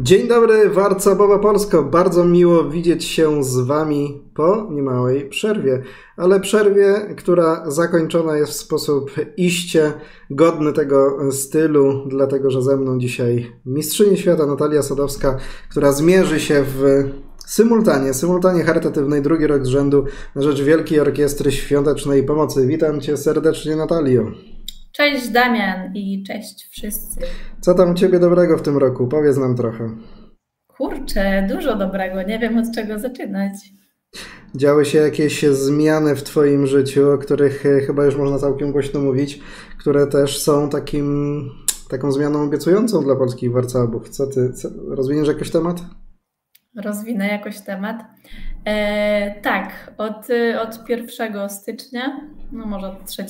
Dzień dobry, Warcabowa Polsko. Bardzo miło widzieć się z Wami po niemałej przerwie, ale przerwie, która zakończona jest w sposób iście godny tego stylu, dlatego że ze mną dzisiaj mistrzyni świata Natalia Sadowska, która zmierzy się w symultanie charytatywnej drugi rok z rzędu na rzecz Wielkiej Orkiestry Świątecznej Pomocy. Witam Cię serdecznie, Natalio. Cześć Damian i cześć wszyscy. Co tam u Ciebie dobrego w tym roku? Powiedz nam trochę. Kurczę, dużo dobrego. Nie wiem, od czego zaczynać. Działy się jakieś zmiany w Twoim życiu, o których chyba już można całkiem głośno mówić, które też są taką zmianą obiecującą dla polskich warcabów. Rozwiniesz jakiś temat? Rozwinę jakoś temat. Tak, od 1 stycznia, no może od 3,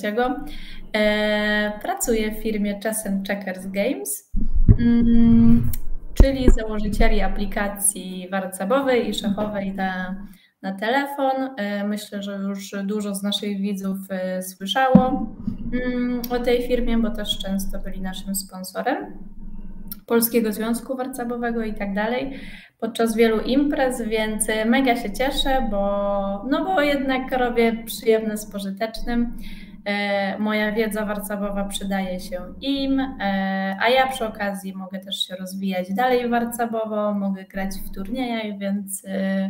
pracuję w firmie Chess & Checkers Games, czyli założycieli aplikacji warcabowej i szachowej na telefon. Myślę, że już dużo z naszych widzów słyszało o tej firmie, bo też często byli naszym sponsorem Polskiego Związku Warcabowego i tak dalej podczas wielu imprez, więc mega się cieszę, bo jednak robię przyjemne z pożytecznym. Moja wiedza warcabowa przydaje się im, a ja przy okazji mogę też się rozwijać dalej warcabowo, mogę grać w turniejach, więc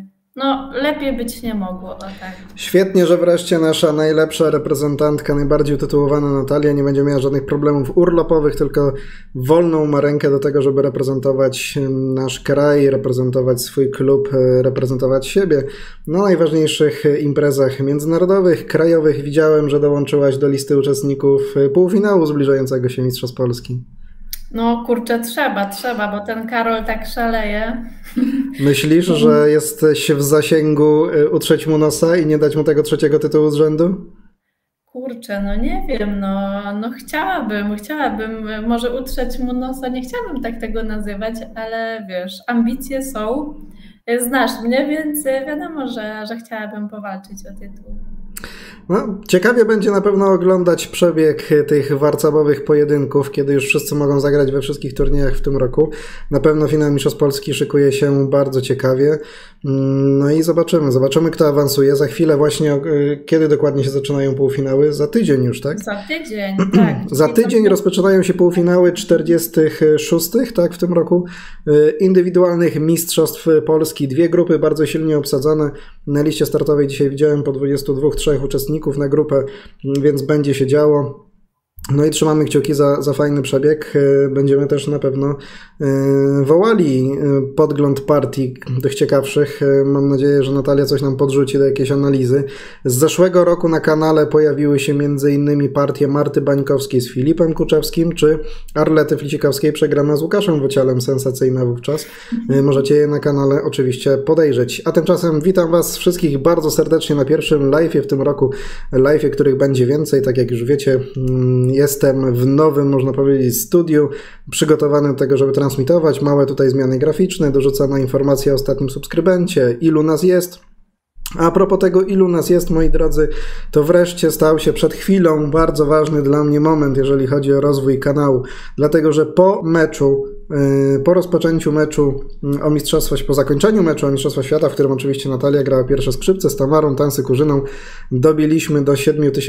lepiej być nie mogło. O tak. Świetnie, że wreszcie nasza najlepsza reprezentantka, najbardziej utytułowana Natalia nie będzie miała żadnych problemów urlopowych, tylko wolną ma rękę do tego, żeby reprezentować nasz kraj, reprezentować swój klub, reprezentować siebie. Na najważniejszych imprezach międzynarodowych, krajowych widziałem, że dołączyłaś do listy uczestników półfinału zbliżającego się Mistrzostw Polski. No kurczę, trzeba, bo ten Karol tak szaleje. Myślisz, że jesteś w zasięgu utrzeć mu nosa i nie dać mu tego 3. tytułu z rzędu? Kurczę, no nie wiem, chciałabym może utrzeć mu nosa, nie chciałabym tak tego nazywać, ale wiesz, ambicje są, znasz mnie, więc wiadomo, że chciałabym powalczyć o tytuł. No, ciekawie będzie na pewno oglądać przebieg tych warcabowych pojedynków, kiedy już wszyscy mogą zagrać we wszystkich turniejach w tym roku. Na pewno finał Mistrzostw Polski szykuje się bardzo ciekawie. No i zobaczymy kto awansuje. Za chwilę właśnie, kiedy dokładnie się zaczynają półfinały? Za tydzień już, tak? Za tydzień, tak. Za tydzień rozpoczynają się półfinały 46, tak, w tym roku, indywidualnych Mistrzostw Polski. 2 grupy bardzo silnie obsadzone. Na liście startowej dzisiaj widziałem po 22-3 uczestników na grupę, więc będzie się działo. No i trzymamy kciuki za fajny przebieg. Będziemy też na pewno wołali podgląd partii tych ciekawszych. Mam nadzieję, że Natalia coś nam podrzuci do jakiejś analizy. Z zeszłego roku na kanale pojawiły się m.in. partie Marty Bańkowskiej z Filipem Kuczewskim, czy Arlety Flicikowskiej przegrana z Łukaszem Wycialem, sensacyjna wówczas. Możecie je na kanale oczywiście podejrzeć. A tymczasem witam Was wszystkich bardzo serdecznie na pierwszym live'ie w tym roku. Live'ie, których będzie więcej, tak jak już wiecie. Jestem w nowym, można powiedzieć, studiu, przygotowanym do tego, żeby transmitować. Małe tutaj zmiany graficzne, dorzucana informacja o ostatnim subskrybencie, ilu nas jest. A propos tego, ilu nas jest, moi drodzy, to wreszcie stał się przed chwilą bardzo ważny dla mnie moment, jeżeli chodzi o rozwój kanału. Dlatego, że po rozpoczęciu meczu po zakończeniu meczu o Mistrzostwa Świata, w którym oczywiście Natalia grała pierwsze skrzypce z Tamarą Tansy-Kurzyną, dobiliśmy do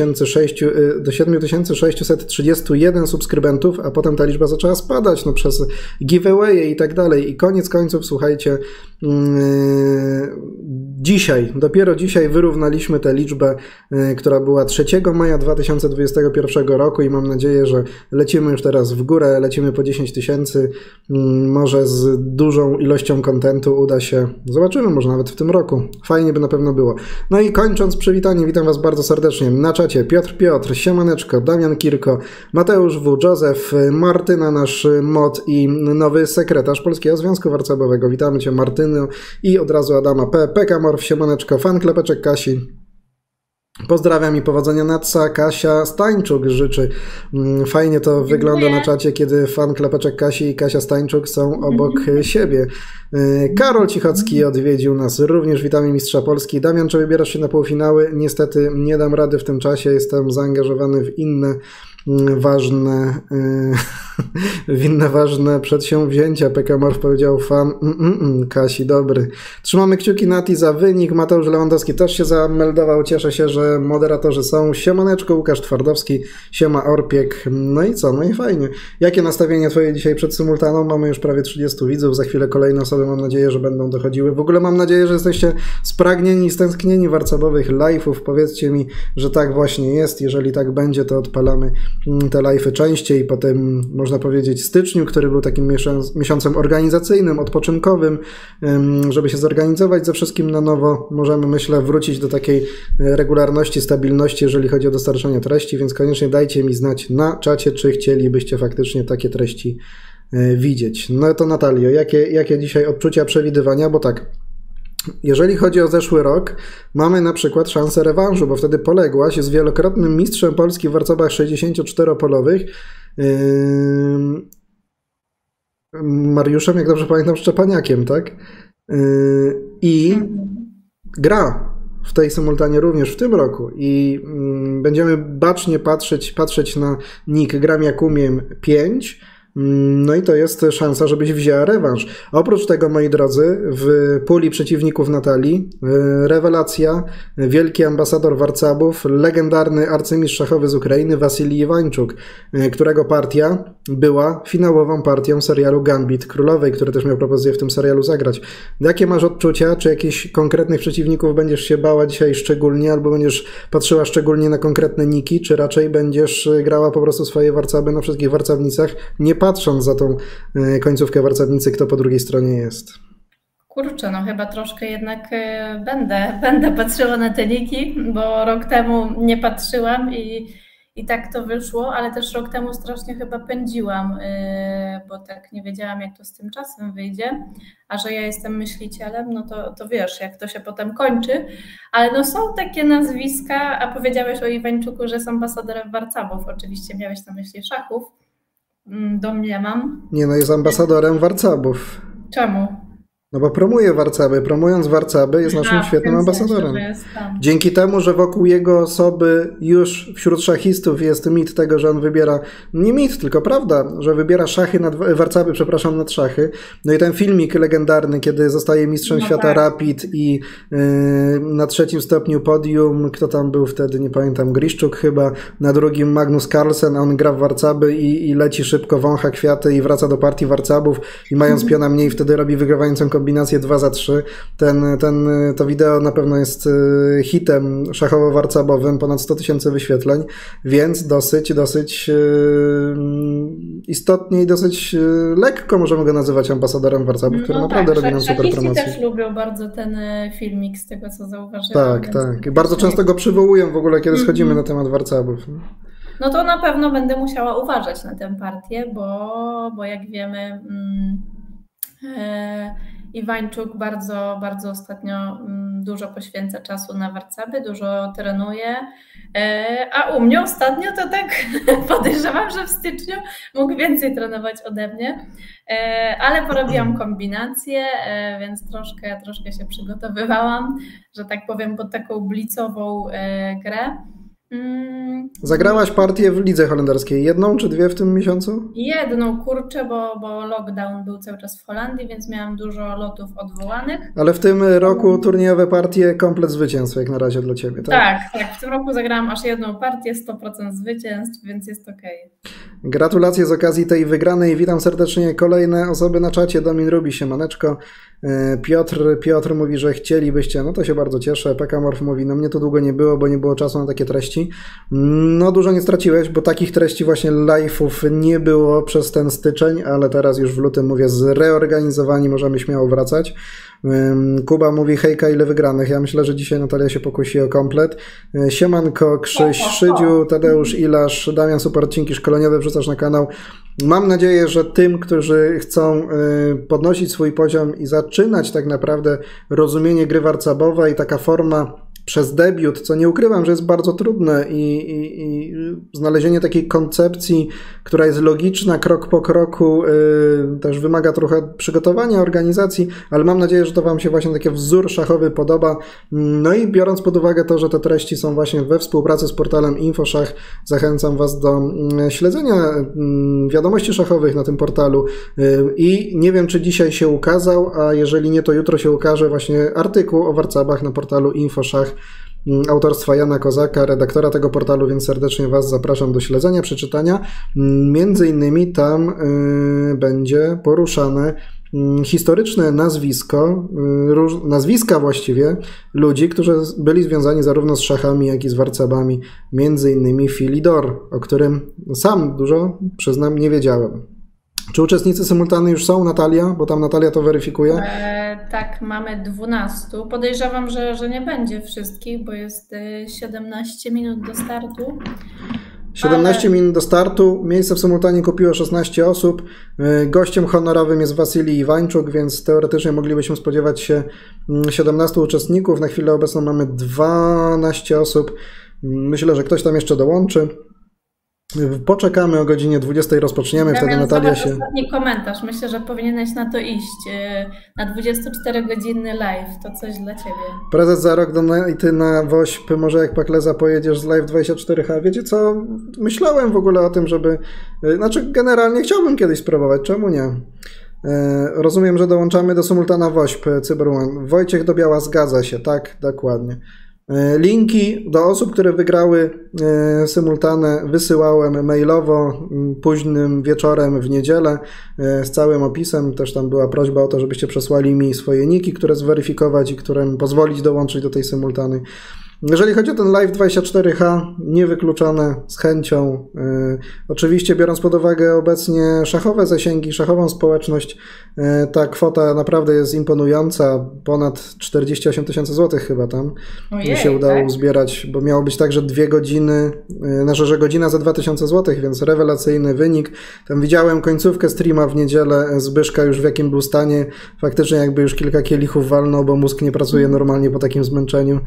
7631 subskrybentów, a potem ta liczba zaczęła spadać przez giveawaye i tak dalej. I koniec końców, słuchajcie, dopiero dzisiaj wyrównaliśmy tę liczbę, która była 3 maja 2021 roku i mam nadzieję, że lecimy już teraz w górę, lecimy po 10 000. Może z dużą ilością kontentu uda się, zobaczymy, może nawet w tym roku. Fajnie by na pewno było. No i kończąc przywitanie, witam Was bardzo serdecznie na czacie. Piotr, Siemaneczko, Damian Kirko, Mateusz W., Józef, Martyna, nasz mod i nowy sekretarz Polskiego Związku Warcabowego. Witamy Cię, Martyno, i od razu Adama P., Pekamorf, Siemaneczko, fan Klepeczek Kasi. Pozdrawiam i powodzenia Natsa. Kasia Stańczuk życzy. Fajnie to wygląda na czacie, kiedy fan Klepeczek Kasi i Kasia Stańczuk są obok siebie. Karol Cichocki odwiedził nas również. Witamy Mistrza Polski. Damian, czy wybierasz się na półfinały? Niestety nie dam rady w tym czasie. Jestem zaangażowany w inne ważne ważne przedsięwzięcia. PK Morf powiedział fan Kasi, dobry. Trzymamy kciuki Nati za wynik. Mateusz Lewandowski też się zameldował. Cieszę się, że moderatorzy są. Siemaneczko, Łukasz Twardowski, siema Orpiek. No i co? No i fajnie. Jakie nastawienie twoje dzisiaj przed symultaną? Mamy już prawie 30 widzów. Za chwilę kolejne osoby, mam nadzieję, że będą dochodziły. W ogóle mam nadzieję, że jesteście spragnieni i stęsknieni warcabowych live'ów. Powiedzcie mi, że tak właśnie jest. Jeżeli tak będzie, to odpalamy te live'y częściej. Potem można powiedzieć styczniu, który był takim miesiącem organizacyjnym, odpoczynkowym, żeby się zorganizować ze wszystkim na nowo. Możemy, myślę, wrócić do takiej regularności, stabilności, jeżeli chodzi o dostarczanie treści, więc koniecznie dajcie mi znać na czacie, czy chcielibyście faktycznie takie treści widzieć. No to Natalio, jakie dzisiaj odczucia, przewidywania, bo tak, jeżeli chodzi o zeszły rok, mamy na przykład szansę rewanżu, bo wtedy poległaś z wielokrotnym mistrzem Polski w warcabach 64-polowych, Mariuszem, jak dobrze pamiętam, Szczepaniakiem, tak? I gra w tej symultanie również w tym roku i będziemy bacznie patrzeć na nick Gram jak umiem 5. No i to jest szansa, żebyś wzięła rewanż. Oprócz tego, moi drodzy, w puli przeciwników Natalii rewelacja, wielki ambasador warcabów, legendarny arcymistrz szachowy z Ukrainy Wasilij Iwańczuk, którego partia była finałową partią serialu Gambit Królowej, który też miał propozycję w tym serialu zagrać. Jakie masz odczucia? Czy jakichś konkretnych przeciwników będziesz się bała dzisiaj szczególnie, albo będziesz patrzyła szczególnie na konkretne niki, czy raczej będziesz grała po prostu swoje warcaby na wszystkich warcownicach, nie patrząc za tą końcówkę warcownicy, kto po drugiej stronie jest? Kurczę, no chyba troszkę jednak będę patrzyła na te niki, bo rok temu nie patrzyłam i tak to wyszło, ale też rok temu strasznie chyba pędziłam, bo tak nie wiedziałam, jak to z tym czasem wyjdzie, a że ja jestem myślicielem, no to wiesz, jak to się potem kończy, ale no są takie nazwiska, a powiedziałeś o Iwańczuku, że jest ambasadorem warcabów, oczywiście miałeś na myśli szachów, domniemam. Nie, no jest ambasadorem warcabów. Czemu? No bo promuje warcaby. Promując warcaby jest naszym świetnym ambasadorem. Dzięki temu, że wokół jego osoby już wśród szachistów jest mit tego, że on wybiera, nie mit, tylko prawda, że wybiera szachy warcaby, przepraszam, nad szachy. No i ten filmik legendarny, kiedy zostaje mistrzem świata Rapid i na 3. stopniu podium, kto tam był wtedy, nie pamiętam, Griszczuk chyba, na 2. Magnus Carlsen, a on gra w warcaby i leci szybko, wącha kwiaty i wraca do partii warcabów i mając piona mniej wtedy robi wygrywającą kombinację 2 za 3. To wideo na pewno jest hitem szachowo-warcabowym, ponad 100 000 wyświetleń, więc dosyć istotnie i dosyć lekko możemy go nazywać ambasadorem warcabów, który naprawdę robi nam super promocję. Też lubią bardzo ten filmik, z tego co zauważyłam. Tak. I bardzo często go przywołują w ogóle, kiedy schodzimy na temat warcabów. No to na pewno będę musiała uważać na tę partię, bo jak wiemy... Iwańczuk bardzo ostatnio dużo poświęca czasu na warcaby, dużo trenuje, a u mnie ostatnio to tak podejrzewam, że w styczniu mógł więcej trenować ode mnie, ale porobiłam kombinację, więc troszkę się przygotowywałam, że tak powiem, pod taką blicową grę. Zagrałaś partię w lidze holenderskiej. 1 czy 2 w tym miesiącu? 1, kurczę, bo lockdown był cały czas w Holandii, więc miałam dużo lotów odwołanych. Ale w tym roku turniejowe partie, komplet zwycięstw jak na razie dla Ciebie, tak? Tak. W tym roku zagrałam aż 1 partię, 100% zwycięstw, więc jest okej. Gratulacje z okazji tej wygranej. Witam serdecznie kolejne osoby na czacie. Domin Rubi, siemaneczko. Piotr mówi, że chcielibyście, no to się bardzo cieszę. PK Morf mówi, no mnie to długo nie było, bo nie było czasu na takie treści. No dużo nie straciłeś, bo takich treści właśnie live'ów nie było przez ten styczeń, ale teraz już w lutym, mówię, zreorganizowani, możemy śmiało wracać. Kuba mówi, hejka, ile wygranych. Ja myślę, że dzisiaj Natalia się pokusi o komplet. Siemanko, Krzyś, Szydziu, Tadeusz, Ilasz, Damian, super odcinki szkoleniowe wrzucasz na kanał. Mam nadzieję, że tym, którzy chcą podnosić swój poziom i zaczynać tak naprawdę rozumienie gry warcabowej, taka forma przez debiut, co nie ukrywam, że jest bardzo trudne i znalezienie takiej koncepcji, która jest logiczna krok po kroku, też wymaga trochę przygotowania, organizacji, ale mam nadzieję, że to Wam się właśnie taki wzór szachowy podoba. No i biorąc pod uwagę to, że te treści są właśnie we współpracy z portalem InfoSzach, zachęcam Was do śledzenia wiadomości szachowych na tym portalu i nie wiem, czy dzisiaj się ukazał, a jeżeli nie, to jutro się ukaże właśnie artykuł o warcabach na portalu InfoSzach autorstwa Jana Kozaka, redaktora tego portalu, więc serdecznie Was zapraszam do śledzenia, przeczytania. Między innymi tam będzie poruszane historyczne nazwiska właściwie ludzi, którzy byli związani zarówno z szachami, jak i z warcabami, między innymi Philidor, o którym sam dużo, przyznam, nie wiedziałem. Czy uczestnicy symultany już są, Natalia? Bo tam Natalia to weryfikuje. Tak, mamy 12. Podejrzewam, że nie będzie wszystkich, bo jest 17 minut do startu. 17 minut do startu. Miejsce w symultanie kupiło 16 osób. Gościem honorowym jest Wasylij Iwańczuk, więc teoretycznie moglibyśmy spodziewać się 17 uczestników. Na chwilę obecną mamy 12 osób. Myślę, że ktoś tam jeszcze dołączy. Poczekamy, o godzinie 20 rozpoczniemy, wtedy Natalia się... Ostatni komentarz, myślę, że powinieneś na to iść, na 24-godzinny live, to coś dla Ciebie. Prezes za rok i Ty na WOŚP, może jak Pakleza pojedziesz z Live 24H, wiecie co, myślałem w ogóle o tym, żeby, znaczy generalnie chciałbym kiedyś spróbować, czemu nie? Rozumiem, że dołączamy do symultana WOŚP, Cyberman. Wojciech Dobiała, zgadza się, tak, dokładnie. Linki do osób, które wygrały symultanę, wysyłałem mailowo późnym wieczorem w niedzielę z całym opisem. Też tam była prośba o to, żebyście przesłali mi swoje niki, które zweryfikować i którym pozwolić dołączyć do tej symultany. Jeżeli chodzi o ten Live 24H, niewykluczone, z chęcią. Oczywiście biorąc pod uwagę obecnie szachowe zasięgi, szachową społeczność, ta kwota naprawdę jest imponująca. Ponad 48 tysięcy złotych chyba tam mi się udało uzbierać, bo miało być tak, że 2 godziny, że godzina za 2000 złotych, więc rewelacyjny wynik. Tam widziałem końcówkę streama w niedzielę Zbyszka już w jakim był stanie. Faktycznie jakby już kilka kielichów walnął, bo mózg nie pracuje normalnie po takim zmęczeniu.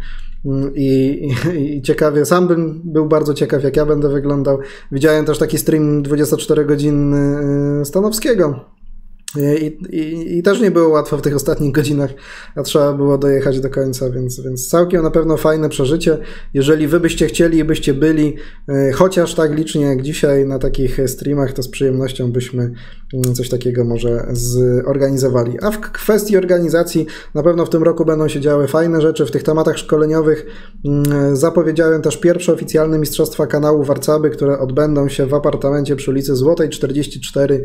I ciekawie, sam bym był bardzo ciekaw, jak ja będę wyglądał. Widziałem też taki stream 24-godzinny Stanowskiego. I też nie było łatwo w tych ostatnich godzinach, a trzeba było dojechać do końca, więc całkiem na pewno fajne przeżycie. Jeżeli wy byście chcieli i byście byli chociaż tak licznie jak dzisiaj na takich streamach, to z przyjemnością byśmy coś takiego może zorganizowali. A w kwestii organizacji na pewno w tym roku będą się działy fajne rzeczy. W tych tematach szkoleniowych zapowiedziałem też pierwsze oficjalne mistrzostwa kanału Warcaby, które odbędą się w apartamencie przy ulicy Złotej 44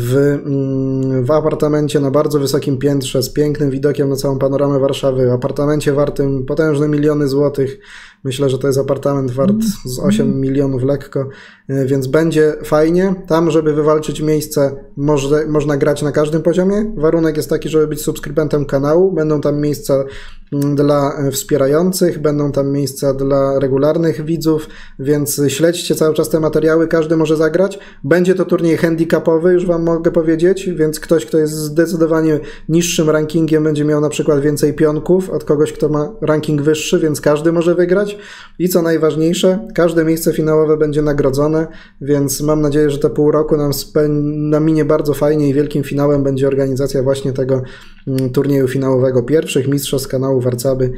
w apartamencie na bardzo wysokim piętrze z pięknym widokiem na całą panoramę Warszawy, w apartamencie wartym potężne miliony złotych. Myślę, że to jest apartament wart z 8 milionów lekko, więc będzie fajnie. Tam, żeby wywalczyć miejsce, można grać na każdym poziomie. Warunek jest taki, żeby być subskrybentem kanału. Będą tam miejsca dla wspierających, będą tam miejsca dla regularnych widzów, więc śledźcie cały czas te materiały, każdy może zagrać. Będzie to turniej handicapowy, już wam mogę powiedzieć, więc ktoś, kto jest zdecydowanie niższym rankingiem, będzie miał na przykład więcej pionków od kogoś, kto ma ranking wyższy, więc każdy może wygrać. I co najważniejsze, każde miejsce finałowe będzie nagrodzone, więc mam nadzieję, że te pół roku nam minie bardzo fajnie i wielkim finałem będzie organizacja właśnie tego turnieju finałowego pierwszych mistrzostw kanału Warcaby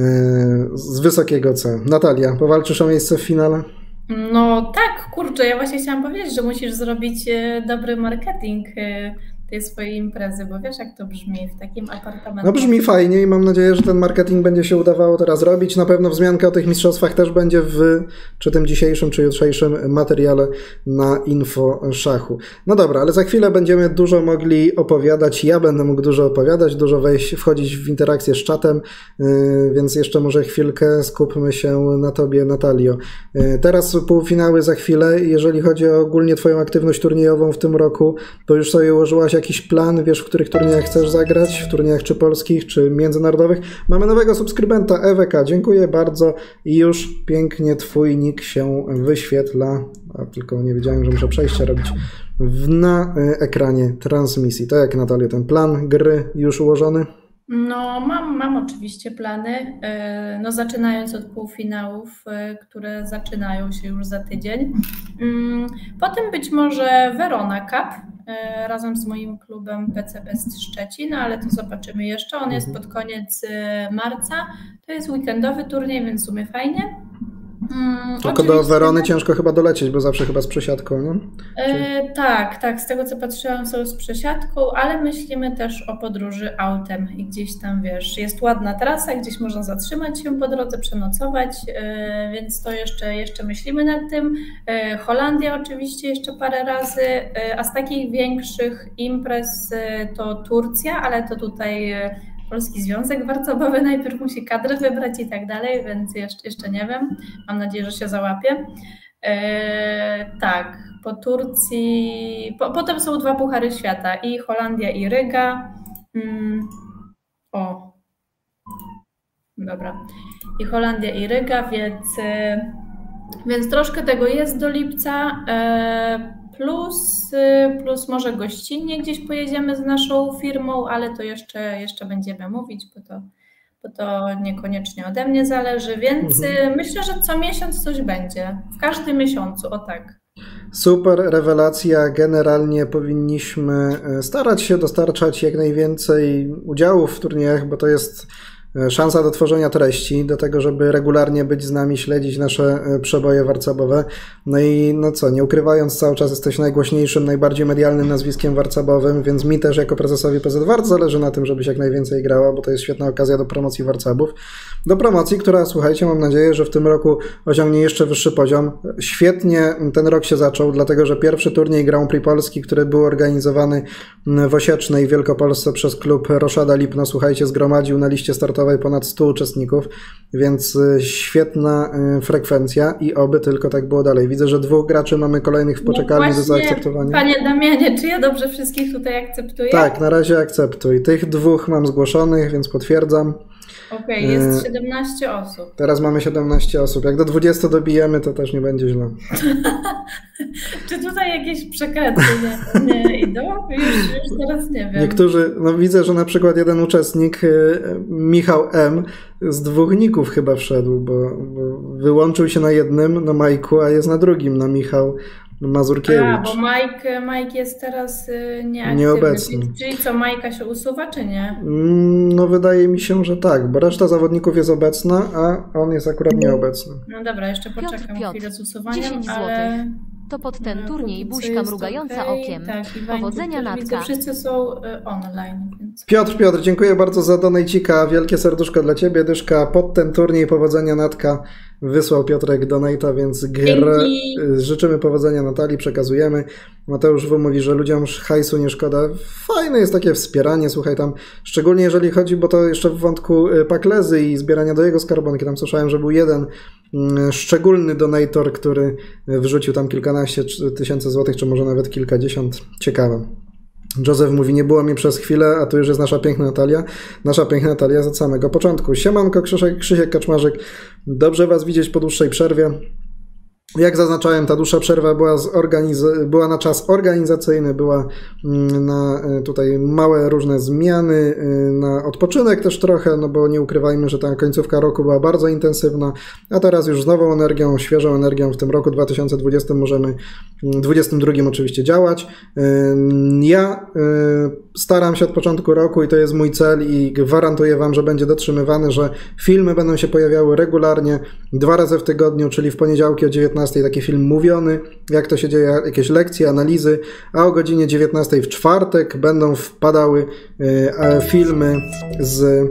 z wysokiego C. Natalia, powalczysz o miejsce w finale? No tak, kurczę, ja właśnie chciałam powiedzieć, że musisz zrobić dobry marketing tej swojej imprezy, bo wiesz, jak to brzmi w takim apartamencie. No brzmi fajnie i mam nadzieję, że ten marketing będzie się udawało teraz robić. Na pewno wzmianka o tych mistrzostwach też będzie czy tym dzisiejszym, czy jutrzejszym materiale na InfoSzachu. No dobra, ale za chwilę będziemy dużo mogli opowiadać. Ja będę mógł dużo opowiadać, dużo wchodzić w interakcję z czatem, więc jeszcze może chwilkę skupmy się na tobie, Natalio. Teraz półfinały za chwilę. Jeżeli chodzi o ogólnie twoją aktywność turniejową w tym roku, to już sobie ułożyłaś jakiś plan, wiesz, w których turniejach chcesz zagrać, w turniejach czy polskich, czy międzynarodowych. Mamy nowego subskrybenta, EWK, dziękuję bardzo i już pięknie twój nick się wyświetla, a tylko nie wiedziałem, że muszę przejścia robić na ekranie transmisji. To jak, Natalia, ten plan gry już ułożony? No, mam oczywiście plany, no zaczynając od półfinałów, które zaczynają się już za tydzień. Potem być może Verona Cup razem z moim klubem PCB Szczecin, ale to zobaczymy jeszcze. On jest pod koniec marca. To jest weekendowy turniej, więc w sumie fajnie. Tylko do Werony ciężko chyba dolecieć, bo zawsze chyba z przesiadką, nie? Tak, z tego co patrzyłam są z przesiadką, ale myślimy też o podróży autem i gdzieś tam, wiesz, jest ładna trasa, gdzieś można zatrzymać się po drodze, przenocować, więc to jeszcze myślimy nad tym. Holandia oczywiście jeszcze parę razy, a z takich większych imprez to Turcja, ale to tutaj Polski Związek Warcabowy najpierw musi kadrę wybrać i tak dalej, więc jeszcze nie wiem. Mam nadzieję, że się załapie. Tak, po Turcji, potem są 2 Puchary Świata i Holandia i Ryga. Dobra. I Holandia i Ryga, więc troszkę tego jest do lipca. Plus może gościnnie gdzieś pojedziemy z naszą firmą, ale to jeszcze będziemy mówić, bo to niekoniecznie ode mnie zależy, więc myślę, że co miesiąc coś będzie. W każdym miesiącu, o tak. Super, rewelacja. Generalnie powinniśmy starać się dostarczać jak najwięcej udziałów w turniejach, bo to jest szansa do tworzenia treści, do tego, żeby regularnie być z nami, śledzić nasze przeboje warcabowe. No i no co, nie ukrywając, cały czas jesteś najgłośniejszym, najbardziej medialnym nazwiskiem warcabowym, więc mi też jako prezesowi PZ Warc zależy na tym, żebyś jak najwięcej grała, bo to jest świetna okazja do promocji warcabów. Do promocji, która, słuchajcie, mam nadzieję, że w tym roku osiągnie jeszcze wyższy poziom. Świetnie ten rok się zaczął, dlatego że pierwszy turniej Grand Prix Polski, który był organizowany w Osiecznej w Wielkopolsce przez klub Roszada Lipno, słuchajcie, zgromadził na liście startowej ponad 100 uczestników, więc świetna frekwencja i oby tylko tak było dalej. Widzę, że 2 graczy mamy kolejnych w poczekalni do zaakceptowania. Panie Damianie, czy ja dobrze wszystkich tutaj akceptuję? Tak, na razie akceptuj. Tych 2 mam zgłoszonych, więc potwierdzam. Okej, jest 17 osób. Teraz mamy 17 osób. Jak do 20 dobijemy, to też nie będzie źle. Czy tutaj jakieś przekręty nie idą? Już teraz nie wiem. Niektórzy, no widzę, że na przykład jeden uczestnik, Michał M., z 2 ników chyba wszedł, bo wyłączył się na jednym, na Majku, a jest na drugim, na Michał Mazurkiewicz. Bo Mike jest teraz nieobecny. Czyli co, Majka się usuwa, czy nie? No wydaje mi się, że tak, bo reszta zawodników jest obecna, a on jest akurat nieobecny. No dobra, jeszcze poczekam chwilę z usuwaniem, 10 ale... To pod ten turniej buźka mrugająca okiem. Tak, Powodzenia, Natka. Wszyscy są online. Więc... Piotr, dziękuję bardzo za donajcika. Wielkie serduszko dla Ciebie, Dyszka. Pod ten turniej powodzenia, Natka. Wysłał Piotrek donata, więc życzymy powodzenia Natalii, przekazujemy. Mateusz W. mówi, że ludziom hajsu nie szkoda. Fajne jest takie wspieranie, słuchaj tam, szczególnie jeżeli chodzi, bo to jeszcze w wątku Paklezy i zbierania do jego skarbonki, tam słyszałem, że był jeden szczególny donator, który wrzucił tam kilkanaście tysięcy złotych, czy może nawet kilkadziesiąt. Ciekawe. Józef mówi, nie było mi przez chwilę, a tu już jest nasza piękna Natalia. Nasza piękna Natalia od samego początku. Siemanko, Krzysiek Kaczmarzyk. Dobrze Was widzieć po dłuższej przerwie. Jak zaznaczałem, ta dłuższa przerwa była na czas organizacyjny, była na tutaj małe różne zmiany, na odpoczynek też trochę, no bo nie ukrywajmy, że ta końcówka roku była bardzo intensywna, a teraz już z nową energią, świeżą energią w tym roku 2020 możemy, 2022 oczywiście działać. Ja staram się od początku roku i to jest mój cel i gwarantuję Wam, że będzie dotrzymywany, że filmy będą się pojawiały regularnie 2 razy w tygodniu, czyli w poniedziałki o 19 taki film mówiony, jak to się dzieje, jakieś lekcje, analizy, a o godzinie 19 w czwartek będą wpadały filmy z...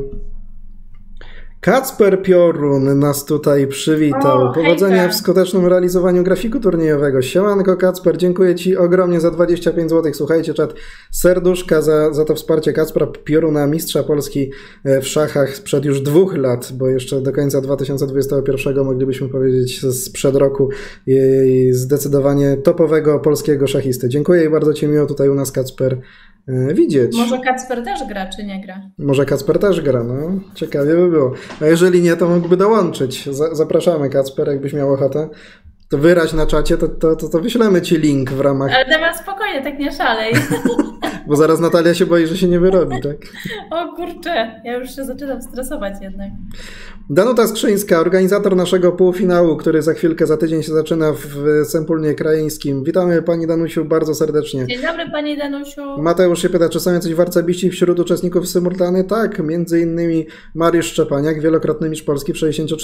Kacper Piorun nas tutaj przywitał. Powodzenia w skutecznym realizowaniu grafiku turniejowego. Siemanko Kacper, dziękuję Ci ogromnie za 25 zł. Słuchajcie, czat, serduszka za to wsparcie Kacpra Pioruna, mistrza Polski w szachach sprzed już 2 lat, bo jeszcze do końca 2021 moglibyśmy powiedzieć sprzed roku zdecydowanie topowego polskiego szachisty. Dziękuję i bardzo Ci miło tutaj u nas, Kacper, widzieć. Może Kacper też gra, czy nie gra? Może Kacper też gra, no. Ciekawie by było. A jeżeli nie, to mógłby dołączyć. Zapraszamy, Kacper, jakbyś miał ochotę. To wyraź na czacie, to wyślemy Ci link w ramach... Ale Damian, spokojnie, tak nie szalej. Bo zaraz Natalia się boi, że się nie wyrobi, tak? O kurczę, ja już się zaczynam stresować jednak. Danuta Skrzyńska, organizator naszego półfinału, który za chwilkę, za tydzień się zaczyna w Sępólnie Krajeńskim. Witamy Pani Danusiu bardzo serdecznie. Dzień dobry Pani Danusiu. Mateusz się pyta, czy są jacyś warcabiści wśród uczestników symultany? Tak, między innymi Mariusz Szczepaniak, wielokrotny mistrz Polski w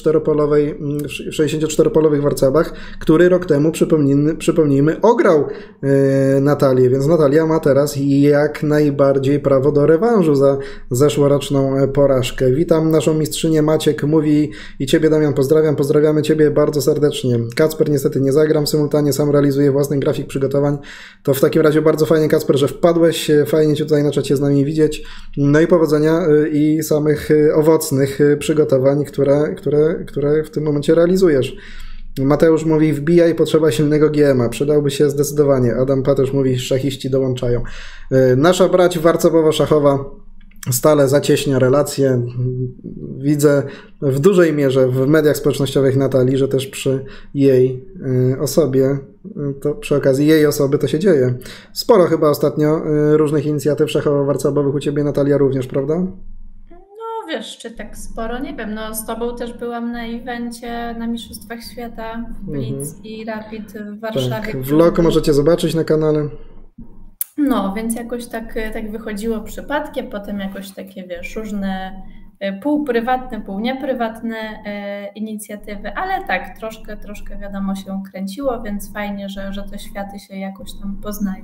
64-polowych warcabach, który rok temu, przypomnijmy, ograł Natalię, więc Natalia ma teraz jak najbardziej prawo do rewanżu za zeszłoroczną porażkę. Witam naszą mistrzynię. Maciek mówi i Ciebie, Damian, pozdrawiamy Ciebie bardzo serdecznie. Kacper niestety nie zagram w symultanie, sam realizuje własny grafik przygotowań. To w takim razie bardzo fajnie, Kacper, że wpadłeś, fajnie Cię tutaj na czacie z nami widzieć. No i powodzenia i samych owocnych przygotowań, które w tym momencie realizujesz. Mateusz mówi, wbijaj, potrzeba silnego GM-a, przydałby się zdecydowanie. Adam Patysz mówi, szachiści dołączają. Nasza brać warcabowo-szachowa stale zacieśnia relacje. Widzę w dużej mierze w mediach społecznościowych Natalii, że też przy jej osobie, to przy okazji jej osoby to się dzieje. Sporo chyba ostatnio różnych inicjatyw szachowo-warcabowych u Ciebie, Natalia, również, prawda? No wiesz, czy tak sporo, nie wiem, no z Tobą też byłam na evencie na Mistrzostwach Świata w Blitz i Rapid w Warszawie. Tak, vlog możecie zobaczyć na kanale. No, więc jakoś tak wychodziło przypadkiem, potem jakoś takie, wiesz, różne półprywatne, półnieprywatne inicjatywy, ale tak, troszkę wiadomo się kręciło, więc fajnie, że te światy się jakoś tam poznają.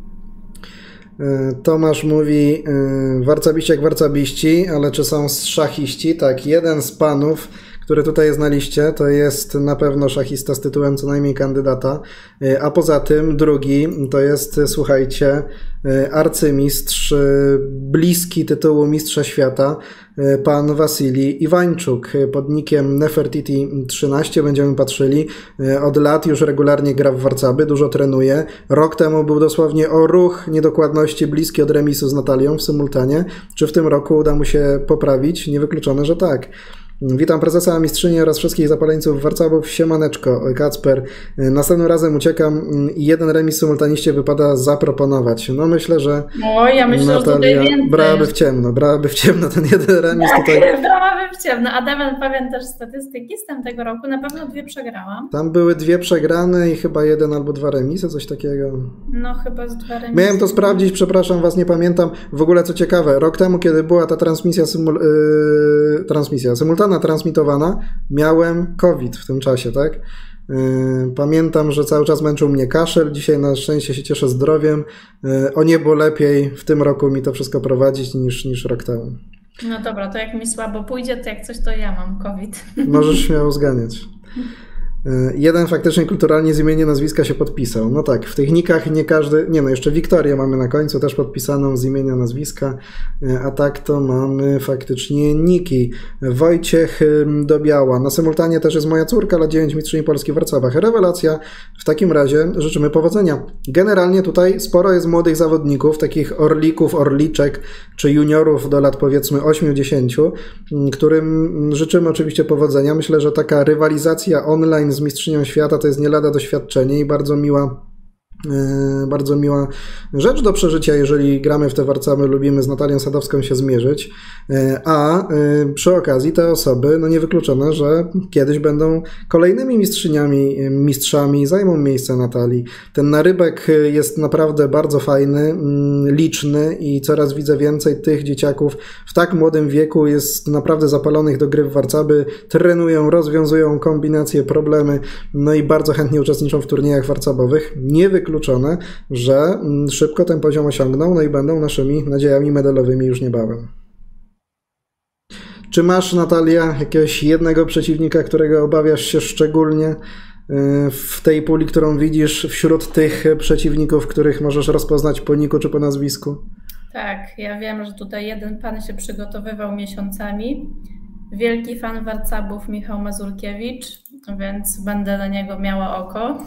Tomasz mówi, warcabiści jak warcabiści, ale czy są szachiści? Tak, jeden z panów, który tutaj jest na liście, to jest na pewno szachista z tytułem co najmniej kandydata, a poza tym drugi to jest, słuchajcie, arcymistrz, bliski tytułu mistrza świata, pan Wasilij Iwańczuk pod nickiem Nefertiti13, będziemy patrzyli, od lat już regularnie gra w warcaby, dużo trenuje, rok temu był dosłownie o ruch niedokładności bliski od remisu z Natalią w symultanie, czy w tym roku uda mu się poprawić? Niewykluczone, że tak. Witam prezesa, mistrzynię oraz wszystkich zapaleńców warcabów. Siemaneczko, Kacper. Następnym razem uciekam i jeden remis symultaniście wypada zaproponować. No myślę, że no, ja myślę, Natalia, że tutaj więcej. Brałaby w ciemno ten jeden remis tak, tutaj. Brałaby w ciemno. A Damian, pamiętasz statystyki z tamtego roku? Na pewno 2 przegrałam. Tam były 2 przegrane i chyba 1 albo 2 remisy, coś takiego. No chyba z 2 remisy. Miałem to sprawdzić, przepraszam was, nie pamiętam. W ogóle co ciekawe, rok temu, kiedy była ta symultana transmitowana, miałem COVID w tym czasie, tak? Pamiętam, że cały czas męczył mnie kaszel, dzisiaj na szczęście się cieszę zdrowiem. O niebo lepiej w tym roku mi to wszystko prowadzić niż rok temu. No dobra, to jak mi słabo pójdzie, to jak coś, to ja mam COVID. Możesz śmiało zganiać. Jeden faktycznie kulturalnie z imienia nazwiska się podpisał. No tak, w tych nikach nie każdy... Nie no, jeszcze Wiktorię mamy na końcu, też podpisaną z imienia nazwiska, a tak to mamy faktycznie niki. Wojciech Dobiała. Na symultanie też jest moja córka, lat 9, mistrzyni Polski w warcabach. Rewelacja. W takim razie życzymy powodzenia. Generalnie tutaj sporo jest młodych zawodników, takich orlików, orliczek, czy juniorów do lat powiedzmy 8-10, którym życzymy oczywiście powodzenia. Myślę, że taka rywalizacja online z mistrzynią świata to jest nie lada doświadczenie i bardzo miła rzecz do przeżycia, jeżeli gramy w te warcaby, lubimy z Natalią Sadowską się zmierzyć, a przy okazji te osoby, no niewykluczone, że kiedyś będą kolejnymi mistrzami, zajmą miejsce Natalii. Ten narybek jest naprawdę bardzo fajny, liczny i coraz widzę więcej tych dzieciaków w tak młodym wieku jest naprawdę zapalonych do gry w warcaby, trenują, rozwiązują kombinacje, problemy, no i bardzo chętnie uczestniczą w turniejach warcabowych. Niewykluczone, że szybko ten poziom osiągną, no i będą naszymi nadziejami medalowymi już niebawem. Czy masz, Natalia, jakiegoś jednego przeciwnika, którego obawiasz się szczególnie w tej puli, którą widzisz wśród tych przeciwników, których możesz rozpoznać po niku czy po nazwisku? Tak, ja wiem, że tutaj jeden pan się przygotowywał miesiącami. Wielki fan warcabów Michał Mazurkiewicz, więc będę na niego miała oko.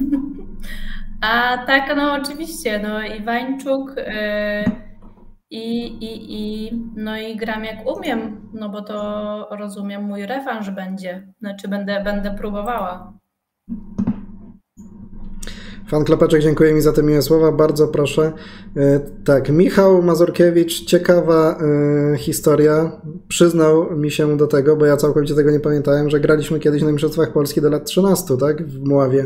A tak, no oczywiście, no Iwańczuk no i gram jak umiem, no bo to rozumiem mój rewanż będzie, znaczy będę próbowała. Fan Klapeczek, dziękuję mi za te miłe słowa, bardzo proszę. Tak, Michał Mazurkiewicz, ciekawa historia. Przyznał mi się do tego, bo ja całkowicie tego nie pamiętałem, że graliśmy kiedyś na Mistrzostwach Polski do lat 13, tak? W Mławie.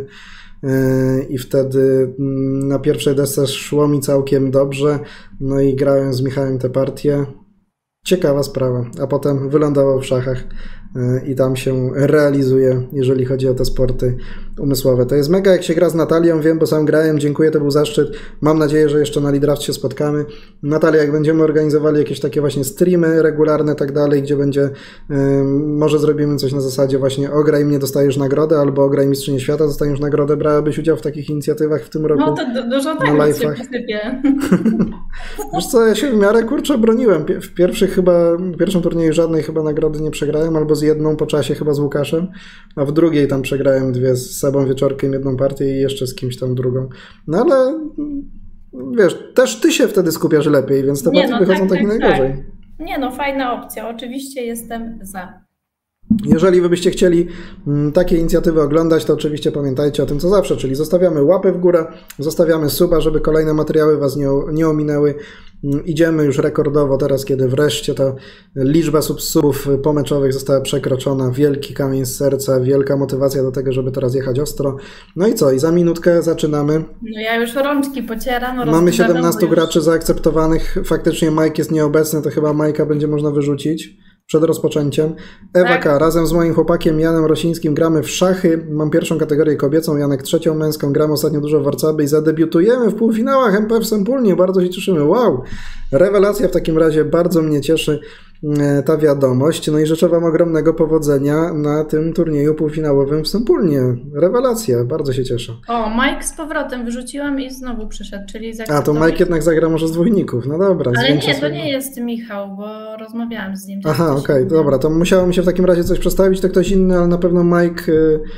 I wtedy na pierwszej desce szło mi całkiem dobrze, no i grałem z Michałem tę partię. Ciekawa sprawa, a potem wylądował w szachach i tam się realizuje, jeżeli chodzi o te sporty umysłowe. To jest mega, jak się gra z Natalią, wiem, bo sam grałem, dziękuję, to był zaszczyt. Mam nadzieję, że jeszcze na Lidraft się spotkamy. Natalia, jak będziemy organizowali jakieś takie właśnie streamy regularne, tak dalej, gdzie będzie, może zrobimy coś na zasadzie właśnie ograj mnie, dostajesz nagrodę, albo ograj Mistrzynię Świata, dostaniesz nagrodę. Brałabyś udział w takich inicjatywach w tym roku? No to dużo tak się posypie. Wiesz co, ja się w miarę kurczę broniłem. W pierwszym turnieju żadnej chyba nagrody nie przegrałem, albo z jedną po czasie chyba z Łukaszem, a w drugiej tam przegrałem 2 z Sebą Wieczorkiem, jedną partię i jeszcze z kimś tam drugą. No ale wiesz, też ty się wtedy skupiasz lepiej, więc te partie wychodzą tak najgorzej. Tak. Nie no, fajna opcja. Oczywiście jestem za. Jeżeli wy byście chcieli takie inicjatywy oglądać, to oczywiście pamiętajcie o tym, co zawsze, czyli zostawiamy łapę w górę, zostawiamy suba, żeby kolejne materiały was nie ominęły. Idziemy już rekordowo teraz, kiedy wreszcie ta liczba subów pomeczowych została przekroczona. Wielki kamień z serca, wielka motywacja do tego, żeby teraz jechać ostro. No i co? I za minutkę zaczynamy. No ja już rączki pocieram. Mamy 17 graczy zaakceptowanych. Faktycznie Mike jest nieobecny, to chyba Majka będzie można wyrzucić przed rozpoczęciem. Ewa K. Razem z moim chłopakiem Janem Rosińskim gramy w szachy. Mam pierwszą kategorię kobiecą, Janek trzecią męską. Gramy ostatnio dużo w Warcaby i zadebiutujemy w półfinałach MP w Sempólnie. Bardzo się cieszymy. Wow! Rewelacja w takim razie. Bardzo mnie cieszy ta wiadomość. No i życzę wam ogromnego powodzenia na tym turnieju półfinałowym w Sempólnie. Rewelacja. Bardzo się cieszę. O, Mike z powrotem wyrzuciłam i znowu przyszedł, czyli A, to Mike jednak zagra może z dwójników. No dobra. Ale nie, to nie jest Michał, bo rozmawiałam z nim. Aha, okej, dobra, to musiało mi się w takim razie coś przestawić, to ktoś inny, ale na pewno Mike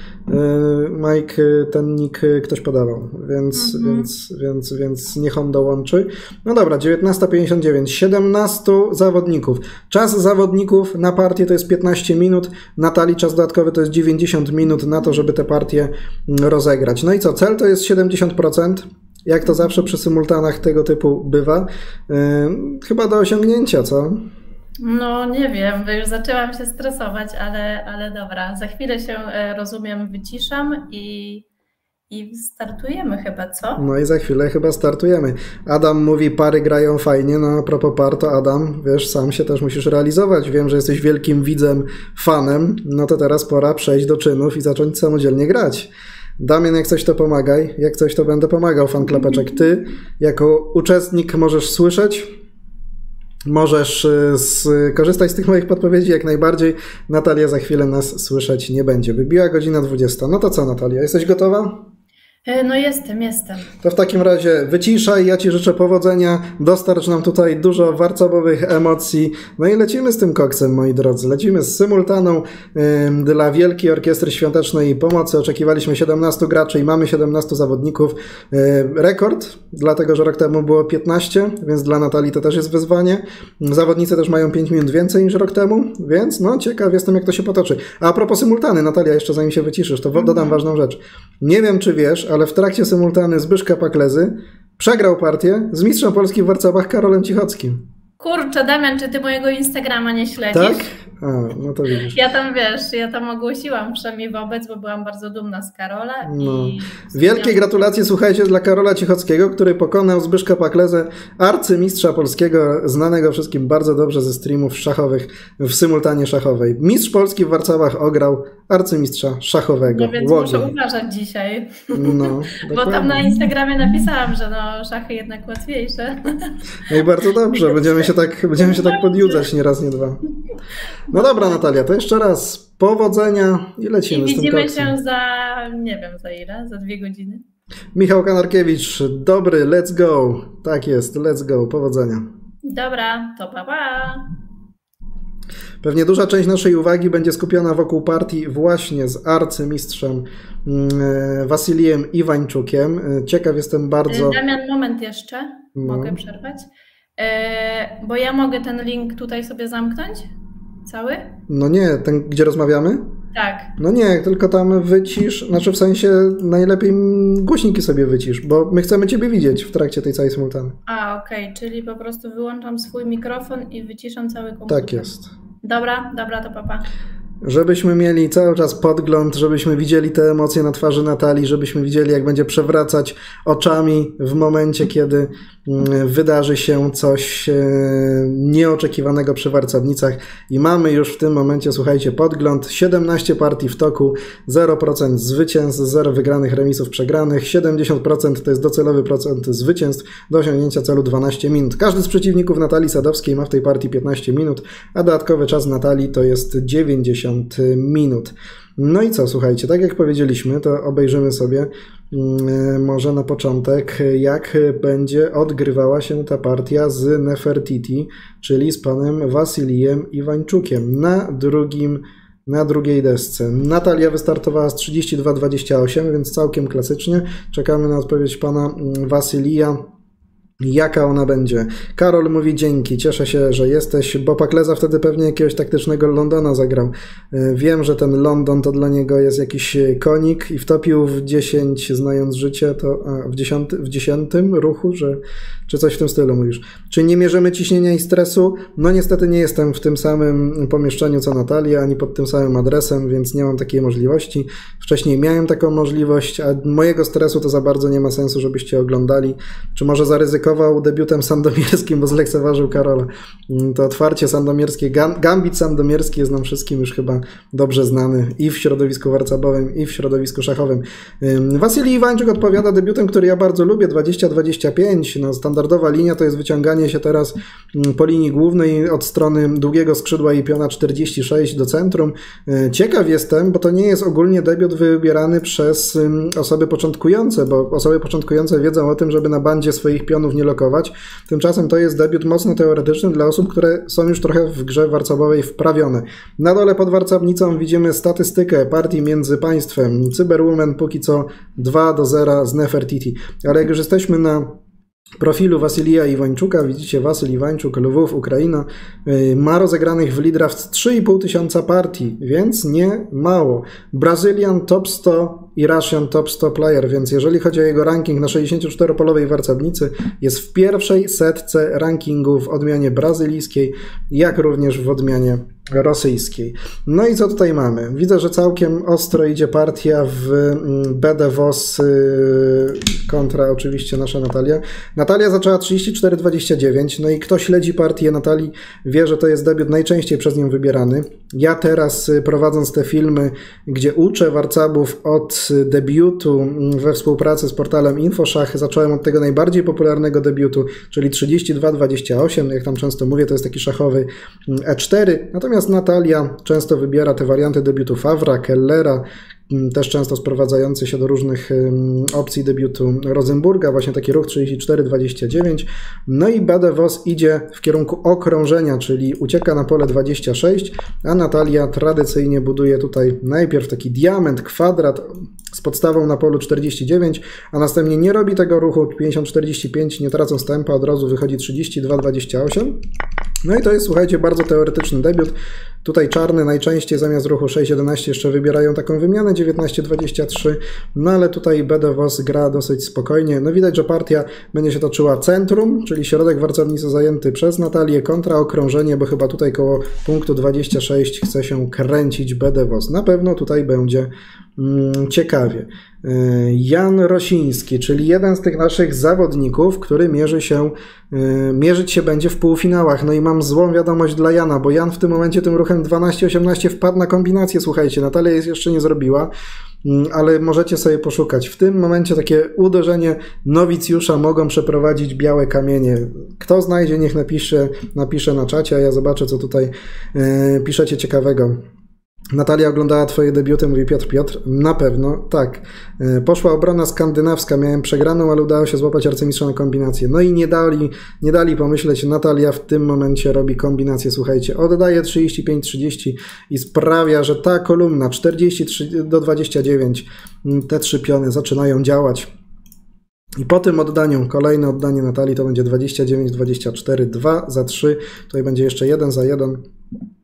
ten nick ktoś podawał, więc niech on dołączy. No dobra, 19:59, 17 zawodników. Czas zawodników na partię to jest 15 minut, Natalii czas dodatkowy to jest 90 minut na to, żeby te partie rozegrać. No i co, cel to jest 70%. Jak to zawsze przy symultanach tego typu bywa. Chyba do osiągnięcia, co? No nie wiem, bo już zaczęłam się stresować, ale dobra. Za chwilę się, rozumiem, wyciszam i startujemy chyba, co? No i za chwilę chyba startujemy. Adam mówi, pary grają fajnie. No a propos par, to Adam, wiesz, sam się też musisz realizować. Wiem, że jesteś wielkim widzem, fanem. No to teraz pora przejść do czynów i zacząć samodzielnie grać. Damian, jak coś to pomagaj, jak coś to będę pomagał, fan Klapeczek. Ty jako uczestnik możesz słyszeć, możesz skorzystać z tych moich podpowiedzi jak najbardziej. Natalia za chwilę nas słyszeć nie będzie. Wybiła godzina 20. No to co, Natalia, jesteś gotowa? No jestem. To w takim razie wyciszaj, ja ci życzę powodzenia, dostarcz nam tutaj dużo warcabowych emocji, no i lecimy z tym koksem, moi drodzy, lecimy z symultaną dla Wielkiej Orkiestry Świątecznej Pomocy. Oczekiwaliśmy 17 graczy i mamy 17 zawodników. Rekord, dlatego że rok temu było 15, więc dla Natalii to też jest wyzwanie. Zawodnicy też mają 5 minut więcej niż rok temu, więc no ciekaw jestem, jak to się potoczy. A propos symultany, Natalia, jeszcze zanim się wyciszysz, to dodam ważną rzecz. Nie wiem, czy wiesz, ale w trakcie symultany Zbyszka Paklezy przegrał partię z mistrzem Polski w Warcabach Karolem Cichockim. Kurczę, Damian, czy ty mojego Instagrama nie śledzisz? Tak? A, no to widzisz. Ja tam ogłosiłam przynajmniej wobec, bo byłam bardzo dumna z Karola. No. Wielkie gratulacje, słuchajcie, dla Karola Cichockiego, który pokonał Zbyszka Paklezę, arcymistrza polskiego, znanego wszystkim bardzo dobrze ze streamów szachowych w symultanie szachowej. Mistrz Polski w Warcabach ograł arcymistrza szachowego. No więc muszę uważać dzisiaj. No, bo tam na Instagramie napisałam, że no, szachy jednak łatwiejsze. No i bardzo dobrze, będziemy się tak podjudzać nie raz, nie dwa. No dobra, Natalia, to jeszcze raz powodzenia i lecimy z tym widzimy koksem. się za, nie wiem za ile, za 2 godziny. Michał Kanarkiewicz, dobry, let's go. Tak jest, let's go, powodzenia. Dobra, to pa pa. Pewnie duża część naszej uwagi będzie skupiona wokół partii właśnie z arcymistrzem Wasilijem Iwańczukiem. Ciekaw jestem bardzo... Damian, moment jeszcze, mogę przerwać? Bo ja mogę ten link tutaj sobie zamknąć? Cały? No nie, ten gdzie rozmawiamy? Tak. No nie, tylko tam wycisz, znaczy w sensie najlepiej głośniki sobie wycisz, bo my chcemy Ciebie widzieć w trakcie tej całej symultany. Okej, czyli po prostu wyłączam swój mikrofon i wyciszam cały komputer. Tak jest. Dobra, to papa. Żebyśmy mieli cały czas podgląd, żebyśmy widzieli te emocje na twarzy Natalii, żebyśmy widzieli, jak będzie przewracać oczami w momencie, kiedy wydarzy się coś nieoczekiwanego przy warcownicach. I mamy już w tym momencie, słuchajcie, podgląd. 17 partii w toku, 0% zwycięstw, 0 wygranych, remisów, przegranych. 70% to jest docelowy procent zwycięstw do osiągnięcia celu 12 minut. Każdy z przeciwników Natalii Sadowskiej ma w tej partii 15 minut, a dodatkowy czas Natalii to jest 90 minut. No i co, słuchajcie, tak jak powiedzieliśmy, to obejrzymy sobie może na początek, jak będzie odgrywała się ta partia z Nefertiti, czyli z panem Wasilijem Iwańczukiem na drugiej desce. Natalia wystartowała z 32-28, więc całkiem klasycznie. Czekamy na odpowiedź pana Wasylija. Jaka ona będzie? Karol mówi dzięki, cieszę się, że jesteś, bo Pakleza wtedy pewnie jakiegoś taktycznego Londona zagrał. Wiem, że ten London to dla niego jest jakiś konik i wtopił w 10, znając życie, to w 10 ruchu, czy coś w tym stylu mówisz. Czy nie mierzymy ciśnienia i stresu? No niestety nie jestem w tym samym pomieszczeniu co Natalia, ani pod tym samym adresem, więc nie mam takiej możliwości. Wcześniej miałem taką możliwość, a mojego stresu to za bardzo nie ma sensu, żebyście oglądali. Czy może zaryzykować debiutem sandomierskim, bo zlekceważył Karola. To otwarcie sandomierskie, gambit sandomierski jest nam wszystkim już chyba dobrze znany i w środowisku warcabowym, i w środowisku szachowym. Wasylij Iwańczuk odpowiada debiutem, który ja bardzo lubię, 20-25. No, standardowa linia to jest wyciąganie się teraz po linii głównej od strony długiego skrzydła i piona 46 do centrum. Ciekaw jestem, bo to nie jest ogólnie debiut wybierany przez osoby początkujące, bo osoby początkujące wiedzą o tym, żeby na bandzie swoich pionów nie lokować. Tymczasem to jest debiut mocno teoretyczny dla osób, które są już trochę w grze warcabowej wprawione. Na dole pod warcownicą widzimy statystykę partii między państwem. Cyberwoman póki co 2-0 z Nefertiti. Ale jak już jesteśmy na profilu Wasylija Iwańczuka, widzicie Wasyl Iwańczuk, Lwów, Ukraina, ma rozegranych w Lead-Draft 3500 partii, więc nie mało. Brazilian top 100 i Russian top 100 player, więc jeżeli chodzi o jego ranking na 64-polowej warcownicy, jest w pierwszej setce rankingu w odmianie brazylijskiej, jak również w odmianie rosyjskiej. No i co tutaj mamy? Widzę, że całkiem ostro idzie partia w BDWOS kontra oczywiście nasza Natalia. Natalia zaczęła 34-29, no i kto śledzi partię Natalii wie, że to jest debiut najczęściej przez nią wybierany. Ja teraz prowadząc te filmy, gdzie uczę warcabów od debiutu we współpracy z portalem InfoSzach, zacząłem od tego najbardziej popularnego debiutu, czyli 32-28, jak tam często mówię, to jest taki szachowy E4, natomiast Natalia często wybiera te warianty debiutu Favra, Kellera, też często sprowadzający się do różnych opcji debiutu Rosenburga, właśnie taki ruch 34-29. No i BDWOS idzie w kierunku okrążenia, czyli ucieka na pole 26, a Natalia tradycyjnie buduje tutaj najpierw taki diament, kwadrat z podstawą na polu 49, a następnie nie robi tego ruchu 50-45, nie tracąc tempa, od razu wychodzi 32-28. No i to jest, słuchajcie, bardzo teoretyczny debiut. Tutaj czarny najczęściej zamiast ruchu 6-11 jeszcze wybierają taką wymianę 19-23, no ale tutaj BDWOS gra dosyć spokojnie. No widać, że partia będzie się toczyła centrum, czyli środek warcownicy zajęty przez Natalię, kontra okrążenie, bo chyba tutaj koło punktu 26 chce się kręcić BDWOS. Na pewno tutaj będzie ciekawie. Jan Rosiński, czyli jeden z tych naszych zawodników, który mierzyć się będzie w półfinałach. No i mam złą wiadomość dla Jana, bo Jan w tym momencie tym ruchem 12-18 wpadł na kombinację, słuchajcie, Natalia jeszcze nie zrobiła, ale możecie sobie poszukać. W tym momencie takie uderzenie nowicjusza mogą przeprowadzić białe kamienie. Kto znajdzie, niech napisze na czacie, a ja zobaczę, co tutaj piszecie ciekawego. Natalia oglądała twoje debiuty, mówi Piotr, na pewno, tak. Poszła obrona skandynawska, miałem przegraną, ale udało się złapać arcymistrza na kombinację. No i nie dali pomyśleć, Natalia w tym momencie robi kombinację, słuchajcie, oddaje 35-30 i sprawia, że ta kolumna 43-29, te trzy piony zaczynają działać. I po tym oddaniu, kolejne oddanie Natalii to będzie 29-24, 2 za 3, tutaj będzie jeszcze 1 za 1.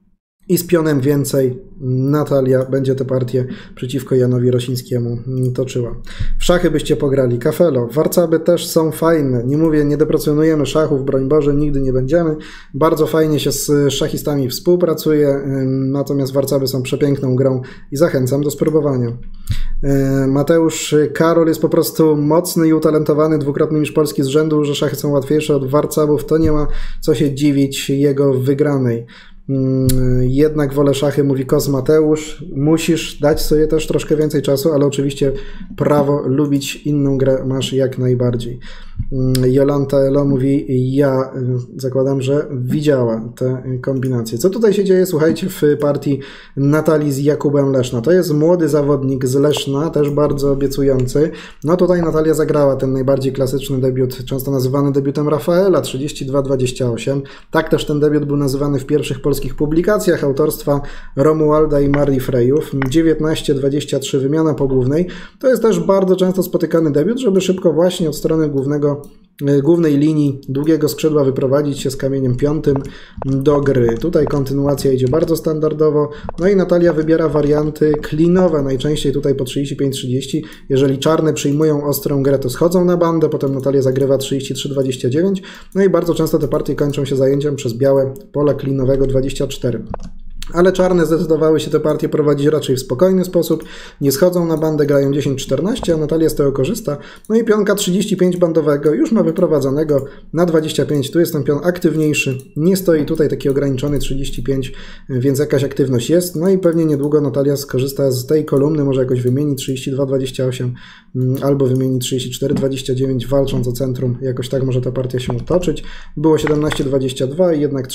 i z pionem więcej Natalia będzie tę partię przeciwko Janowi Rosińskiemu toczyła. W szachy byście pograli. Kafelo. Warcaby też są fajne. Nie mówię, nie deprecjonujemy szachów, broń Boże, nigdy nie będziemy. Bardzo fajnie się z szachistami współpracuje, natomiast warcaby są przepiękną grą i zachęcam do spróbowania. Mateusz Karol jest po prostu mocny i utalentowany, dwukrotny mistrz Polski z rzędu, że szachy są łatwiejsze od warcabów, to nie ma co się dziwić jego wygranej. Jednak wolę szachy, mówi Kos Mateusz. Musisz dać sobie też troszkę więcej czasu, ale oczywiście prawo lubić inną grę masz jak najbardziej. Jolanta Elo mówi, ja zakładam, że widziała te kombinacje. Co tutaj się dzieje? Słuchajcie, w partii Natalii z Jakubem Leszna. To jest młody zawodnik z Leszna, też bardzo obiecujący. No tutaj Natalia zagrała ten najbardziej klasyczny debiut, często nazywany debiutem Rafaela, 32-28. Tak też ten debiut był nazywany w pierwszych polskich publikacjach autorstwa Romualda i Marii Frejów. 19-23 wymiana po głównej. To jest też bardzo często spotykany debiut, żeby szybko właśnie od strony głównej linii długiego skrzydła wyprowadzić się z kamieniem piątym do gry. Tutaj kontynuacja idzie bardzo standardowo. No i Natalia wybiera warianty klinowe, najczęściej tutaj po 35-30. Jeżeli czarne przyjmują ostrą grę, to schodzą na bandę, potem Natalia zagrywa 33-29. No i bardzo często te partie kończą się zajęciem przez białe pola klinowego 24. Ale czarne zdecydowały się te partie prowadzić raczej w spokojny sposób, nie schodzą na bandę, grają 10-14, a Natalia z tego korzysta. No i pionka 35 bandowego już ma wyprowadzonego na 25, tu jest ten pion aktywniejszy, nie stoi tutaj taki ograniczony 35, więc jakaś aktywność jest. No i pewnie niedługo Natalia skorzysta z tej kolumny, może jakoś wymieni 32-28 albo wymieni 34-29, walcząc o centrum, jakoś tak może ta partia się toczyć. Było 17-22 i jednak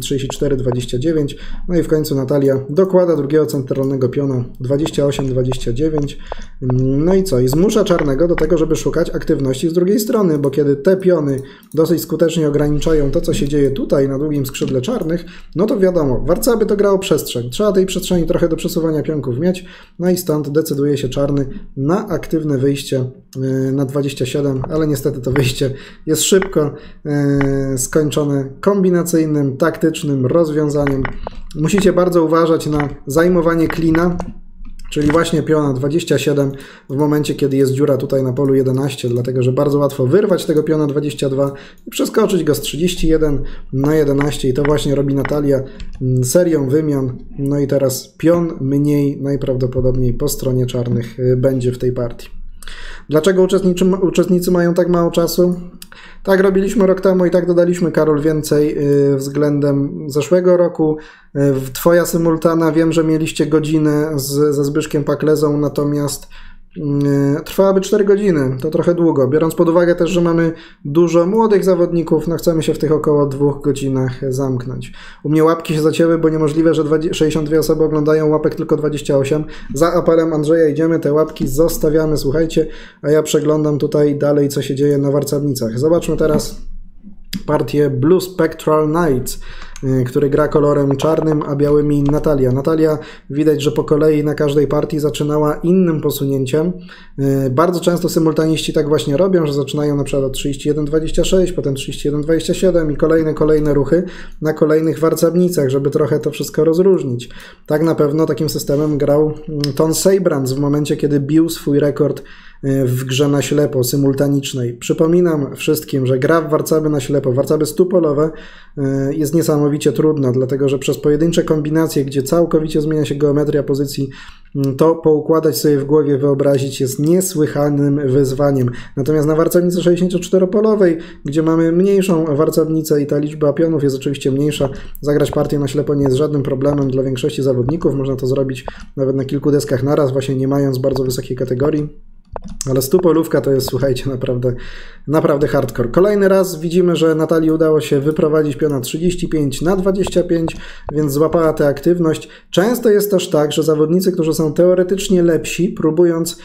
34-29, no i w końcu Natalia dokłada drugiego centralnego piona 28-29. No i co? I zmusza czarnego do tego, żeby szukać aktywności z drugiej strony, bo kiedy te piony dosyć skutecznie ograniczają to, co się dzieje tutaj na długim skrzydle czarnych, no to wiadomo, warcaby to grało przestrzeń. Trzeba tej przestrzeni trochę do przesuwania pionków mieć, no i stąd decyduje się czarny na aktywne wyjście na 27, ale niestety to wyjście jest szybko skończone kombinacyjnym, taktycznym rozwiązaniem. Musicie bardzo uważać na zajmowanie klina, czyli właśnie piona 27 w momencie, kiedy jest dziura tutaj na polu 11, dlatego że bardzo łatwo wyrwać tego piona 22 i przeskoczyć go z 31 na 11 i to właśnie robi Natalia serią wymian. No i teraz pion mniej najprawdopodobniej po stronie czarnych będzie w tej partii. Dlaczego uczestnicy mają tak mało czasu? Tak robiliśmy rok temu i tak dodaliśmy, Karol, więcej względem zeszłego roku. Twoja symultana, wiem, że mieliście godzinę ze Zbyszkiem Paklezą, natomiast trwałaby 4 godziny, to trochę długo. Biorąc pod uwagę też, że mamy dużo młodych zawodników, no chcemy się w tych około 2 godzinach zamknąć. U mnie łapki się zacięły, bo niemożliwe, że 62 osoby oglądają, łapek tylko 28. Za apelem Andrzeja idziemy, te łapki zostawiamy, słuchajcie, a ja przeglądam tutaj dalej, co się dzieje na warcabnicach. Zobaczmy teraz partię Blue Spectral Knights, który gra kolorem czarnym, a białymi Natalia. Natalia widać, że po kolei na każdej partii zaczynała innym posunięciem. Bardzo często symultaniści tak właśnie robią, że zaczynają na przykład od 31-26, potem 31-27 i kolejne ruchy na kolejnych warcabnicach, żeby trochę to wszystko rozróżnić. Tak na pewno takim systemem grał Ton Sejbrans w momencie, kiedy bił swój rekord w grze na ślepo, symultanicznej. Przypominam wszystkim, że gra w warcaby na ślepo, warcaby stupolowe jest niesamowicie trudna, dlatego że przez pojedyncze kombinacje, gdzie całkowicie zmienia się geometria pozycji, to poukładać sobie w głowie, wyobrazić jest niesłychanym wyzwaniem. Natomiast na warcabnicy 64-polowej, gdzie mamy mniejszą warcabnicę i ta liczba pionów jest oczywiście mniejsza, zagrać partię na ślepo nie jest żadnym problemem dla większości zawodników. Można to zrobić nawet na kilku deskach naraz, właśnie nie mając bardzo wysokiej kategorii. Ale stupolówka to jest, słuchajcie, naprawdę hardcore. Kolejny raz widzimy, że Natalii udało się wyprowadzić piona 35 na 25, więc złapała tę aktywność. Często jest też tak, że zawodnicy, którzy są teoretycznie lepsi, próbując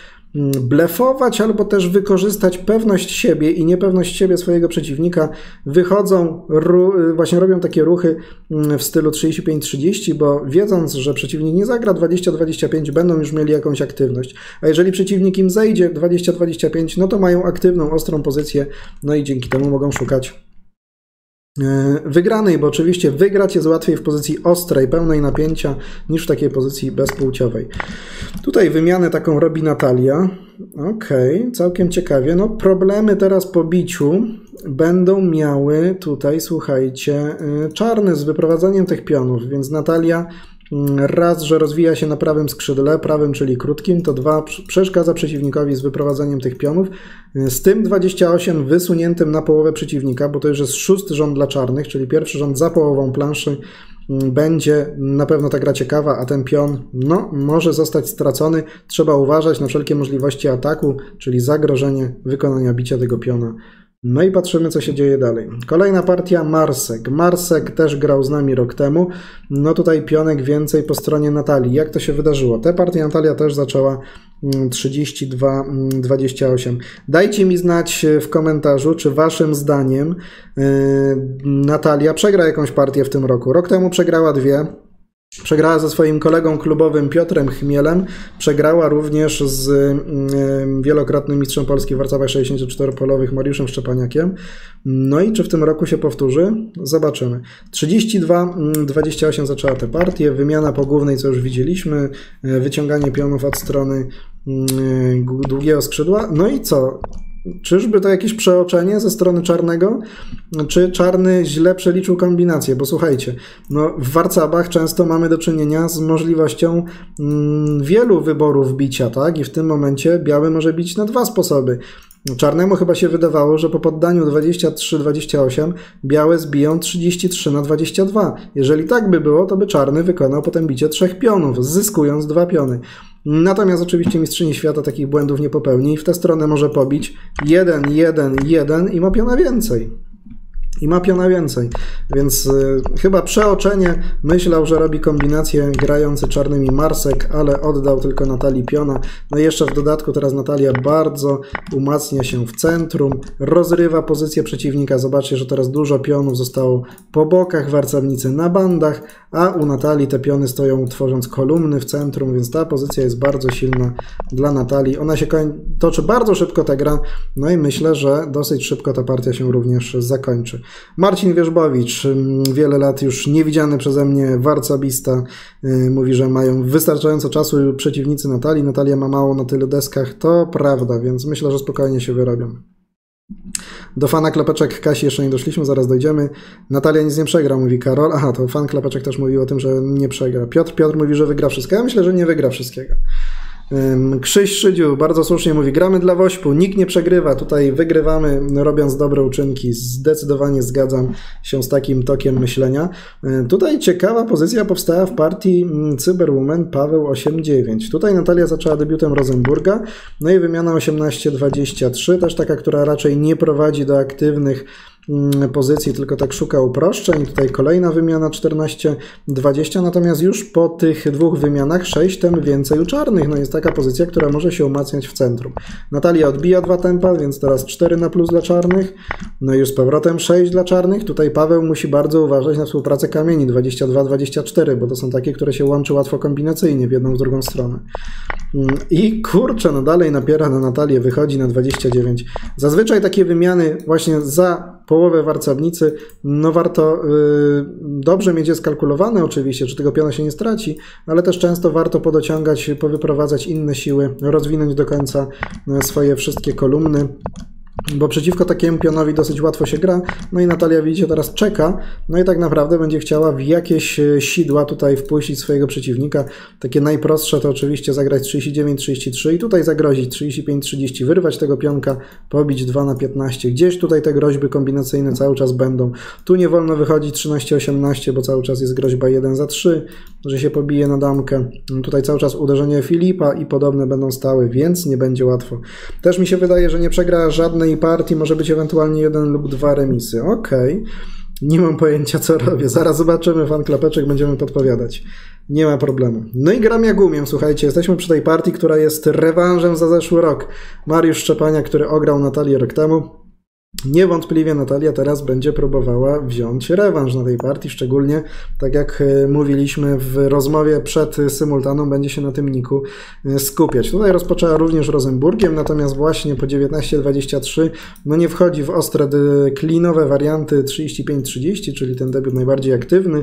blefować albo też wykorzystać pewność siebie i niepewność siebie swojego przeciwnika, wychodzą, właśnie robią takie ruchy w stylu 35-30, bo wiedząc, że przeciwnik nie zagra 20-25, będą już mieli jakąś aktywność. A jeżeli przeciwnik im zejdzie 20-25, no to mają aktywną, ostrą pozycję, no i dzięki temu mogą szukać wygranej, bo oczywiście wygrać jest łatwiej w pozycji ostrej, pełnej napięcia, niż w takiej pozycji bezpłciowej. Tutaj wymianę taką robi Natalia. Okej, całkiem ciekawie. No problemy teraz po biciu będą miały tutaj, słuchajcie, czarne z wyprowadzaniem tych pionów, więc Natalia raz, że rozwija się na prawym skrzydle, prawym, czyli krótkim, to dwa, przeszkadza przeciwnikowi z wyprowadzeniem tych pionów. Z tym 28 wysuniętym na połowę przeciwnika, bo to już jest 6. rząd dla czarnych, czyli pierwszy rząd za połową planszy. Będzie na pewno ta gra ciekawa, a ten pion może zostać stracony. Trzeba uważać na wszelkie możliwości ataku, czyli zagrożenie wykonania bicia tego piona. No i patrzymy, co się dzieje dalej. Kolejna partia Marsek. Marsek też grał z nami rok temu. No tutaj pionek więcej po stronie Natalii. Jak to się wydarzyło? Tę partię Natalia też zaczęła 32-28. Dajcie mi znać w komentarzu, czy waszym zdaniem Natalia przegra jakąś partię w tym roku. Rok temu przegrała 2. Przegrała ze swoim kolegą klubowym Piotrem Chmielem, przegrała również z wielokrotnym mistrzem Polski w Warcabach 64-polowych Mariuszem Szczepaniakiem. No i czy w tym roku się powtórzy? Zobaczymy. 32-28 zaczęła tę partię, wymiana po głównej, co już widzieliśmy, wyciąganie pionów od strony długiego skrzydła. No i co? Czyżby to jakieś przeoczenie ze strony czarnego? Czy czarny źle przeliczył kombinację? Bo słuchajcie, w warcabach często mamy do czynienia z możliwością wielu wyborów bicia, tak? I w tym momencie biały może bić na 2 sposoby. Czarnemu chyba się wydawało, że po poddaniu 23-28 białe zbiją 33-22. Jeżeli tak by było, to by czarny wykonał potem bicie 3 pionów, zyskując 2 piony. Natomiast oczywiście mistrzyni świata takich błędów nie popełni i w tę stronę może pobić 1, 1, 1 i ma piona więcej. Więc chyba przeoczenie myślał, że robi kombinację grający czarnymi Marsek, ale oddał tylko Natalii piona. No i jeszcze w dodatku teraz Natalia bardzo umacnia się w centrum, rozrywa pozycję przeciwnika. Zobaczcie, że teraz dużo pionów zostało po bokach, warcownicy na bandach, a u Natalii te piony stoją tworząc kolumny w centrum, więc ta pozycja jest bardzo silna dla Natalii. Ona się toczy bardzo szybko ta gra, no i myślę, że dosyć szybko ta partia się również zakończy. Marcin Wierzbowicz, wiele lat już niewidziany przeze mnie warcabista, mówi, że mają wystarczająco czasu przeciwnicy Natalii. Natalia ma mało na tylu deskach, to prawda, więc myślę, że spokojnie się wyrobią. Do fana klapeczek Kasi jeszcze nie doszliśmy, zaraz dojdziemy. Natalia nic nie przegra, mówi Karol. Aha, to fan klapeczek też mówił o tym, że nie przegra. Piotr mówi, że wygra wszystko. Ja myślę, że nie wygra wszystkiego. Krzyś Szydziu bardzo słusznie mówi, gramy dla Wośpu, nikt nie przegrywa, tutaj wygrywamy robiąc dobre uczynki. Zdecydowanie zgadzam się z takim tokiem myślenia. Tutaj ciekawa pozycja powstała w partii Cyberwoman Paweł 8-9. Tutaj Natalia zaczęła debiutem Rosenburga, no i wymiana 18-23, też taka, która raczej nie prowadzi do aktywnych pozycji, tylko tak szuka uproszczeń. Tutaj kolejna wymiana 14-20, natomiast już po tych 2 wymianach 6, tym więcej u czarnych. No jest taka pozycja, która może się umacniać w centrum. Natalia odbija 2 tempa, więc teraz 4 na plus dla czarnych. No i już z powrotem 6 dla czarnych. Tutaj Paweł musi bardzo uważać na współpracę kamieni 22-24, bo to są takie, które się łączy łatwo kombinacyjnie w jedną, w drugą stronę. I kurczę, dalej napiera na Natalię, wychodzi na 29. Zazwyczaj takie wymiany właśnie za połowę warcownicy, warto dobrze mieć je skalkulowane oczywiście, czy tego piona się nie straci, ale też często warto podociągać, powyprowadzać inne siły, rozwinąć do końca swoje wszystkie kolumny, bo przeciwko takiemu pionowi dosyć łatwo się gra. No i Natalia, widzicie, teraz czeka, no i tak naprawdę będzie chciała w jakieś sidła tutaj wpuścić swojego przeciwnika. Takie najprostsze to oczywiście zagrać 39-33 i tutaj zagrozić 35-30, wyrwać tego pionka, pobić 2 na 15. Gdzieś tutaj te groźby kombinacyjne cały czas będą. Tu nie wolno wychodzić 13-18, bo cały czas jest groźba 1 za 3, że się pobije na damkę. Tutaj cały czas uderzenie Filipa i podobne będą stały, więc nie będzie łatwo. Też mi się wydaje, że nie przegra żadnej partii, może być ewentualnie 1 lub 2 remisy. Okej. Nie mam pojęcia, co robię. Zaraz zobaczymy, fan klapeczek, będziemy podpowiadać. Nie ma problemu. No i gram jak umiem, słuchajcie. Jesteśmy przy tej partii, która jest rewanżem za zeszły rok. Mariusz Szczepania, który ograł Natalię rok temu. Niewątpliwie Natalia teraz będzie próbowała wziąć rewanż na tej partii, szczególnie tak jak mówiliśmy w rozmowie przed symultaną, będzie się na tym niku skupiać. Tutaj rozpoczęła również Rosenburgiem, natomiast właśnie po 19-23 no nie wchodzi w ostre klinowe warianty 35-30, czyli ten debiut najbardziej aktywny,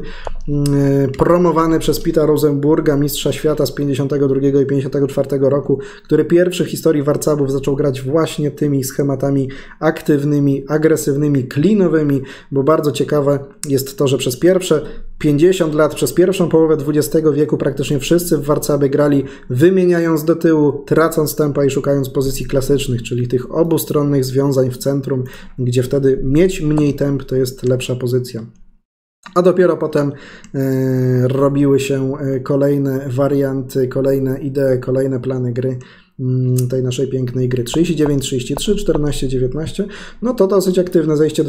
promowany przez Pita Rosenburga, mistrza świata z 52 i 54 roku, który pierwszy w historii warcabów zaczął grać właśnie tymi schematami aktywnymi, agresywnymi, klinowymi, bo bardzo ciekawe jest to, że przez pierwsze 50 lat, przez pierwszą połowę XX wieku praktycznie wszyscy w warcaby grali wymieniając do tyłu, tracąc tempa i szukając pozycji klasycznych, czyli tych obustronnych związań w centrum, gdzie wtedy mieć mniej temp to jest lepsza pozycja. A dopiero potem robiły się kolejne warianty, kolejne idee, kolejne plany gry tej naszej pięknej gry. 39-33, 14-19, no to dosyć aktywne zejście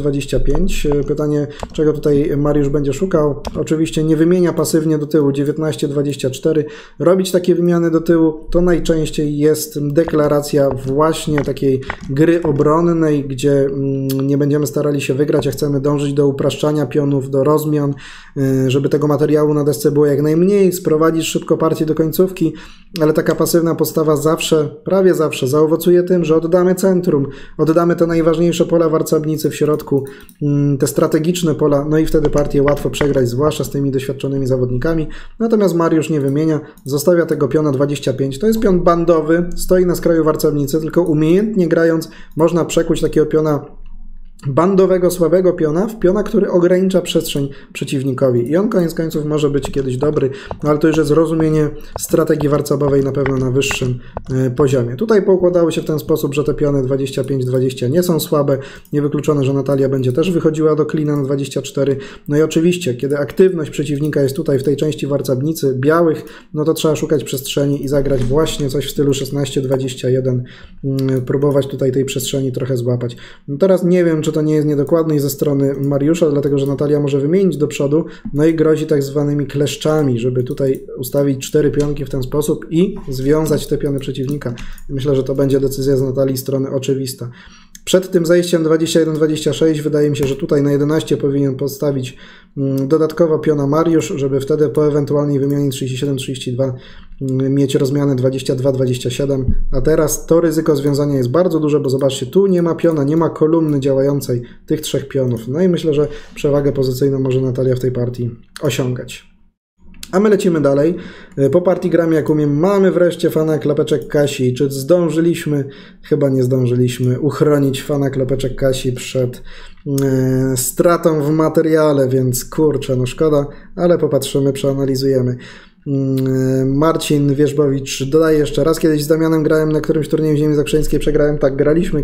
20-25. Pytanie, czego tutaj Mariusz będzie szukał? Oczywiście nie wymienia pasywnie do tyłu 19-24. Robić takie wymiany do tyłu to najczęściej jest deklaracja właśnie takiej gry obronnej, gdzie nie będziemy starali się wygrać, a chcemy dążyć do upraszczania pionów, do rozmian, żeby tego materiału na desce było jak najmniej, sprowadzić szybko partię do końcówki, ale taka pasywna postawa zawsze, prawie zawsze zaowocuje tym, że oddamy centrum, oddamy te najważniejsze pola warcabnicy w środku, te strategiczne pola, no i wtedy partię łatwo przegrać, zwłaszcza z tymi doświadczonymi zawodnikami. Natomiast Mariusz nie wymienia, zostawia tego piona 25. To jest pion bandowy, stoi na skraju warcabnicy, tylko umiejętnie grając można przekuć takiego piona bandowego, słabego piona w piona, który ogranicza przestrzeń przeciwnikowi. I on koniec końców może być kiedyś dobry, no ale to już jest rozumienie strategii warcabowej na pewno na wyższym poziomie. Tutaj poukładało się w ten sposób, że te piony 25-20 nie są słabe. Niewykluczone, że Natalia będzie też wychodziła do klina na 24. No i oczywiście, kiedy aktywność przeciwnika jest tutaj w tej części warcabnicy białych, no to trzeba szukać przestrzeni i zagrać właśnie coś w stylu 16-21. Próbować tutaj tej przestrzeni trochę złapać. No teraz nie wiem, czy to nie jest niedokładność ze strony Mariusza, dlatego że Natalia może wymienić do przodu, no i grozi tak zwanymi kleszczami, żeby tutaj ustawić 4 pionki w ten sposób i związać te piony przeciwnika. Myślę, że to będzie decyzja z Natalii strony oczywista. Przed tym zejściem 21-26 wydaje mi się, że tutaj na 11 powinien postawić dodatkowo piona Mariusz, żeby wtedy po ewentualnej wymianie 37-32 mieć rozmianę 22-27, a teraz to ryzyko związania jest bardzo duże, bo zobaczcie, tu nie ma piona, nie ma kolumny działającej tych 3 pionów. No i myślę, że przewagę pozycyjną może Natalia w tej partii osiągać. A my lecimy dalej. Po partii Gram jak umiem mamy wreszcie fana klapeczek Kasi. Czy zdążyliśmy? Chyba nie zdążyliśmy uchronić fana klapeczek Kasi przed stratą w materiale, więc kurczę, no szkoda, ale popatrzymy, przeanalizujemy. Marcin Wierzbowicz dodaje jeszcze raz, kiedyś z Damianem grałem na którymś turnieju Ziemi Zakrzeńskiej, przegrałem, tak, graliśmy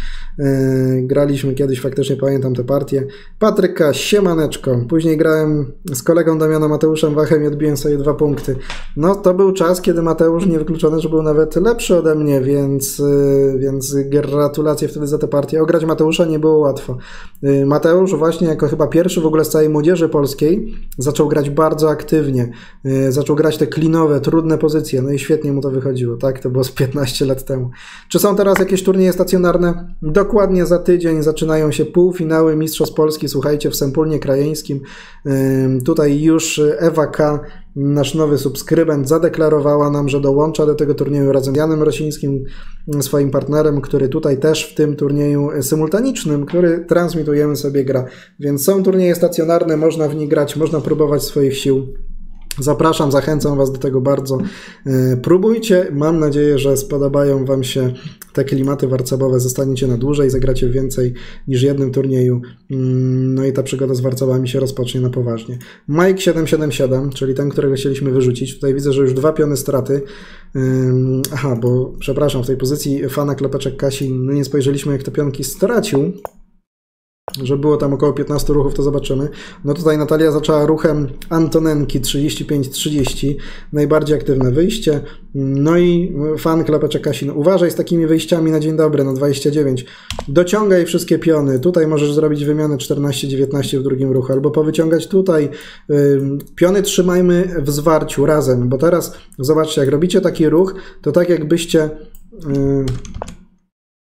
kiedyś, faktycznie pamiętam tę partię. Patryka, siemaneczko, później grałem z kolegą Damiana Mateuszem Wachem i odbiłem sobie 2 punkty. No to był czas, kiedy Mateusz niewykluczone, że był nawet lepszy ode mnie, więc gratulacje wtedy za tę partię. Ograć Mateusza nie było łatwo. Mateusz właśnie jako chyba pierwszy w ogóle z całej młodzieży polskiej zaczął grać bardzo aktywnie, zaczął grać te klinowe, trudne pozycje, no i świetnie mu to wychodziło, tak? To było z 15 lat temu. Czy są teraz jakieś turnieje stacjonarne? Dokładnie za tydzień zaczynają się półfinały Mistrzostw Polski, słuchajcie, w Sępólnie Krajeńskim. Tutaj już Ewa K., nasz nowy subskrybent, zadeklarowała nam, że dołącza do tego turnieju razem z Janem Rosińskim, swoim partnerem, który tutaj też w tym turnieju symultanicznym, który transmitujemy, sobie gra. Więc są turnieje stacjonarne, można w nich grać, można próbować swoich sił. Zapraszam, zachęcam Was do tego bardzo. Próbujcie, mam nadzieję, że spodobają Wam się te klimaty warcabowe, zostaniecie na dłużej, zagracie więcej niż jednym turnieju, no i ta przygoda z warcabami się rozpocznie na poważnie. Mike 777, czyli ten, którego chcieliśmy wyrzucić, tutaj widzę, że już 2 piony straty. Aha, bo przepraszam, w tej pozycji fana klapeczek Kasi no nie spojrzeliśmy, jak te pionki stracił. Że było tam około 15 ruchów, to zobaczymy. No tutaj Natalia zaczęła ruchem Antonenki 35-30, najbardziej aktywne wyjście. No i fan klapeczek Kasi, no uważaj z takimi wyjściami na dzień dobry, na 29. Dociągaj wszystkie piony. Tutaj możesz zrobić wymianę 14-19 w drugim ruchu, albo powyciągać tutaj. Piony trzymajmy w zwarciu razem, bo teraz zobaczcie, jak robicie taki ruch, to tak jakbyście...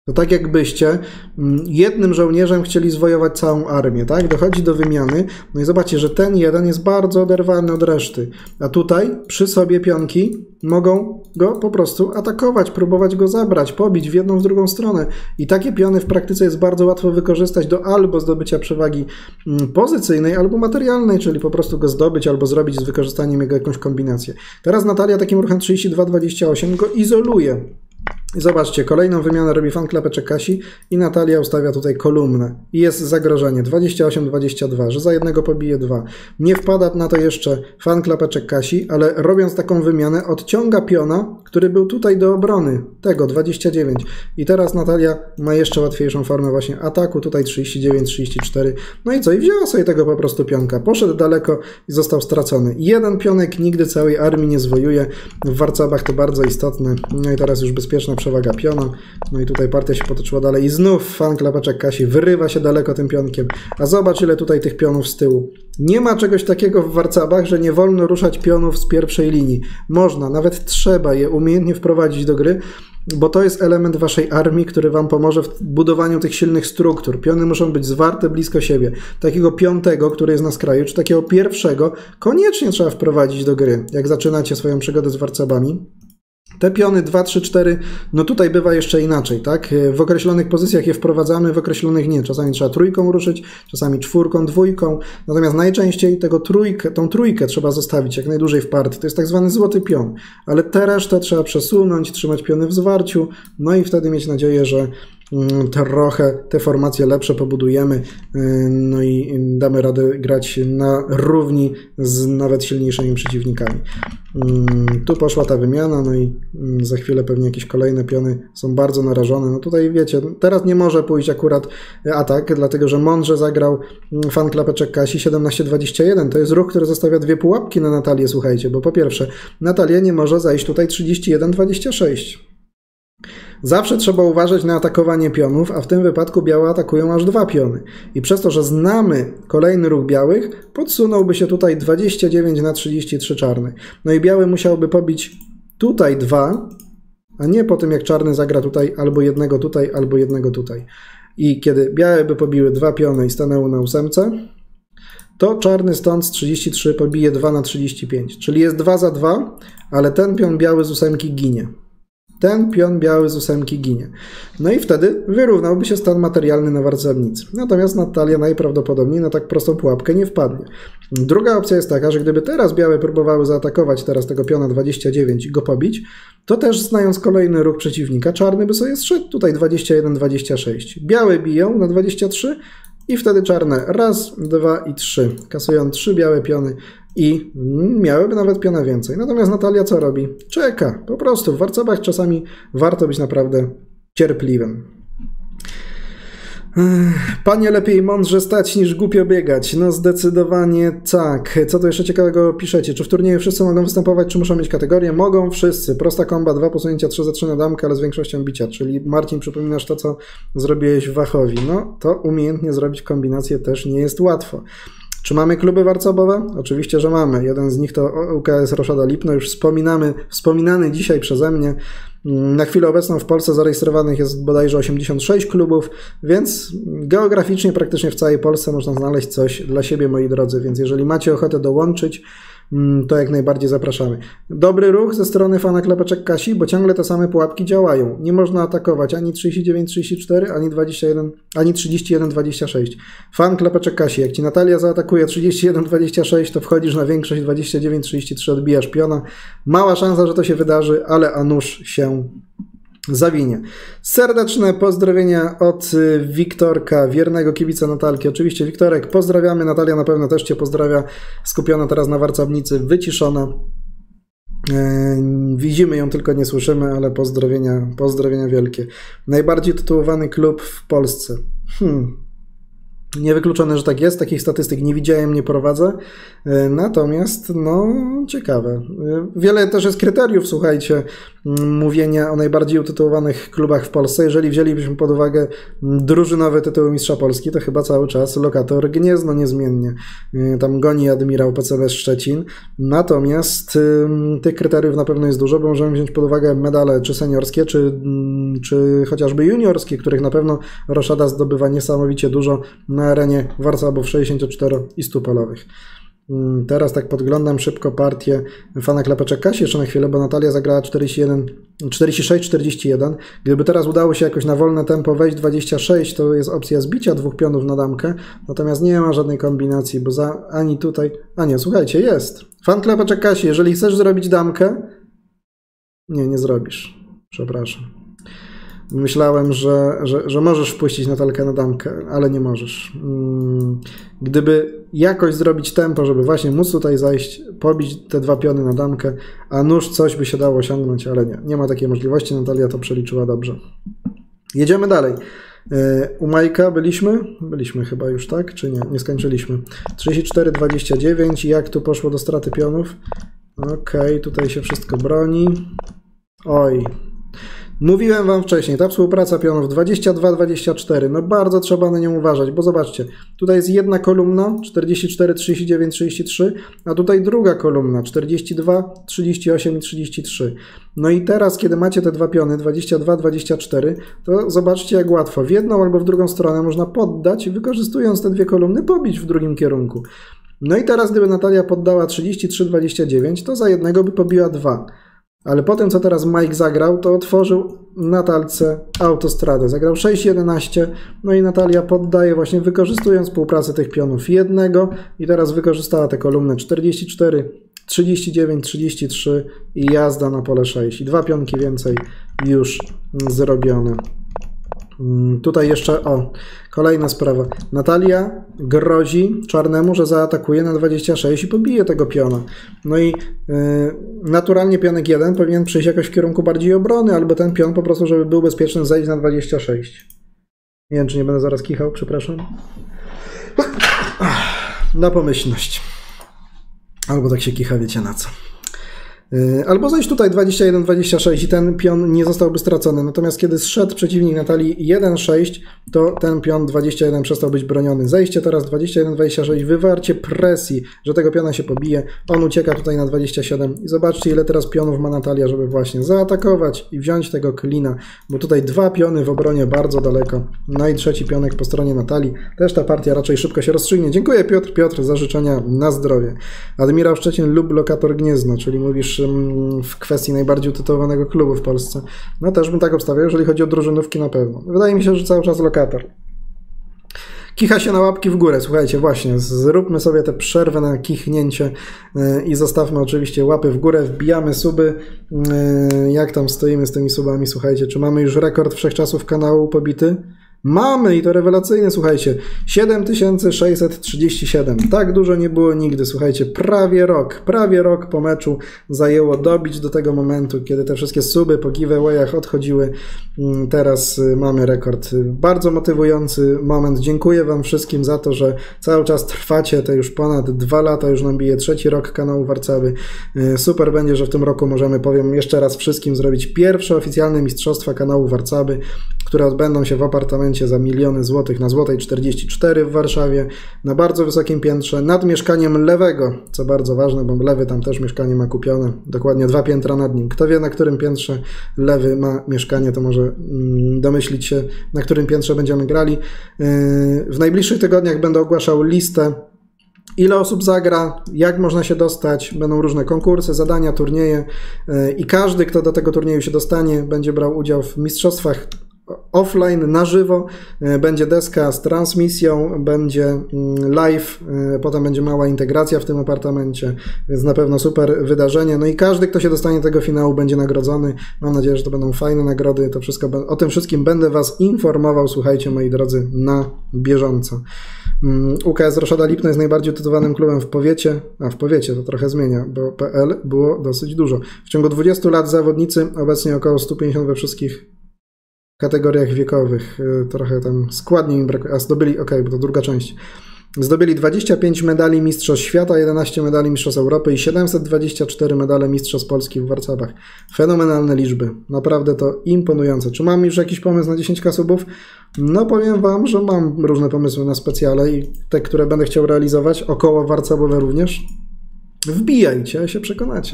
To tak jakbyście jednym żołnierzem chcieli zwojować całą armię, tak? Dochodzi do wymiany, no i zobaczcie, że ten jeden jest bardzo oderwany od reszty, a tutaj przy sobie pionki mogą go po prostu atakować, próbować go zabrać, pobić w jedną, w drugą stronę i takie piony w praktyce jest bardzo łatwo wykorzystać do albo zdobycia przewagi pozycyjnej, albo materialnej, czyli po prostu go zdobyć albo zrobić z wykorzystaniem jego jakąś kombinację. Teraz Natalia takim ruchem 32-28 go izoluje. I zobaczcie, kolejną wymianę robi fan klapeczek Kasi i Natalia ustawia tutaj kolumnę. I jest zagrożenie 28-22, że za jednego pobije 2. Nie wpada na to jeszcze fan klapeczek Kasi, ale robiąc taką wymianę odciąga piona, który był tutaj do obrony, tego 29. I teraz Natalia ma jeszcze łatwiejszą formę właśnie ataku, tutaj 39-34. No i co? I wzięła sobie tego po prostu pionka. Poszedł daleko i został stracony. Jeden pionek nigdy całej armii nie zwojuje. W warcabach to bardzo istotne. No i teraz już bezpieczna przewaga piona. No i tutaj partia się potoczyła dalej i znów fan klapeczek Kasi wyrywa się daleko tym pionkiem. A zobacz, ile tutaj tych pionów z tyłu. Nie ma czegoś takiego w warcabach, że nie wolno ruszać pionów z pierwszej linii. Można, nawet trzeba je umiejętnie wprowadzić do gry, bo to jest element waszej armii, który wam pomoże w budowaniu tych silnych struktur. Piony muszą być zwarte blisko siebie. Takiego piątego, który jest na skraju, czy takiego pierwszego koniecznie trzeba wprowadzić do gry, jak zaczynacie swoją przygodę z warcabami. Te piony 2, 3, 4, no tutaj bywa jeszcze inaczej, tak? W określonych pozycjach je wprowadzamy, w określonych nie. Czasami trzeba trójką ruszyć, czasami czwórką, dwójką, natomiast najczęściej tą trójkę trzeba zostawić jak najdłużej w partii. To jest tak zwany złoty pion, ale tę resztę trzeba przesunąć, trzymać piony w zwarciu, no i wtedy mieć nadzieję, że trochę te formacje lepsze pobudujemy, no i damy radę grać na równi z nawet silniejszymi przeciwnikami. Tu poszła ta wymiana, no i za chwilę pewnie jakieś kolejne piony są bardzo narażone. No tutaj wiecie, teraz nie może pójść akurat atak, dlatego że mądrze zagrał fan klapeczek Kasi 17-21. To jest ruch, który zostawia dwie pułapki na Natalię, słuchajcie, bo po pierwsze Natalia nie może zajść tutaj 31-26. Zawsze trzeba uważać na atakowanie pionów, a w tym wypadku białe atakują aż 2 piony. I przez to, że znamy kolejny ruch białych, podsunąłby się tutaj 29-33 czarny. No i biały musiałby pobić tutaj 2, a nie po tym jak czarny zagra tutaj albo jednego tutaj, albo jednego tutaj. I kiedy białe by pobiły 2 piony i stanęły na 8, to czarny stąd z 33 pobije 2-35. Czyli jest 2 za 2, ale ten pion biały z 8 ginie. Ten pion biały z 8 ginie. No i wtedy wyrównałby się stan materialny na warcownicy. Natomiast Natalia najprawdopodobniej na tak prostą pułapkę nie wpadnie. Druga opcja jest taka, że gdyby teraz białe próbowały zaatakować teraz tego piona 29 i go pobić, to też znając kolejny ruch przeciwnika, czarny by sobie zszedł tutaj 21-26. Białe biją na 23 i wtedy czarne 1, 2 i 3. Kasują 3 białe piony i miałyby nawet piona więcej. Natomiast Natalia co robi? Czeka. Po prostu w warcabach czasami warto być naprawdę cierpliwym. Panie, lepiej mądrze stać niż głupio biegać. No zdecydowanie tak. Co tu jeszcze ciekawego piszecie? Czy w turnieju wszyscy mogą występować, czy muszą mieć kategorię? Mogą wszyscy. Prosta komba, 2 posunięcia, 3 za 3 na damkę, ale z większością bicia. Czyli Marcin, przypominasz to, co zrobiłeś w Wachowi. No to umiejętnie zrobić kombinację też nie jest łatwo. Czy mamy kluby warcabowe? Oczywiście, że mamy. Jeden z nich to UKS Roszada Lipno, już wspominany dzisiaj przeze mnie. Na chwilę obecną w Polsce zarejestrowanych jest bodajże 86 klubów, więc geograficznie praktycznie w całej Polsce można znaleźć coś dla siebie, moi drodzy, więc jeżeli macie ochotę dołączyć, to jak najbardziej zapraszamy. Dobry ruch ze strony fana klapeczek Kasi, bo ciągle te same pułapki działają. Nie można atakować ani 39-34, ani 31-26. Fan klapeczek Kasi, jak ci Natalia zaatakuje 31-26, to wchodzisz na większość 29-33, odbijasz piona. Mała szansa, że to się wydarzy, ale a nuż się zawinie. Serdeczne pozdrowienia od Wiktorka, wiernego kibica Natalki. Oczywiście Wiktorek, pozdrawiamy. Natalia na pewno też cię pozdrawia. Skupiona teraz na warcownicy, wyciszona. Widzimy ją, tylko nie słyszymy, ale pozdrowienia wielkie. Najbardziej tytułowany klub w Polsce. Niewykluczone, że tak jest. Takich statystyk nie widziałem, nie prowadzę. Natomiast, no, ciekawe. Wiele też jest kryteriów, słuchajcie, mówienia o najbardziej utytułowanych klubach w Polsce. Jeżeli wzięlibyśmy pod uwagę drużynowe tytuły Mistrza Polski, to chyba cały czas Lokator Gniezno niezmiennie tam goni Admirał PCB Szczecin. Natomiast tych kryteriów na pewno jest dużo, bo możemy wziąć pod uwagę medale czy seniorskie, czy chociażby juniorskie, których na pewno Roszada zdobywa niesamowicie dużo na arenie Warcabów 64 i 100 polowych. Teraz tak podglądam szybko partię Fana Klepeczek Kasi jeszcze na chwilę, bo Natalia zagrała 46-41. Gdyby teraz udało się jakoś na wolne tempo wejść 26, to jest opcja zbicia 2 pionów na damkę, natomiast nie ma żadnej kombinacji, bo ani tutaj... A nie, słuchajcie, jest. Fan Klepeczek Kasi, jeżeli chcesz zrobić damkę... Nie zrobisz. Przepraszam. Myślałem, że możesz wpuścić Natalkę na damkę, ale nie możesz. Gdyby jakoś zrobić tempo, żeby właśnie móc tutaj zajść, pobić te 2 piony na damkę, a nóż coś by się dało osiągnąć, ale nie ma takiej możliwości. Natalia to przeliczyła dobrze. Jedziemy dalej. U Majka byliśmy? Byliśmy chyba już, tak? Czy nie? Nie skończyliśmy. 34-29. Jak tu poszło do straty pionów? Okej, tutaj się wszystko broni. Oj. Mówiłem wam wcześniej, ta współpraca pionów 22-24, no bardzo trzeba na nią uważać, bo zobaczcie, tutaj jest jedna kolumna 44, 39, 33, a tutaj druga kolumna 42, 38 i 33. No i teraz, kiedy macie te 2 piony 22-24, to zobaczcie jak łatwo w jedną albo w drugą stronę można poddać, wykorzystując te 2 kolumny pobić w drugim kierunku. No i teraz, gdyby Natalia poddała 33-29, to za jednego by pobiła 2. Ale po tym, co teraz Mike zagrał, to otworzył Natalce autostradę. Zagrał 6-11, no i Natalia poddaje właśnie wykorzystując współpracę tych pionów jednego i teraz wykorzystała tę kolumnę 44, 39, 33 i jazda na pole 6. I 2 pionki więcej już zrobione. Tutaj jeszcze, kolejna sprawa. Natalia grozi czarnemu, że zaatakuje na 26 i pobije tego piona. No i naturalnie pionek 1 powinien przyjść jakoś w kierunku bardziej obrony, albo ten pion po prostu, żeby był bezpieczny, zejść na 26. Nie wiem, czy nie będę zaraz kichał, przepraszam. Na pomyślność. Albo tak się kicha, wiecie na co. Albo zejść tutaj 21-26 i ten pion nie zostałby stracony. Natomiast kiedy zszedł przeciwnik Natalii 1-6, to ten pion 21 przestał być broniony. Zejście teraz 21-26, wywarcie presji, że tego piona się pobije. On ucieka tutaj na 27 i zobaczcie, ile teraz pionów ma Natalia, żeby właśnie zaatakować i wziąć tego klina, bo tutaj 2 piony w obronie bardzo daleko. No i 3 pionek po stronie Natalii. Też ta partia raczej szybko się rozstrzygnie. Dziękuję Piotr za życzenia na zdrowie. Admirał Szczecin lub Lokator Gniezno, czyli mówisz w kwestii najbardziej utytułowanego klubu w Polsce. No też bym tak obstawiał, jeżeli chodzi o drużynówki na pewno. Wydaje mi się, że cały czas Lokator. Kicha się na łapki w górę. Słuchajcie, właśnie, zróbmy sobie tę przerwę na kichnięcie i zostawmy oczywiście łapy w górę, wbijamy suby. Jak tam stoimy z tymi subami? Słuchajcie, czy mamy już rekord wszechczasów kanału pobity? Mamy i to rewelacyjny, słuchajcie, 7637. Tak dużo nie było nigdy, słuchajcie, prawie rok po meczu zajęło dobić do tego momentu, kiedy te wszystkie suby po giveawayach odchodziły. Teraz mamy rekord. Bardzo motywujący moment. Dziękuję wam wszystkim za to, że cały czas trwacie, te już ponad 2 lata, już nam bije 3. rok kanału Warcaby. Super będzie, że w tym roku możemy, powiem jeszcze raz wszystkim, zrobić pierwsze oficjalne mistrzostwa kanału Warcaby, które odbędą się w apartamencie za miliony złotych na Złotej 44 w Warszawie, na bardzo wysokim piętrze, nad mieszkaniem Lewego, co bardzo ważne, bo Lewy tam też mieszkanie ma kupione, dokładnie 2 piętra nad nim. Kto wie, na którym piętrze Lewy ma mieszkanie, to może domyślić się, na którym piętrze będziemy grali. W najbliższych tygodniach będę ogłaszał listę, ile osób zagra, jak można się dostać, będą różne konkursy, zadania, turnieje i każdy, kto do tego turnieju się dostanie, będzie brał udział w mistrzostwach offline, na żywo, będzie deska z transmisją, będzie live, potem będzie mała integracja w tym apartamencie, więc na pewno super wydarzenie. No i każdy, kto się dostanie do tego finału, będzie nagrodzony. Mam nadzieję, że to będą fajne nagrody. To wszystko, o tym wszystkim będę was informował, słuchajcie, moi drodzy, na bieżąco. UKS Roszada Lipno jest najbardziej tytułowanym klubem w powiecie, a w powiecie to trochę zmienia, bo PL było dosyć dużo. W ciągu 20 lat zawodnicy, obecnie około 150 we wszystkich kategoriach wiekowych, trochę tam składnie im brakuje, a zdobyli, bo to druga część. Zdobyli 25 medali Mistrzostw Świata, 11 medali Mistrzostw Europy i 724 medale Mistrzostw Polski w Warcabach. Fenomenalne liczby. Naprawdę to imponujące. Czy mam już jakiś pomysł na 10K subów? No powiem wam, że mam różne pomysły na specjale i te, które będę chciał realizować, około warcabowe również. Wbijajcie, się przekonacie.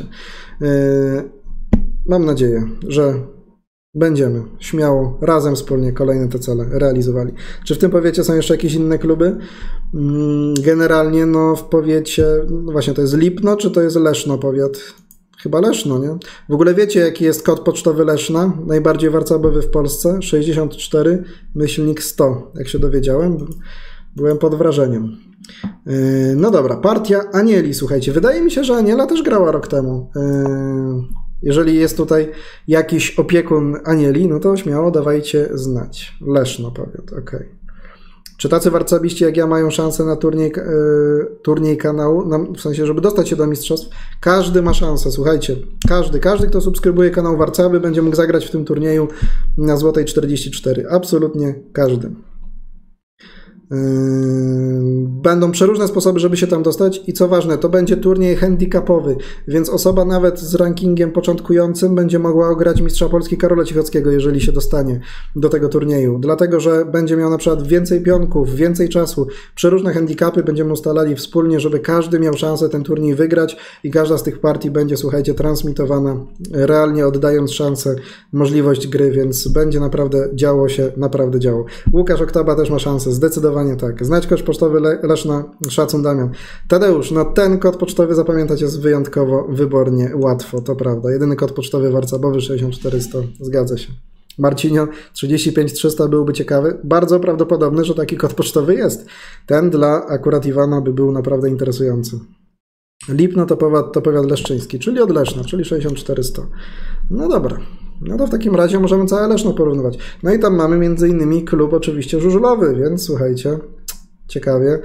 Mam nadzieję, że będziemy śmiało, razem wspólnie kolejne te cele realizowali. Czy w tym powiecie są jeszcze jakieś inne kluby? Generalnie no w powiecie, no właśnie to jest Lipno, czy to jest Leszno powiat? Chyba Leszno, nie? W ogóle wiecie jaki jest kod pocztowy Leszna? Najbardziej warcabowy w Polsce? 64-100, jak się dowiedziałem. Byłem pod wrażeniem. No dobra, partia Anieli, słuchajcie. Wydaje mi się, że Aniela też grała rok temu. Jeżeli jest tutaj jakiś opiekun Anieli, no to śmiało dawajcie znać. Leszno powiat, okej. Czy tacy warcabiści jak ja mają szansę na turniej kanału? W sensie, żeby dostać się do mistrzostw? Każdy ma szansę, słuchajcie. Każdy, kto subskrybuje kanał Warcaby, będzie mógł zagrać w tym turnieju na Złotej 44. Absolutnie każdy. Będą przeróżne sposoby, żeby się tam dostać i co ważne, to będzie turniej handicapowy, więc osoba nawet z rankingiem początkującym będzie mogła ograć mistrza Polski Karola Cichockiego, jeżeli się dostanie do tego turnieju, dlatego, że będzie miał na przykład więcej pionków, więcej czasu, przeróżne handicapy będziemy ustalali wspólnie, żeby każdy miał szansę ten turniej wygrać i każda z tych partii będzie, słuchajcie, transmitowana, realnie oddając szansę, możliwość gry, więc będzie naprawdę działo się, naprawdę działo. Łukasz Oktaba też ma szansę, zdecydowanie tak. Znać kod pocztowy Leszna, szacun Damian. Tadeusz, no ten kod pocztowy zapamiętać jest wyjątkowo wybornie łatwo, to prawda. Jedyny kod pocztowy warcabowy 64100, zgadza się. Marcinio, 35300 byłby ciekawy. Bardzo prawdopodobne, że taki kod pocztowy jest. Ten dla akurat Iwana by był naprawdę interesujący. Lipno to powiat leszczyński, czyli od Leszna, czyli 64100. No dobra. No to w takim razie możemy całe Leszno porównywać. No i tam mamy między innymi klub oczywiście żużlowy, więc słuchajcie, ciekawie.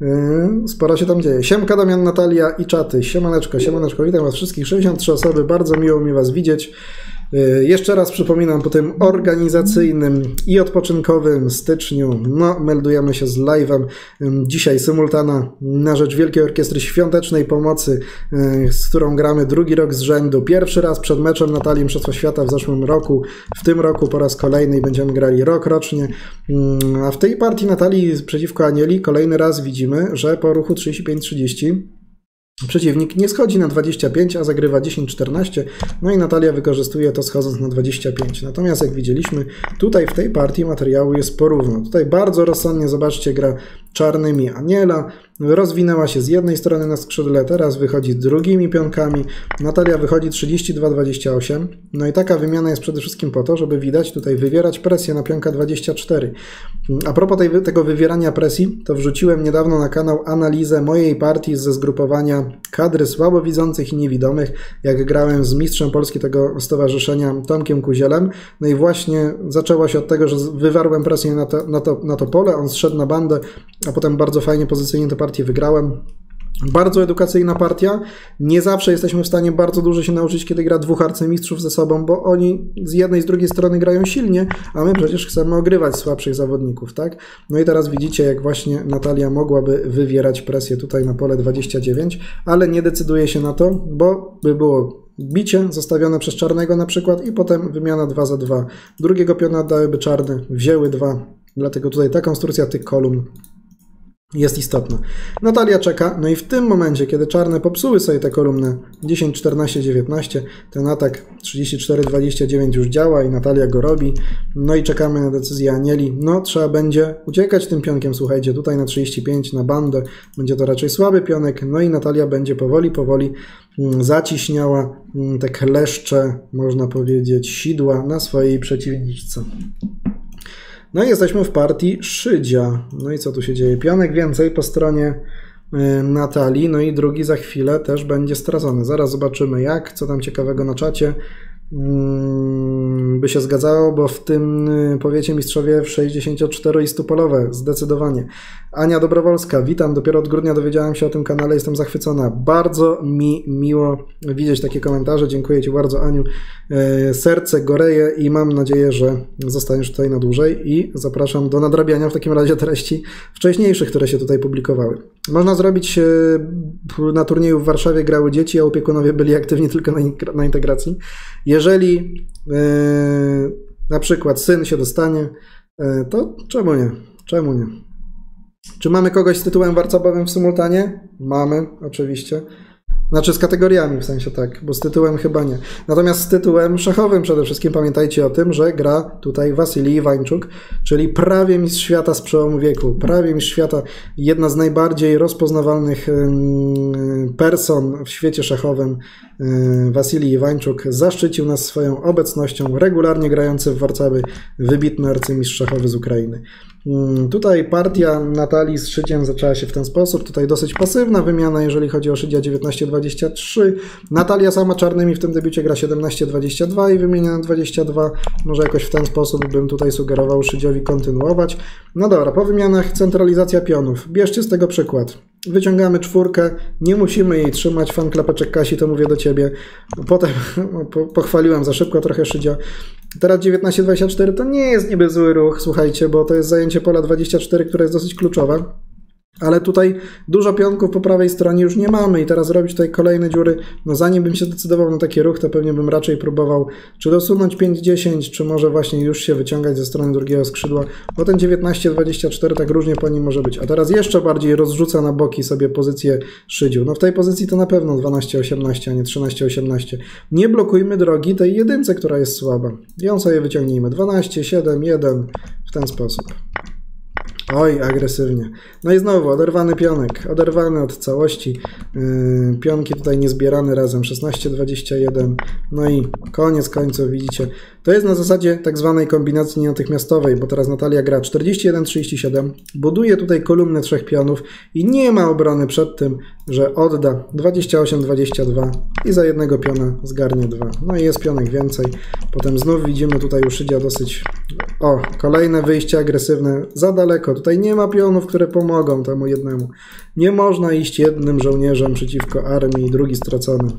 Sporo się tam dzieje. Siemka, Damian, Natalia i czaty. Siemaneczko, witam was wszystkich. 63 osoby, bardzo miło mi was widzieć. Jeszcze raz przypominam, po tym organizacyjnym i odpoczynkowym styczniu, no, meldujemy się z live'em. Dzisiaj symultana na rzecz Wielkiej Orkiestry Świątecznej Pomocy, z którą gramy drugi rok z rzędu. Pierwszy raz przed meczem Natalii Mistrzostwa Świata w zeszłym roku. W tym roku po raz kolejny i będziemy grali rok rocznie. A w tej partii Natalii przeciwko Anieli kolejny raz widzimy, że po ruchu 35-30 przeciwnik nie schodzi na 25, a zagrywa 10-14, no i Natalia wykorzystuje to schodząc na 25. Natomiast jak widzieliśmy, tutaj w tej partii materiału jest porówno. Tutaj bardzo rozsądnie, zobaczcie, gra czarnymi Aniela, rozwinęła się z jednej strony na skrzydle, teraz wychodzi z drugimi pionkami, Natalia wychodzi 32-28, no i taka wymiana jest przede wszystkim po to, żeby widać tutaj wywierać presję na pionka 24. A propos tego wywierania presji, to wrzuciłem niedawno na kanał analizę mojej partii ze zgrupowania kadry słabowidzących i niewidomych, jak grałem z mistrzem Polski tego stowarzyszenia Tomkiem Kuzielem, no i właśnie zaczęło się od tego, że wywarłem presję na to pole, on zszedł na bandę, a potem bardzo fajnie pozycyjnie tę partię wygrałem. Bardzo edukacyjna partia. Nie zawsze jesteśmy w stanie bardzo dużo się nauczyć, kiedy gra dwóch arcymistrzów ze sobą, bo oni z jednej i z drugiej strony grają silnie, a my przecież chcemy ogrywać słabszych zawodników, tak? No i teraz widzicie, jak właśnie Natalia mogłaby wywierać presję tutaj na pole 29, ale nie decyduje się na to, bo by było bicie zostawione przez czarnego na przykład i potem wymiana 2 za 2. Drugiego piona dałyby czarne, wzięły 2, dlatego tutaj ta konstrukcja tych kolumn jest istotna. Natalia czeka, no i w tym momencie, kiedy czarne popsuły sobie tę kolumnę 10, 14, 19, ten atak 34, 29 już działa i Natalia go robi, no i czekamy na decyzję Anieli. No trzeba będzie uciekać tym pionkiem, słuchajcie, tutaj na 35, na bandę, będzie to raczej słaby pionek, no i Natalia będzie powoli zaciśniała te kleszcze, można powiedzieć, sidła na swojej przeciwniczce. No i jesteśmy w partii Szydzia. No i co tu się dzieje? Pionek więcej po stronie Natalii, no i drugi za chwilę też będzie stracony. Zaraz zobaczymy jak, co tam ciekawego na czacie. by się zgadzało, bo w tym powiecie mistrzowie w 64 i stupolowe, zdecydowanie. Ania Dobrowolska, witam, dopiero od grudnia dowiedziałem się o tym kanale, jestem zachwycona. Bardzo mi miło widzieć takie komentarze, dziękuję Ci bardzo, Aniu. Serce goreje i mam nadzieję, że zostaniesz tutaj na dłużej i zapraszam do nadrabiania w takim razie treści wcześniejszych, które się tutaj publikowały. Można zrobić, na turnieju w Warszawie grały dzieci, a opiekunowie byli aktywni tylko na integracji. Jeżeli na przykład syn się dostanie, to czemu nie? Czemu nie? Czy mamy kogoś z tytułem warcabowym w symultanie? Mamy, oczywiście. Znaczy z kategoriami, w sensie tak, bo z tytułem chyba nie. Natomiast z tytułem szachowym przede wszystkim pamiętajcie o tym, że gra tutaj Wasilij Iwańczuk, czyli prawie mistrz świata z przełomu wieku. Prawie mistrz świata, jedna z najbardziej rozpoznawalnych person w świecie szachowym. Wasilij Iwańczuk zaszczycił nas swoją obecnością, regularnie grający w warcaby, wybitny arcymistrz szachowy z Ukrainy. Tutaj partia Natalii z Szydziem zaczęła się w ten sposób. Tutaj dosyć pasywna wymiana, jeżeli chodzi o Szydzia 19-23. Natalia sama czarnymi w tym debiucie gra 17-22 i wymienia na 22. Może jakoś w ten sposób bym tutaj sugerował Szydziowi kontynuować. No dobra, po wymianach centralizacja pionów. Bierzcie z tego przykład. Wyciągamy czwórkę, nie musimy jej trzymać, fan klapeczek Kasi, to mówię do Ciebie. Potem pochwaliłem za szybko trochę Szydzia. Teraz 19-24 to nie jest niby zły ruch, słuchajcie, bo to jest zajęcie pola 24, które jest dosyć kluczowe. Ale tutaj dużo pionków po prawej stronie już nie mamy i teraz robić tutaj kolejne dziury, no zanim bym się decydował na taki ruch, to pewnie bym raczej próbował czy dosunąć 5-10, czy może właśnie już się wyciągać ze strony drugiego skrzydła, bo ten 19-24 tak różnie po nim może być. A teraz jeszcze bardziej rozrzuca na boki sobie pozycję Szydziu. No w tej pozycji to na pewno 12-18, a nie 13-18. Nie blokujmy drogi tej jedynce, która jest słaba. Ją sobie wyciągnijmy. 12, 7, 1 w ten sposób. Oj, agresywnie. No i znowu oderwany pionek, oderwany od całości. Pionki tutaj niezbierane razem, 16-21. No i koniec końców, widzicie. To jest na zasadzie tak zwanej kombinacji natychmiastowej, bo teraz Natalia gra 41-37, buduje tutaj kolumnę trzech pionów i nie ma obrony przed tym, że odda 28-22 i za jednego piona zgarnie 2. No i jest pionek więcej. Potem znów widzimy tutaj u Szydzia dosyć... O, kolejne wyjście agresywne za daleko. Tutaj nie ma pionów, które pomogą temu jednemu. Nie można iść jednym żołnierzem przeciwko armii, drugi stracony.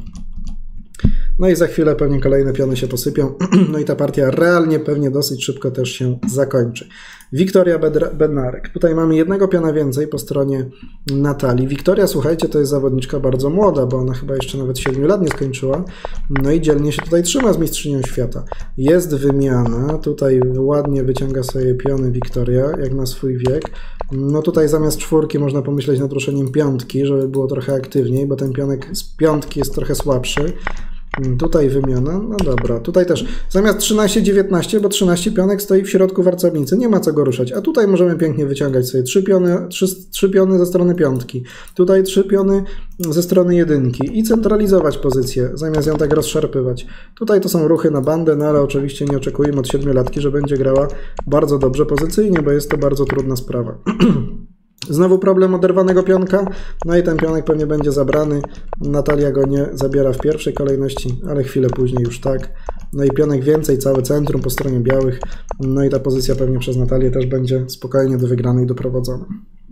No i za chwilę pewnie kolejne piony się posypią. No i ta partia realnie pewnie dosyć szybko też się zakończy. Wiktoria Bednarek. Tutaj mamy jednego piona więcej po stronie Natalii. Wiktoria, słuchajcie, to jest zawodniczka bardzo młoda, bo ona chyba jeszcze nawet 7 lat nie skończyła. No i dzielnie się tutaj trzyma z mistrzynią świata. Jest wymiana. Tutaj ładnie wyciąga sobie piony Wiktoria, jak ma swój wiek. No tutaj zamiast czwórki można pomyśleć nad ruszeniem piątki, żeby było trochę aktywniej, bo ten pionek z piątki jest trochę słabszy. Tutaj wymiana, no dobra, tutaj też zamiast 13-19, bo 13 pionek stoi w środku warcownicy, nie ma co go ruszać, a tutaj możemy pięknie wyciągać sobie 3 piony ze strony piątki, tutaj 3 piony ze strony jedynki i centralizować pozycję, zamiast ją tak rozszarpywać. Tutaj to są ruchy na bandę, no ale oczywiście nie oczekujemy od 7-latki, że będzie grała bardzo dobrze pozycyjnie, bo jest to bardzo trudna sprawa. Znowu problem oderwanego pionka, no i ten pionek pewnie będzie zabrany. Natalia go nie zabiera w pierwszej kolejności, ale chwilę później już tak. No i pionek więcej, całe centrum po stronie białych. No i ta pozycja pewnie przez Natalię też będzie spokojnie do wygranej doprowadzona.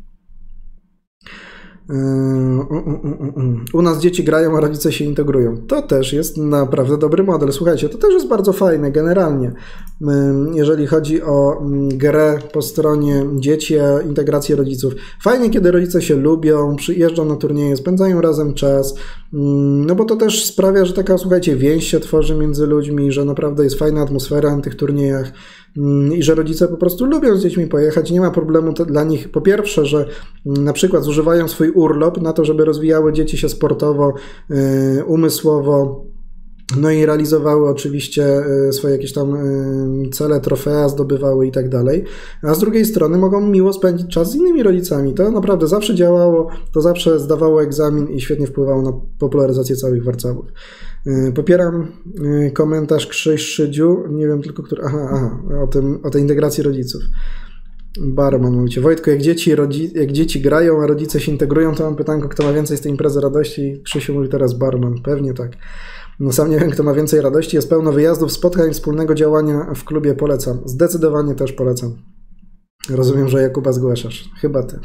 U nas dzieci grają, a rodzice się integrują. To też jest naprawdę dobry model. Słuchajcie, to też jest bardzo fajne generalnie, jeżeli chodzi o grę po stronie dzieci, a integrację rodziców. Fajnie, kiedy rodzice się lubią, przyjeżdżą na turnieje, spędzają razem czas, no bo to też sprawia, że taka, słuchajcie, więź się tworzy między ludźmi, że naprawdę jest fajna atmosfera na tych turniejach i że rodzice po prostu lubią z dziećmi pojechać. Nie ma problemu dla nich, po pierwsze, że na przykład zużywają swój urlop na to, żeby rozwijały dzieci się sportowo, umysłowo, no i realizowały oczywiście swoje jakieś tam cele, trofea zdobywały i tak dalej, a z drugiej strony mogą miło spędzić czas z innymi rodzicami. To naprawdę zawsze działało, to zawsze zdawało egzamin i świetnie wpływało na popularyzację całych warcabów. Popieram komentarz Krzyś Szydziu, nie wiem tylko który, o tej integracji rodziców. Barman, mówicie. Wojtku, jak dzieci grają, a rodzice się integrują, to mam pytanko, kto ma więcej z tej imprezy radości? Krzysiu mówi teraz barman, pewnie tak. No sam nie wiem, kto ma więcej radości. Jest pełno wyjazdów, spotkań, wspólnego działania w klubie. Polecam. Zdecydowanie też polecam. Rozumiem, że Jakuba zgłaszasz. Chyba ty.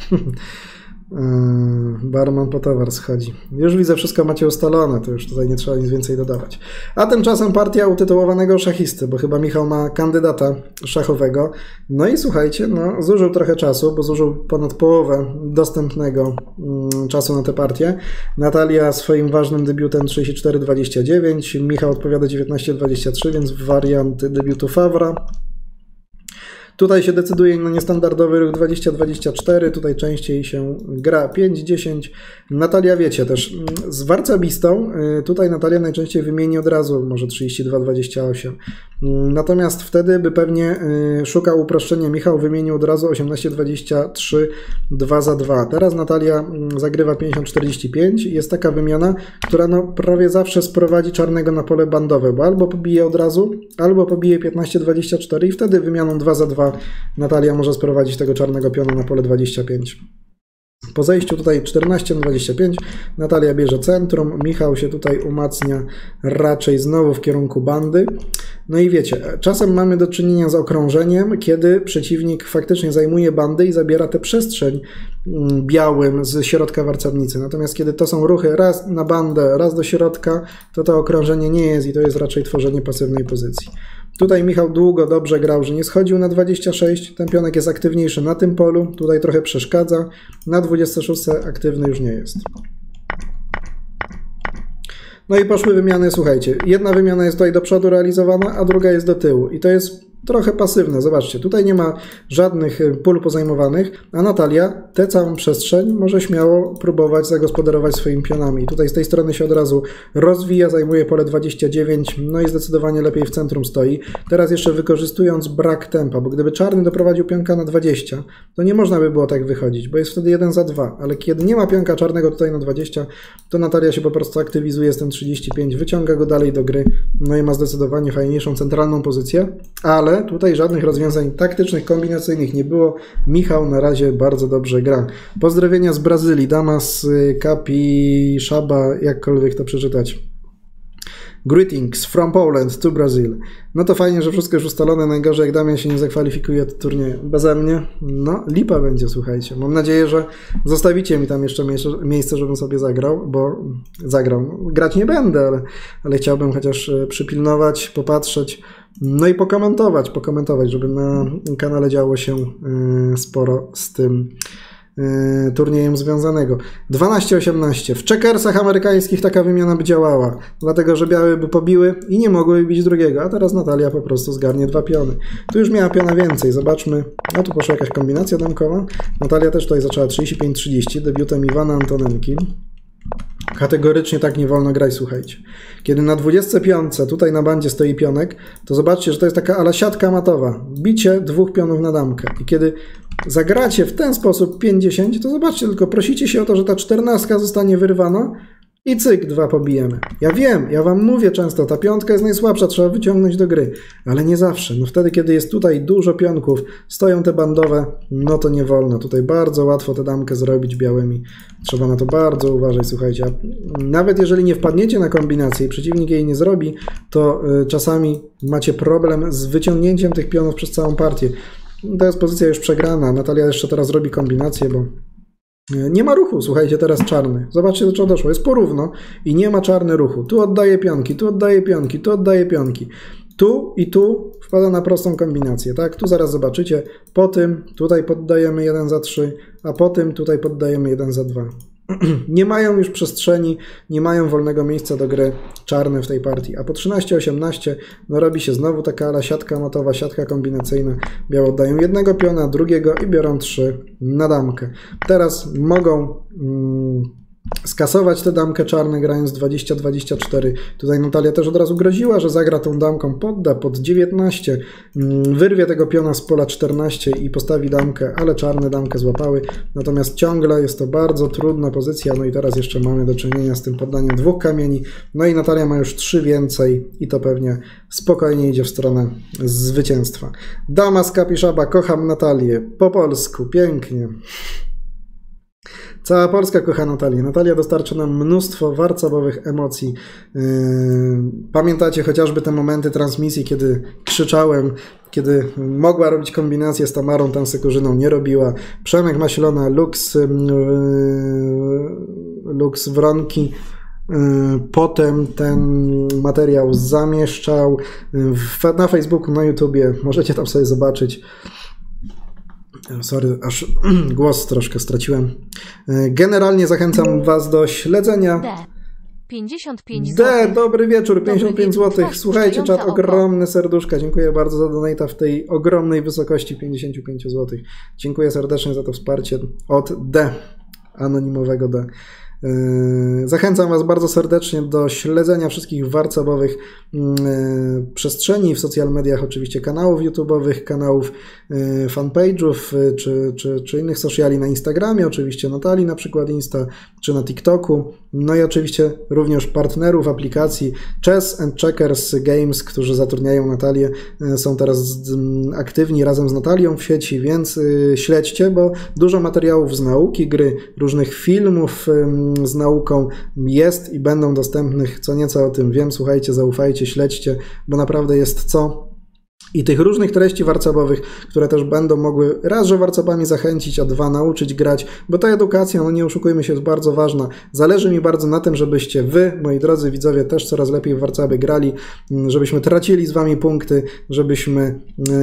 Barman po towar schodzi. Już widzę, wszystko macie ustalone, to już tutaj nie trzeba nic więcej dodawać. A tymczasem partia utytułowanego szachisty, bo chyba Michał ma kandydata szachowego. No i słuchajcie, no zużył trochę czasu, bo zużył ponad połowę dostępnego czasu na tę partię. Natalia swoim ważnym debiutem 34-29, Michał odpowiada 19-23, więc wariant debiutu Fawra. Tutaj się decyduje na niestandardowy ruch 20-24, tutaj częściej się gra 5-10. Natalia wiecie też, z warcabistą, tutaj Natalia najczęściej wymieni od razu może 32-28. Natomiast wtedy by pewnie szukał uproszczenia. Michał wymienił od razu 18-23, 2 za 2. Teraz Natalia zagrywa 50-45. Jest taka wymiana, która no prawie zawsze sprowadzi czarnego na pole bandowe, bo albo pobije od razu, albo pobije 15-24 i wtedy wymianą 2 za 2 Natalia może sprowadzić tego czarnego piona na pole 25. Po zejściu tutaj 14-25 Natalia bierze centrum, Michał się tutaj umacnia raczej znowu w kierunku bandy. No i wiecie, czasem mamy do czynienia z okrążeniem, kiedy przeciwnik faktycznie zajmuje bandy i zabiera tę przestrzeń białym z środka warcownicy. Natomiast kiedy to są ruchy raz na bandę, raz do środka, to okrążenie nie jest i to jest raczej tworzenie pasywnej pozycji. Tutaj Michał długo dobrze grał, że nie schodził na 26, ten pionek jest aktywniejszy na tym polu, tutaj trochę przeszkadza, na 26 aktywny już nie jest. No i poszły wymiany, słuchajcie, jedna wymiana jest tutaj do przodu realizowana, a druga jest do tyłu i to jest trochę pasywne, zobaczcie, tutaj nie ma żadnych pól pozajmowanych, a Natalia tę całą przestrzeń może śmiało próbować zagospodarować swoimi pionami. I tutaj z tej strony się od razu rozwija, zajmuje pole 29, no i zdecydowanie lepiej w centrum stoi. Teraz jeszcze wykorzystując brak tempa, bo gdyby czarny doprowadził pionka na 20, to nie można by było tak wychodzić, bo jest wtedy 1 za 2, ale kiedy nie ma pionka czarnego tutaj na 20, to Natalia się po prostu aktywizuje z tym 35, wyciąga go dalej do gry, no i ma zdecydowanie fajniejszą centralną pozycję, ale tutaj żadnych rozwiązań taktycznych, kombinacyjnych nie było. Michał na razie bardzo dobrze gra. Pozdrowienia z Brazylii. Damas Capixaba, jakkolwiek to przeczytać. Greetings from Poland to Brazil. No to fajnie, że wszystko już ustalone. Najgorzej, jak Damian się nie zakwalifikuje do turnieju beze mnie. No, lipa będzie, słuchajcie. Mam nadzieję, że zostawicie mi tam jeszcze miejsce, żebym sobie zagrał, bo zagrał. Grać nie będę, ale chciałbym chociaż przypilnować, popatrzeć, no i pokomentować, żeby na kanale działo się sporo z tym turniejem związanego. 12-18. W checkersach amerykańskich taka wymiana by działała, dlatego że białe by pobiły i nie mogły bić drugiego, a teraz Natalia po prostu zgarnie 2 piony. Tu już miała piona więcej, zobaczmy. A tu poszła jakaś kombinacja damkowa. Natalia też tutaj zaczęła 35-30, debiutem Iwana Antonenki. Kategorycznie tak nie wolno grać, słuchajcie. Kiedy na 25 tutaj na bandzie stoi pionek, to zobaczcie, że to jest taka ala siatka matowa. Bicie 2 pionów na damkę. I kiedy zagracie w ten sposób 50, to zobaczcie, tylko prosicie się o to, że ta 14 zostanie wyrwana i cyk, 2 pobijemy. Ja wiem, ja wam mówię często, ta piątka jest najsłabsza, trzeba wyciągnąć do gry, ale nie zawsze. No wtedy, kiedy jest tutaj dużo pionków, stoją te bandowe, no to nie wolno. Tutaj bardzo łatwo tę damkę zrobić białymi. Trzeba na to bardzo uważać, słuchajcie. Nawet jeżeli nie wpadniecie na kombinację i przeciwnik jej nie zrobi, to czasami macie problem z wyciągnięciem tych pionów przez całą partię. To jest pozycja już przegrana. Natalia jeszcze teraz robi kombinację, bo nie ma ruchu, słuchajcie, teraz czarny. Zobaczcie, do czego doszło. Jest porówno i nie ma czarny ruchu. Tu oddaje pionki, tu oddaje pionki, tu oddaje pionki. Tu i tu wpada na prostą kombinację, tak? Tu zaraz zobaczycie. Po tym tutaj poddajemy 1 za 3, a po tym tutaj poddajemy 1 za 2. Nie mają już przestrzeni, nie mają wolnego miejsca do gry czarne w tej partii. A po 13-18 no robi się znowu taka ala siatka matowa, siatka kombinacyjna. Białe oddają jednego piona, drugiego i biorą 3 na damkę. Teraz mogą skasować tę damkę czarne, grając 20-24. Tutaj Natalia też od razu groziła, że zagra tą damką, podda pod 19, wyrwie tego piona z pola 14 i postawi damkę, ale czarne damkę złapały. Natomiast ciągle jest to bardzo trudna pozycja, no i teraz jeszcze mamy do czynienia z tym poddaniem 2 kamieni, no i Natalia ma już 3 więcej i to pewnie spokojnie idzie w stronę zwycięstwa. Damas Capixaba, kocham Natalię, po polsku, pięknie. Cała Polska kocha Natalię. Natalia dostarcza nam mnóstwo warcabowych emocji. Pamiętacie chociażby te momenty transmisji, kiedy krzyczałem, kiedy mogła robić kombinację z Tamarą Tansekurzyną, nie robiła. Przemek Maślona, Lux Wronki. Potem ten materiał zamieszczał na Facebooku, na YouTubie. Możecie tam sobie zobaczyć. Sorry, aż głos troszkę straciłem. Generalnie zachęcam Was do śledzenia. 55 zł. Dobry wieczór, 55 zł. Słuchajcie, czat, ogromne serduszka. Dziękuję bardzo za donata w tej ogromnej wysokości 55 zł. Dziękuję serdecznie za to wsparcie od anonimowego D. Zachęcam Was bardzo serdecznie do śledzenia wszystkich warcabowych przestrzeni w social mediach, oczywiście kanałów YouTube'owych, kanałów fanpage'ów czy innych sociali na Instagramie, oczywiście Natalii na przykład Insta, czy na TikToku, no i oczywiście również partnerów aplikacji Chess and Checkers Games, którzy zatrudniają Natalię, są teraz aktywni razem z Natalią w sieci, więc śledźcie, bo dużo materiałów z nauki, gry, różnych filmów z nauką jest i będą dostępnych, co nieco o tym wiem, słuchajcie, zaufajcie, śledźcie, bo naprawdę jest co. I tych różnych treści warcabowych, które też będą mogły raz, że warcabami zachęcić, a dwa, nauczyć grać, bo ta edukacja, no nie oszukujmy się, jest bardzo ważna. Zależy mi bardzo na tym, żebyście wy, moi drodzy widzowie, też coraz lepiej w warcaby grali, żebyśmy tracili z wami punkty, żebyśmy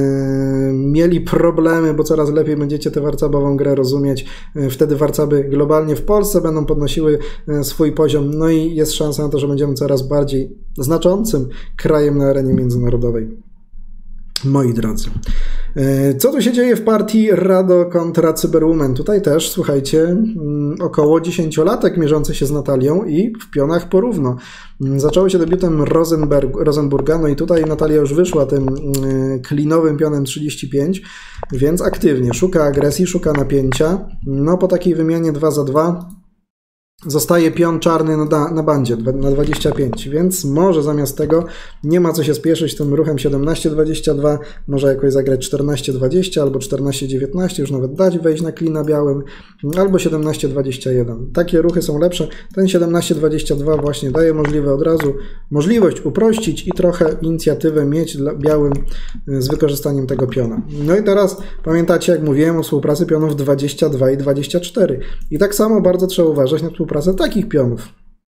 mieli problemy, bo coraz lepiej będziecie tę warcabową grę rozumieć. Wtedy warcaby globalnie w Polsce będą podnosiły swój poziom, no i jest szansa na to, że będziemy coraz bardziej znaczącym krajem na arenie międzynarodowej. Moi drodzy, co tu się dzieje w partii Rado kontra Cyberwoman? Tutaj też, słuchajcie, około 10-latek mierzący się z Natalią i w pionach porówno. Zaczęło się debiutem Rosenburga, no i tutaj Natalia już wyszła tym klinowym pionem 35, więc aktywnie szuka agresji, szuka napięcia. No po takiej wymianie 2 za 2 zostaje pion czarny na bandzie na 25, więc może zamiast tego nie ma co się spieszyć tym ruchem 17-22, może jakoś zagrać 14-20 albo 14-19, już nawet dać wejść na klina białym, albo 17-21. Takie ruchy są lepsze. Ten 17-22 właśnie daje możliwość uprościć i trochę inicjatywę mieć dla białym z wykorzystaniem tego piona. No i teraz pamiętacie, jak mówiłem o współpracy pionów 22 i 24. I tak samo bardzo trzeba uważać na współpracę takich pionów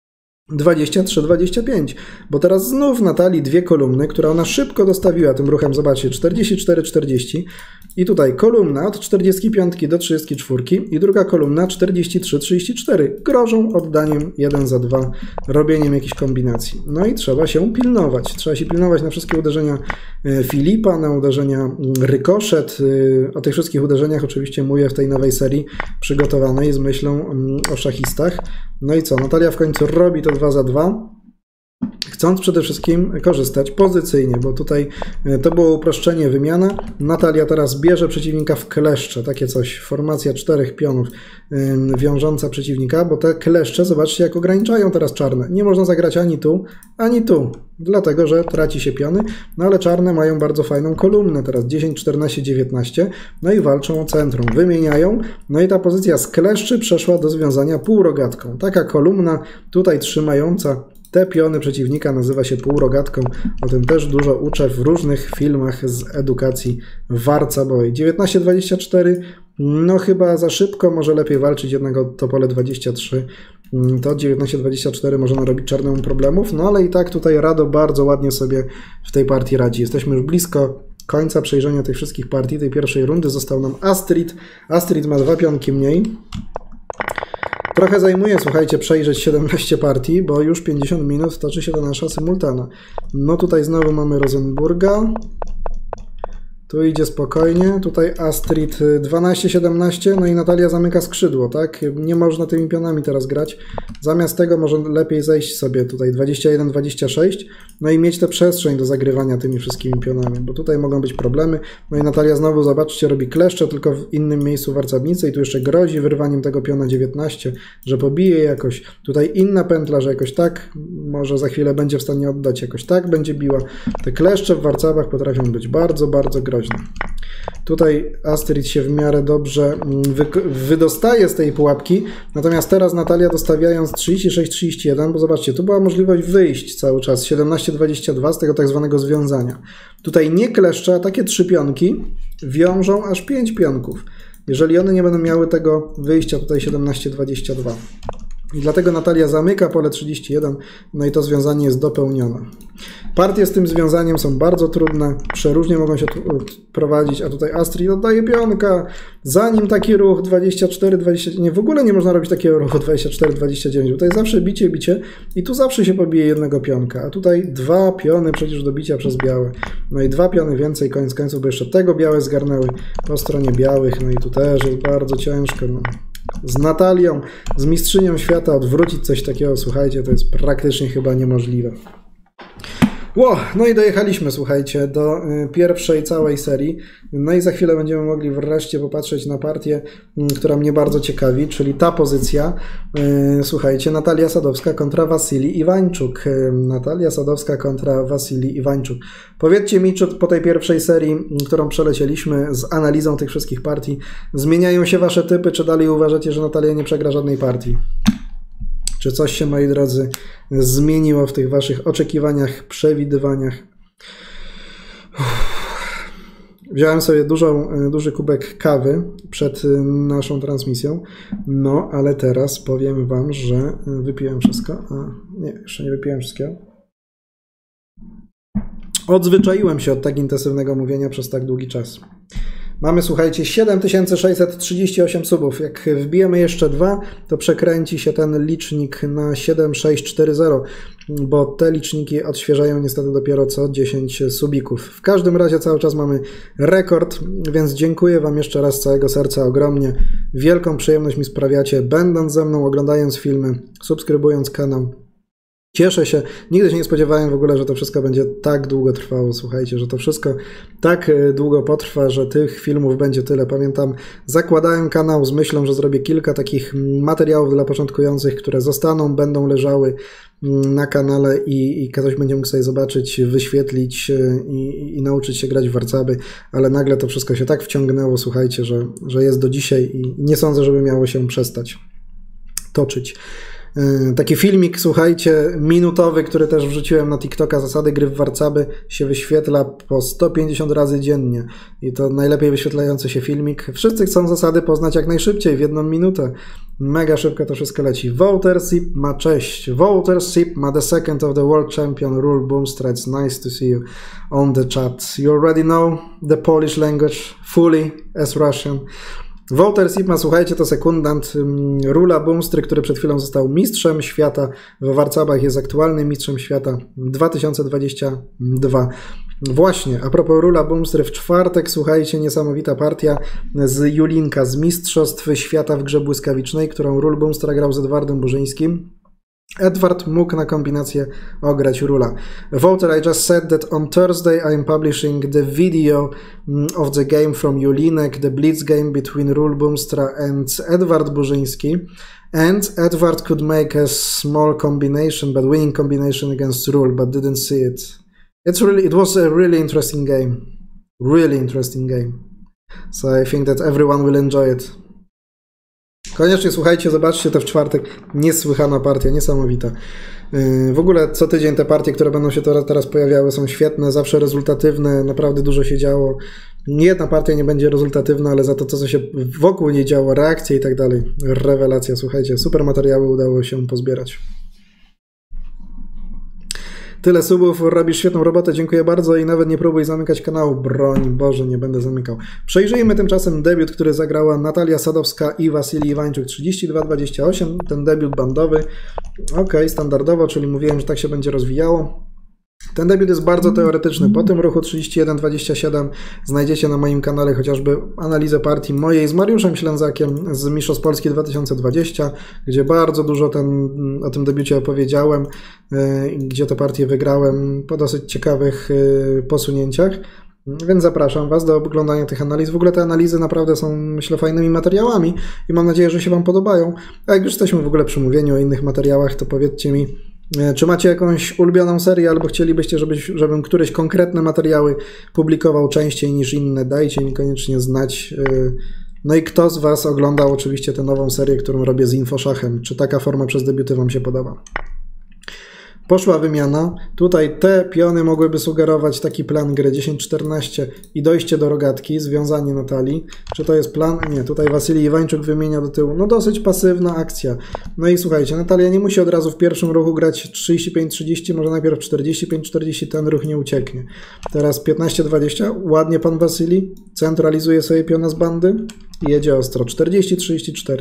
23-25, bo teraz znów Natalii dwie kolumny, które ona szybko dostawiła tym ruchem, zobaczcie, 44-40 i tutaj kolumna od 45 do 34 i druga kolumna 43-34, grożą oddaniem 1 za 2, robieniem jakichś kombinacji. No i trzeba się pilnować. Trzeba się pilnować na wszystkie uderzenia Filipa, na uderzenia rykoszet. O tych wszystkich uderzeniach oczywiście mówię w tej nowej serii przygotowanej z myślą o szachistach. No i co? Natalia w końcu robi to 2 za 2, chcąc przede wszystkim korzystać pozycyjnie, bo tutaj to było uproszczenie, wymiana. Natalia teraz bierze przeciwnika w kleszcze, takie coś, formacja 4 pionów wiążąca przeciwnika, bo te kleszcze, zobaczcie, jak ograniczają teraz czarne. Nie można zagrać ani tu, dlatego że traci się piony, no ale czarne mają bardzo fajną kolumnę, teraz 10, 14, 19, no i walczą o centrum, wymieniają, no i ta pozycja z kleszczy przeszła do związania półrogatką. Taka kolumna tutaj trzymająca te piony przeciwnika nazywa się półrogatką. O tym też dużo uczę w różnych filmach z edukacji warcabowej. 19-24, no chyba za szybko, może lepiej walczyć jednak o to pole 23. To 19-24 może narobić czarnemu problemów, no ale i tak tutaj Rado bardzo ładnie sobie w tej partii radzi. Jesteśmy już blisko końca przejrzenia tych wszystkich partii, tej pierwszej rundy. Został nam Astrid. Astrid ma 2 pionki mniej. Trochę zajmuje, słuchajcie, przejrzeć 17 partii, bo już 50 minut toczy się ta nasza symultana. No tutaj znowu mamy Rosenburga. Tu idzie spokojnie. Tutaj Astrid 12-17, no i Natalia zamyka skrzydło, tak? Nie można tymi pionami teraz grać. Zamiast tego może lepiej zejść sobie tutaj 21-26, no i mieć tę przestrzeń do zagrywania tymi wszystkimi pionami, bo tutaj mogą być problemy. No i Natalia znowu, zobaczcie, robi kleszcze, tylko w innym miejscu warcabnicy i tu jeszcze grozi wyrwaniem tego piona 19, że pobije jakoś. Tutaj inna pętla, że jakoś tak, może za chwilę będzie w stanie oddać, jakoś tak będzie biła. Te kleszcze w warcabach potrafią być bardzo, bardzo groźne. Tutaj Astrid się w miarę dobrze wydostaje z tej pułapki, natomiast teraz Natalia dostawiając 36-31, bo zobaczcie, tu była możliwość wyjść cały czas, 17-22 z tego tak zwanego związania. Tutaj nie kleszcze, a takie 3 pionki wiążą aż 5 pionków. Jeżeli one nie będą miały tego wyjścia, tutaj 17-22. I dlatego Natalia zamyka pole 31, no i to związanie jest dopełnione. Partie z tym związaniem są bardzo trudne, przeróżnie mogą się prowadzić, a tutaj Astrid oddaje pionka, zanim taki ruch 24-20, nie, w ogóle nie można robić takiego ruchu 24-29, bo to jest zawsze bicie i tu zawsze się pobije jednego pionka, a tutaj 2 piony przecież do bicia przez białe. No i 2 piony więcej, koniec końców, bo jeszcze tego białe zgarnęły po stronie białych, no i tu też jest bardzo ciężko. No. Z Natalią, z mistrzynią świata odwrócić coś takiego, słuchajcie, to jest praktycznie chyba niemożliwe. No i dojechaliśmy, słuchajcie, do pierwszej całej serii. No i za chwilę będziemy mogli wreszcie popatrzeć na partię, która mnie bardzo ciekawi, czyli ta pozycja. Słuchajcie, Natalia Sadowska kontra Wasilij Iwańczuk. Natalia Sadowska kontra Wasilij Iwańczuk. Powiedzcie mi, czy po tej pierwszej serii, którą przelecieliśmy z analizą tych wszystkich partii, zmieniają się wasze typy, czy dalej uważacie, że Natalia nie przegra żadnej partii? Czy coś się, moi drodzy, zmieniło w tych waszych oczekiwaniach, przewidywaniach? Wziąłem sobie duży kubek kawy przed naszą transmisją, no ale teraz powiem wam, że wypiłem wszystko. Nie, jeszcze nie wypiłem wszystkiego. Odzwyczaiłem się od tak intensywnego mówienia przez tak długi czas. Mamy, słuchajcie, 7638 subów. Jak wbijemy jeszcze 2, to przekręci się ten licznik na 7640, bo te liczniki odświeżają niestety dopiero co 10 subików. W każdym razie cały czas mamy rekord, więc dziękuję wam jeszcze raz z całego serca ogromnie. Wielką przyjemność mi sprawiacie, będąc ze mną, oglądając filmy, subskrybując kanał. Cieszę się. Nigdy się nie spodziewałem w ogóle, że to wszystko będzie tak długo trwało. Słuchajcie, że to wszystko tak długo potrwa, że tych filmów będzie tyle. Pamiętam, zakładałem kanał z myślą, że zrobię kilka takich materiałów dla początkujących, które zostaną, będą leżały na kanale i ktoś będzie mógł sobie zobaczyć, wyświetlić i nauczyć się grać w warcaby, ale nagle to wszystko się tak wciągnęło, słuchajcie, że jest do dzisiaj i nie sądzę, żeby miało się przestać toczyć. Taki filmik, słuchajcie, minutowy, który też wrzuciłem na TikToka, zasady gry w warcaby, się wyświetla po 150 razy dziennie. I to najlepiej wyświetlający się filmik. Wszyscy chcą zasady poznać jak najszybciej, w 1 minutę. Mega szybko to wszystko leci. Wouter Sip ma cześć. Wouter Sip ma the second of the world champion rule Boomstra. It's nice to see you on the chat. You already know the Polish language fully as Russian. Wouter Sip, słuchajcie, to sekundant Rula Boomstry, który przed chwilą został mistrzem świata w warcabach, jest aktualnym mistrzem świata 2022. Właśnie, a propos Rula Boomstry, w czwartek, słuchajcie, niesamowita partia z Julinka, z Mistrzostw Świata w grze błyskawicznej, którą Rul Boomstra grał z Edwardem Burzyńskim. Edward mógł na kombinację ograć Rula. Wouter, I just said that on Thursday I am publishing the video of the game from Julinek, the blitz game between Rul Boomstra and Edward Burzyński. And Edward could make a small combination, but winning combination against Rul, but didn't see it. It was a really interesting game. Really interesting game. So I think that everyone will enjoy it. Koniecznie słuchajcie, zobaczcie to w czwartek. Niesłychana partia, niesamowita. W ogóle co tydzień te partie, które będą się teraz pojawiały, są świetne, zawsze rezultatywne, naprawdę dużo się działo. Jedna partia nie będzie rezultatywna, ale za to, co się wokół niej działo, reakcje i tak dalej. Rewelacja, słuchajcie, super materiały udało się pozbierać. Tyle subów, robisz świetną robotę, dziękuję bardzo i nawet nie próbuj zamykać kanału, broń Boże, nie będę zamykał. Przejrzyjmy tymczasem debiut, który zagrała Natalia Sadowska i Wasilij Iwańczuk, 32-28, ten debiut bandowy, ok, standardowo, czyli mówiłem, że tak się będzie rozwijało. Ten debiut jest bardzo teoretyczny. Po tym ruchu 31-27 znajdziecie na moim kanale chociażby analizę partii mojej z Mariuszem Ślęzakiem z Mistrzostw Polski 2020, gdzie bardzo dużo o tym debiucie opowiedziałem, gdzie te partie wygrałem po dosyć ciekawych posunięciach. Więc zapraszam Was do oglądania tych analiz. W ogóle te analizy naprawdę są, myślę, fajnymi materiałami i mam nadzieję, że się Wam podobają. A jak już jesteśmy w ogóle przy mówieniu o innych materiałach, to powiedzcie mi, Czy macie jakąś ulubioną serię, albo chcielibyście, żebym któreś konkretne materiały publikował częściej niż inne? Dajcie mi koniecznie znać. No i kto z Was oglądał oczywiście tę nową serię, którą robię z Infoszachem? Czy taka forma przez debiuty Wam się podoba? Poszła wymiana. Tutaj te piony mogłyby sugerować taki plan gry 10-14 i dojście do rogatki, związanie Natalii. Czy to jest plan? Nie. Tutaj Wasylij Iwańczuk wymienia do tyłu. No dosyć pasywna akcja. No i słuchajcie, Natalia nie musi od razu w pierwszym ruchu grać 35-30, może najpierw 45-40, ten ruch nie ucieknie. Teraz 15-20, ładnie pan Wasylij centralizuje sobie piona z bandy i jedzie ostro. 40-34.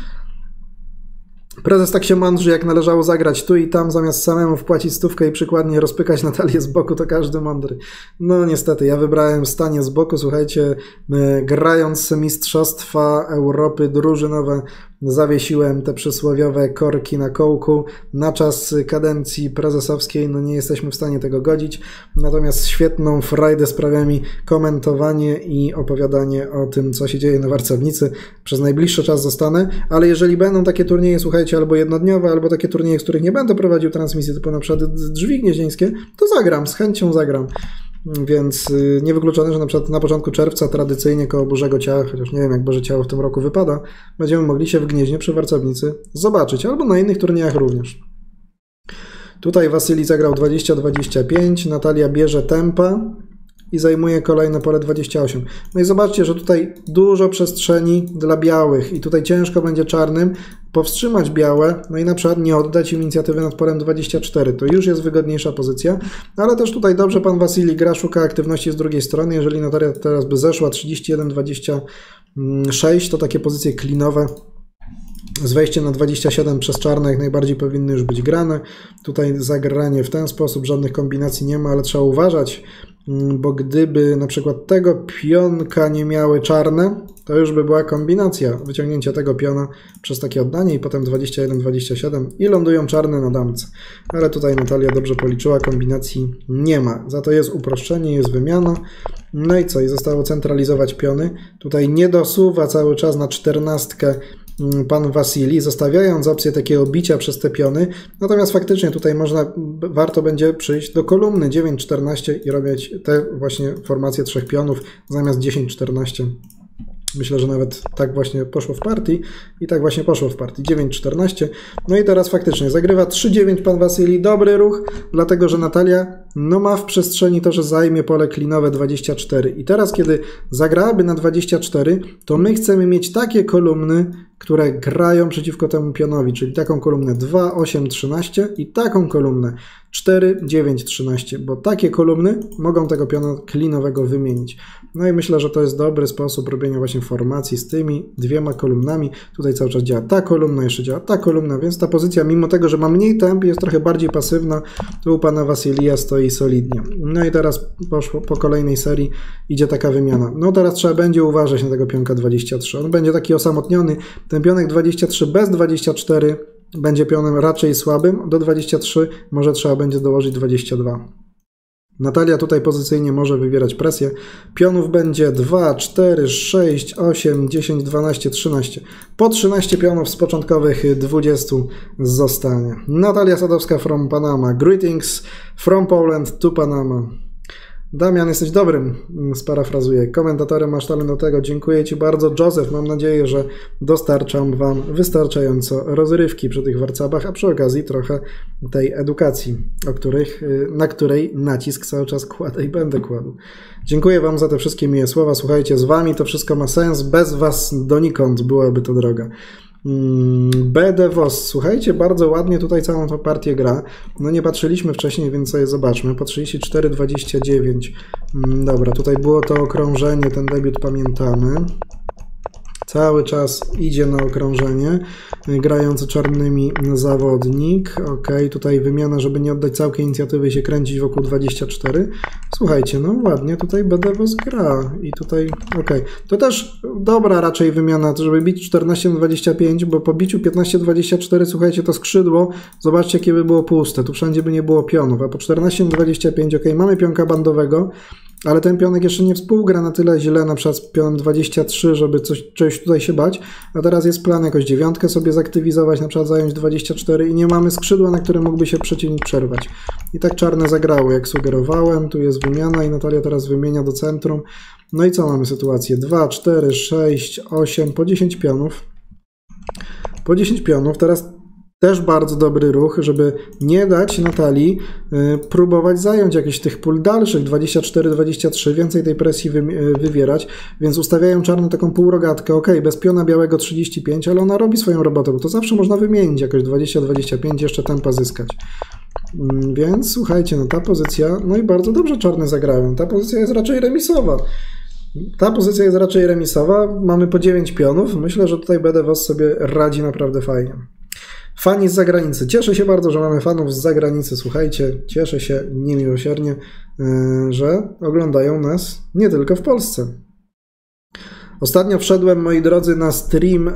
Prezes tak się mądrzy, jak należało zagrać tu i tam, zamiast samemu wpłacić stówkę i przykładnie rozpykać Natalię z boku, to każdy mądry. No niestety, ja wybrałem stanie z boku, słuchajcie, grając Mistrzostwa Europy drużynowe, zawiesiłem te przysłowiowe korki na kołku. Na czas kadencji prezesowskiej no nie jesteśmy w stanie tego godzić, natomiast świetną frajdę sprawia mi komentowanie i opowiadanie o tym, co się dzieje na warcownicy. Przez najbliższy czas zostanę, ale jeżeli będą takie turnieje, słuchajcie, albo jednodniowe, albo takie turnieje, z których nie będę prowadził transmisji, typu na przykład Drzwi Gnieźnieńskie, to zagram, z chęcią zagram. Więc niewykluczone, że na przykład na początku czerwca tradycyjnie koło Bożego Ciała, chociaż nie wiem jak Boże Ciało w tym roku wypada, będziemy mogli się w Gnieźnie przy warcownicy zobaczyć, albo na innych turniejach również. Tutaj Wasylij zagrał 20-25, Natalia bierze tempa i zajmuje kolejne pole 28. No i zobaczcie, że tutaj dużo przestrzeni dla białych i tutaj ciężko będzie czarnym powstrzymać białe, no i na przykład nie oddać im inicjatywy nad polem 24. To już jest wygodniejsza pozycja, ale też tutaj dobrze pan Wasylij gra, szuka aktywności z drugiej strony. Jeżeli Natalia teraz by zeszła 31-26, to takie pozycje klinowe z wejściem na 27 przez czarne jak najbardziej powinny już być grane. Tutaj zagranie w ten sposób, żadnych kombinacji nie ma, ale trzeba uważać, bo gdyby na przykład tego pionka nie miały czarne, to już by była kombinacja wyciągnięcia tego piona przez takie oddanie i potem 21-27 i lądują czarne na damce. Ale tutaj Natalia dobrze policzyła, kombinacji nie ma. Za to jest uproszczenie, jest wymiana. No i co? I zostało centralizować piony. Tutaj nie dosuwa cały czas na 14 pan Wasylij, zostawiając opcję takiego bicia przez te piony. Natomiast faktycznie tutaj warto będzie przyjść do kolumny 9-14 i robić te właśnie formacje trzech pionów zamiast 10-14. Myślę, że nawet tak właśnie poszło w partii i tak właśnie poszło w partii. 9-14. No i teraz faktycznie zagrywa 3-9 pan Wasylij. Dobry ruch, dlatego że Natalia no ma w przestrzeni to, że zajmie pole klinowe 24. I teraz, kiedy zagrałaby na 24, to my chcemy mieć takie kolumny, które grają przeciwko temu pionowi, czyli taką kolumnę 2, 8, 13 i taką kolumnę 4, 9, 13, bo takie kolumny mogą tego piona klinowego wymienić. No i myślę, że to jest dobry sposób robienia właśnie formacji z tymi dwiema kolumnami. Tutaj cały czas działa ta kolumna, jeszcze działa ta kolumna, więc ta pozycja, mimo tego, że ma mniej temp, jest trochę bardziej pasywna. Tu u pana Wasylija stoi solidnie. No i teraz po kolejnej serii idzie taka wymiana. No teraz trzeba będzie uważać na tego pionka 23. On będzie taki osamotniony. Ten pionek 23 bez 24 będzie pionem raczej słabym. Do 23 może trzeba będzie dołożyć 22. Natalia tutaj pozycyjnie może wywierać presję. Pionów będzie 2, 4, 6, 8, 10, 12, 13. Po 13 pionów z początkowych 20 zostanie. Natalia Sadowska from Panama. Greetings from Poland to Panama. Damian, jesteś dobrym, sparafrazuję, komentatorem, masz talent do tego, dziękuję Ci bardzo. Józef, mam nadzieję, że dostarczam Wam wystarczająco rozrywki przy tych warcabach, a przy okazji trochę tej edukacji, na której nacisk cały czas kładę i będę kładł. Dziękuję Wam za te wszystkie miłe słowa, słuchajcie, z Wami to wszystko ma sens, bez Was donikąd byłaby to droga. BDWOS, słuchajcie, bardzo ładnie tutaj całą tą partię gra. No nie patrzyliśmy wcześniej, więc sobie zobaczmy. Po 34-29. Dobra, tutaj było to okrążenie, ten debiut pamiętamy. Cały czas idzie na okrążenie, grający czarnymi zawodnik. Ok, tutaj wymiana, żeby nie oddać całej inicjatywy i się kręcić wokół 24. Słuchajcie, no ładnie tutaj BDWOS gra i tutaj, ok. To też dobra raczej wymiana, żeby bić 14-25, bo po biciu 15-24, słuchajcie, to skrzydło, zobaczcie jakie by było puste, tu wszędzie by nie było pionów, a po 14-25, ok, mamy pionka bandowego, ale ten pionek jeszcze nie współgra na tyle źle, na przykład z pionem 23, żeby coś tutaj się bać, a teraz jest plan jakoś 9 sobie zaktywizować, na przykład zająć 24 i nie mamy skrzydła, na które mógłby się przeciwnik przerwać. I tak czarne zagrały, jak sugerowałem, tu jest wymiana i Natalia teraz wymienia do centrum. No i co mamy sytuację? 2, 4, 6, 8, po 10 pionów. Po 10 pionów, teraz też bardzo dobry ruch, żeby nie dać Natalii próbować zająć jakiś tych pól dalszych, 24-23, więcej tej presji wywierać, więc ustawiają czarne taką półrogatkę, ok, bez piona białego 35, ale ona robi swoją robotę, bo to zawsze można wymienić jakoś 20-25, jeszcze tempa zyskać. Więc słuchajcie, no ta pozycja, no i bardzo dobrze czarne zagrałem, ta pozycja jest raczej remisowa. Mamy po 9 pionów, myślę, że tutaj BDWOS sobie radzi naprawdę fajnie. Fani z zagranicy. Cieszę się bardzo, że mamy fanów z zagranicy. Słuchajcie, cieszę się niemiłosiernie, że oglądają nas nie tylko w Polsce. Ostatnio wszedłem, moi drodzy, na stream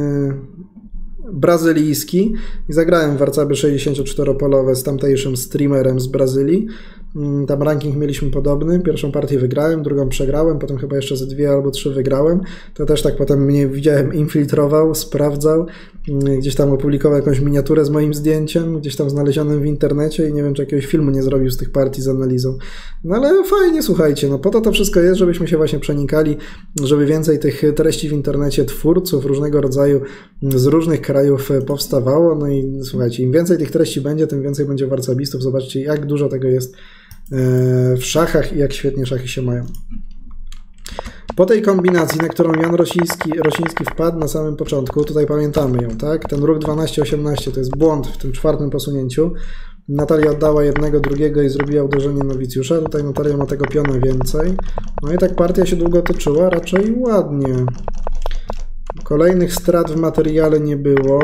brazylijski i zagrałem warcaby 64-polowe z tamtejszym streamerem z Brazylii. Tam ranking mieliśmy podobny. Pierwszą partię wygrałem, drugą przegrałem, potem chyba jeszcze ze 2 albo 3 wygrałem. To też tak potem mnie widziałem, infiltrował, sprawdzał. Gdzieś tam opublikował jakąś miniaturę z moim zdjęciem, gdzieś tam znalezionym w internecie i nie wiem, czy jakiegoś filmu nie zrobił z tych partii z analizą. No ale fajnie, słuchajcie, no po to wszystko jest, żebyśmy się właśnie przenikali, żeby więcej tych treści w internecie twórców różnego rodzaju z różnych krajów powstawało. No i słuchajcie, im więcej tych treści będzie, tym więcej będzie warcabistów. Zobaczcie, jak dużo tego jest w szachach i jak świetnie szachy się mają. Po tej kombinacji, na którą Jan Rosiński wpadł na samym początku, tutaj pamiętamy ją, tak? Ten ruch 12-18 to jest błąd w tym 4. posunięciu. Natalia oddała jednego, drugiego i zrobiła uderzenie nowicjusza. Tutaj Natalia ma tego piona więcej. No i tak partia się długo toczyła, raczej ładnie. Kolejnych strat w materiale nie było.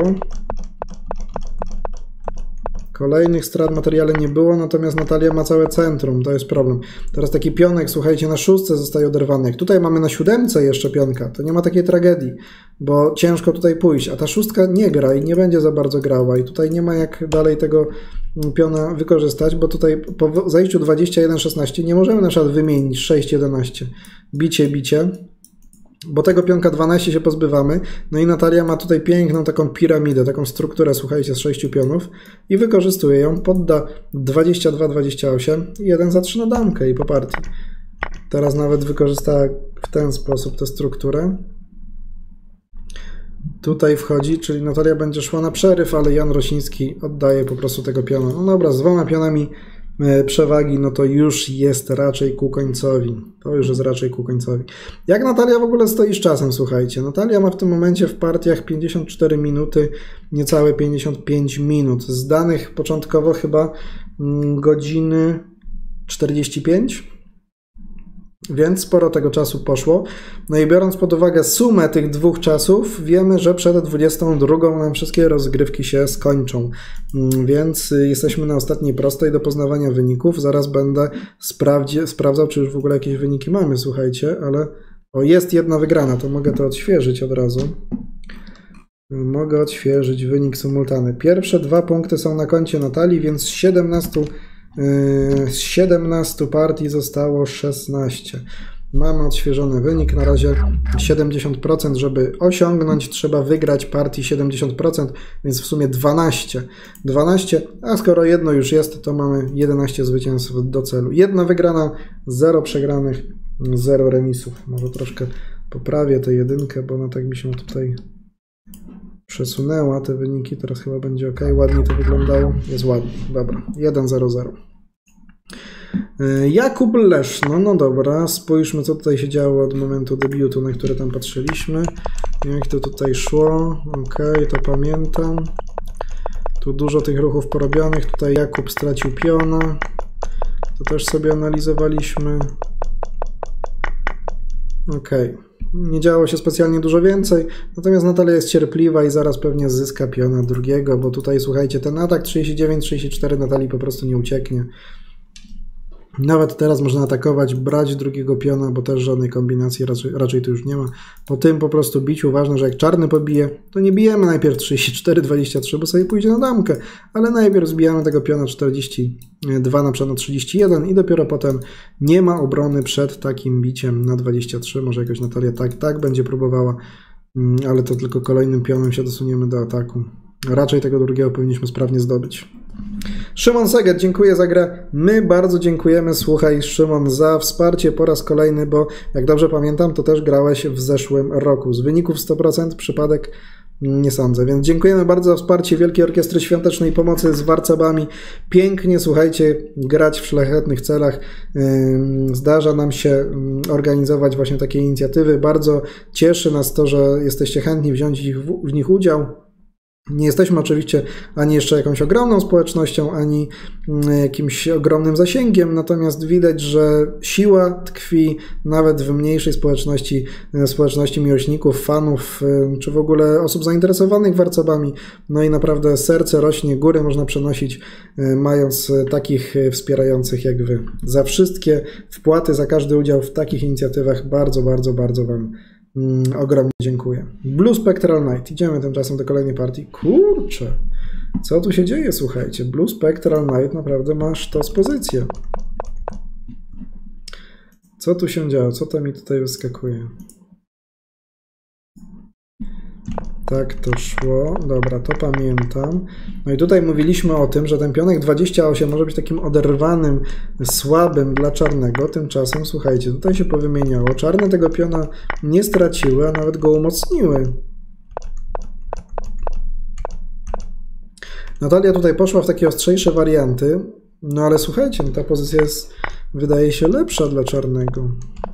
Natomiast Natalia ma całe centrum, to jest problem. Teraz taki pionek, słuchajcie, na 6 zostaje oderwany. Jak tutaj mamy na 7 jeszcze pionka, to nie ma takiej tragedii, bo ciężko tutaj pójść, a ta 6 nie gra i nie będzie za bardzo grała i tutaj nie ma jak dalej tego piona wykorzystać, bo tutaj po zajściu 21-16 nie możemy na przykład wymienić 6-11. Bicie, bo tego pionka 12 się pozbywamy, no i Natalia ma tutaj piękną taką piramidę, taką strukturę, słuchajcie, z 6 pionów i wykorzystuje ją, podda 22-28 i 1 za 3 na damkę i po partii. Teraz nawet wykorzystała w ten sposób tę strukturę. Tutaj wchodzi, czyli Natalia będzie szła na przeryw, ale Jan Rosiński oddaje po prostu tego piona. No dobra, z 2 pionami przewagi, no to już jest raczej ku końcowi. Jak Natalia w ogóle stoi z czasem, słuchajcie? Natalia ma w tym momencie w partiach 54 minuty, niecałe 55 minut. Z danych początkowo chyba godziny 45, więc sporo tego czasu poszło. No i biorąc pod uwagę sumę tych 2 czasów, wiemy, że przed 22 nam wszystkie rozgrywki się skończą. Więc jesteśmy na ostatniej prostej do poznawania wyników. Zaraz będę sprawdzał, czy już w ogóle jakieś wyniki mamy, słuchajcie, ale jest 1 wygrana, to mogę to odświeżyć od razu. Mogę odświeżyć wynik symultany. Pierwsze 2 punkty są na koncie Natalii, więc z 17 partii zostało 16. Mamy odświeżony wynik, na razie 70%, żeby osiągnąć trzeba wygrać partii 70%, więc w sumie 12, a skoro jedno już jest, to mamy 11 zwycięstw do celu. 1 wygrana, 0 przegranych, 0 remisów. Może troszkę poprawię tę 1, bo ona tak mi się tutaj przesunęła, te wyniki, teraz chyba będzie ok, ładnie to wyglądało, jest ładnie, dobra, 1-0-0. Jakub Leszno, no dobra, spójrzmy, co tutaj się działo od momentu debiutu, na który tam patrzyliśmy, jak to tutaj szło, ok, to pamiętam, tu dużo tych ruchów porobionych, tutaj Jakub stracił piona, to też sobie analizowaliśmy, ok. Nie działo się specjalnie dużo więcej, natomiast Natalia jest cierpliwa i zaraz pewnie zyska piona drugiego, bo tutaj słuchajcie, ten atak 39-34 Natalii po prostu nie ucieknie. Nawet teraz można atakować, brać drugiego piona, bo też żadnej kombinacji raczej tu już nie ma. Po tym po prostu biciu ważne, że jak czarny pobije, to nie bijemy najpierw 34-23, bo sobie pójdzie na damkę, ale najpierw zbijamy tego piona 42 na przykład na 31 i dopiero potem nie ma obrony przed takim biciem na 23. Może jakoś Natalia tak będzie próbowała, ale to tylko kolejnym pionem się dosuniemy do ataku. Raczej tego drugiego powinniśmy sprawnie zdobyć. Szymon Seget, dziękuję za grę. My bardzo dziękujemy, słuchaj Szymon, za wsparcie po raz kolejny, bo jak dobrze pamiętam, to też grałeś w zeszłym roku. Z wyników 100% przypadek nie sądzę, więc dziękujemy bardzo za wsparcie Wielkiej Orkiestry Świątecznej Pomocy z Warcabami. Pięknie, słuchajcie, grać w szlachetnych celach. Zdarza nam się organizować właśnie takie inicjatywy. Bardzo cieszy nas to, że jesteście chętni wziąć w nich udział. Nie jesteśmy oczywiście ani jeszcze jakąś ogromną społecznością, ani jakimś ogromnym zasięgiem, natomiast widać, że siła tkwi nawet w mniejszej społeczności miłośników, fanów, czy w ogóle osób zainteresowanych warcabami. No i naprawdę serce rośnie, góry można przenosić, mając takich wspierających jak wy. Za wszystkie wpłaty, za każdy udział w takich inicjatywach bardzo wam ogromnie dziękuję. Blue Spectral Knight. Idziemy tymczasem do kolejnej partii. Kurczę, co tu się dzieje, słuchajcie. Blue Spectral Knight naprawdę ma sztos pozycję. Co tu się działo? Co to mi tutaj wyskakuje? Tak to szło. Dobra, to pamiętam. No i tutaj mówiliśmy o tym, że ten pionek 28 może być takim oderwanym, słabym dla czarnego. Tymczasem, słuchajcie, tutaj się powymieniało. Czarne tego piona nie straciły, a nawet go umocniły. Natalia tutaj poszła w takie ostrzejsze warianty. No ale słuchajcie, ta pozycja jest, wydaje się, lepsza dla czarnego.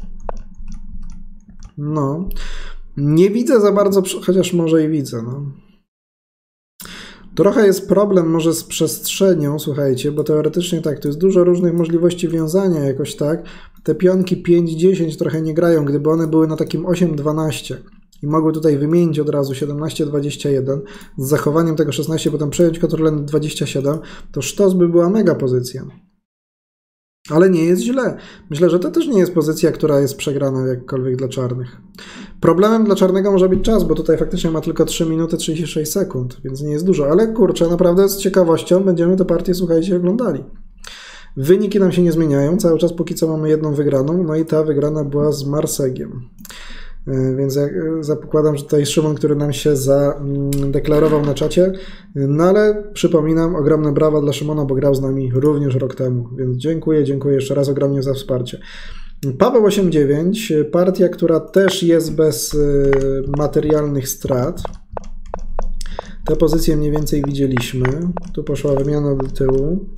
No. Nie widzę za bardzo, chociaż może i widzę. No. Trochę jest problem może z przestrzenią, słuchajcie, bo teoretycznie tak, to jest dużo różnych możliwości wiązania jakoś tak. Te pionki 5-10 trochę nie grają, gdyby one były na takim 8-12 i mogły tutaj wymienić od razu 17-21 z zachowaniem tego 16, potem przejąć kontrolę na 27, to sztos by była mega pozycja. Ale nie jest źle. Myślę, że to też nie jest pozycja, która jest przegrana jakkolwiek dla czarnych. Problemem dla czarnego może być czas, bo tutaj faktycznie ma tylko 3 minuty 36 sekund, więc nie jest dużo. Ale kurczę, naprawdę z ciekawością będziemy tę partię, słuchajcie, oglądali. Wyniki nam się nie zmieniają. Cały czas póki co mamy jedną wygraną, no i ta wygrana była z Marsegiem. Więc ja zakładam, że tutaj Szymon, który nam się zadeklarował na czacie, no ale przypominam, ogromne brawa dla Szymona, bo grał z nami również rok temu, więc dziękuję jeszcze raz ogromnie za wsparcie. Paweł 89, partia, która też jest bez materialnych strat. Te pozycje mniej więcej widzieliśmy. Tu poszła wymiana do tyłu.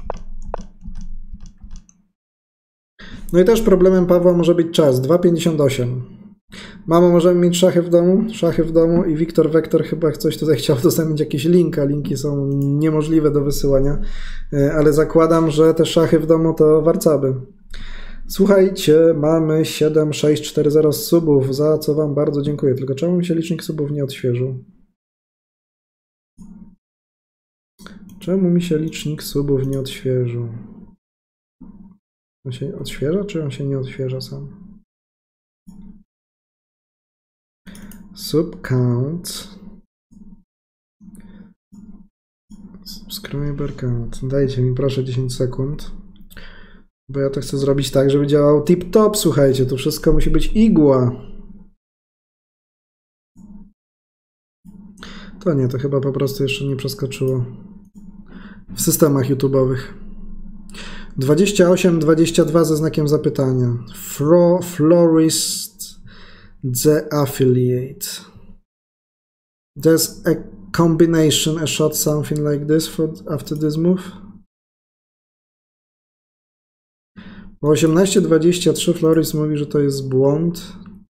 No i też problemem Pawła może być czas, 2,58. Mamo, możemy mieć szachy w domu? Szachy w domu i Wiktor Wektor chyba coś tutaj chciał udostępnić jakieś linka. Linki są niemożliwe do wysyłania, ale zakładam, że te szachy w domu to warcaby. Słuchajcie, mamy 7640 subów, za co wam bardzo dziękuję. Tylko czemu mi się licznik subów nie odświeżył? Czemu mi się licznik subów nie odświeżył? On się odświeża, czy on się nie odświeża sam? Sub count. Subscriber count. Dajcie mi proszę 10 sekund. Bo ja to chcę zrobić tak, żeby działał tip-top. Słuchajcie, to wszystko musi być igła. To nie, to chyba po prostu jeszcze nie przeskoczyło w systemach YouTube'owych. 28-22 ze znakiem zapytania. Florist the affiliate. There's a combination, a shot, something like this after this move. Bo 18-23 Floris mówi, że to jest błąd.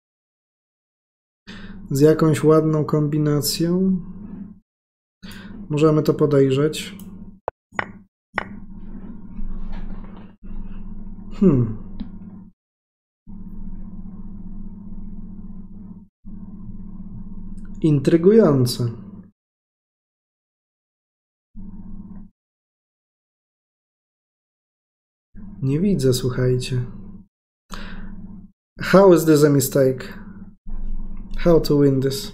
Z jakąś ładną kombinacją. Możemy to podejrzeć. Intrygujące. Nie widzę, słuchajcie. How is this a mistake? How to win this?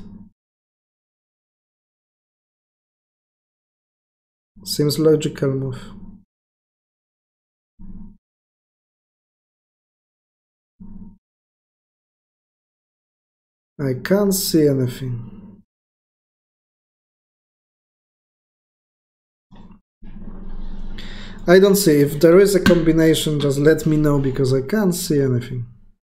Seems logical move. I can't see anything. I don't see. If there is a combination, just let me know, because I can't see anything.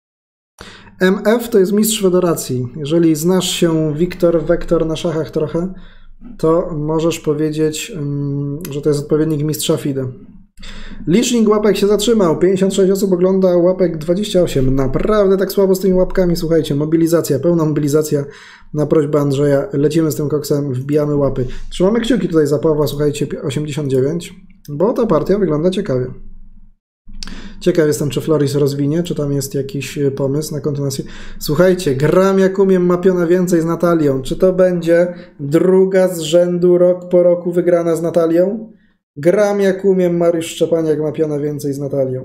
MF to jest mistrz federacji. Jeżeli znasz się wektor na szachach trochę, to możesz powiedzieć, że to jest odpowiednik mistrza FIDE. Licznik łapek się zatrzymał. 56 osób ogląda, łapek 28. Naprawdę tak słabo z tymi łapkami. Słuchajcie, mobilizacja, pełna mobilizacja na prośbę Andrzeja. Lecimy z tym koksem, wbijamy łapy. Trzymamy kciuki tutaj za Pawła, słuchajcie, 89, bo ta partia wygląda ciekawie. Ciekaw jestem, czy Floris rozwinie, czy tam jest jakiś pomysł na kontynuację. Słuchajcie, gram jak umiem, ma piona więcej z Natalią. Czy to będzie druga z rzędu rok po roku wygrana z Natalią? Gram jak umiem, Mariusz Szczepaniak ma piona więcej z Natalią.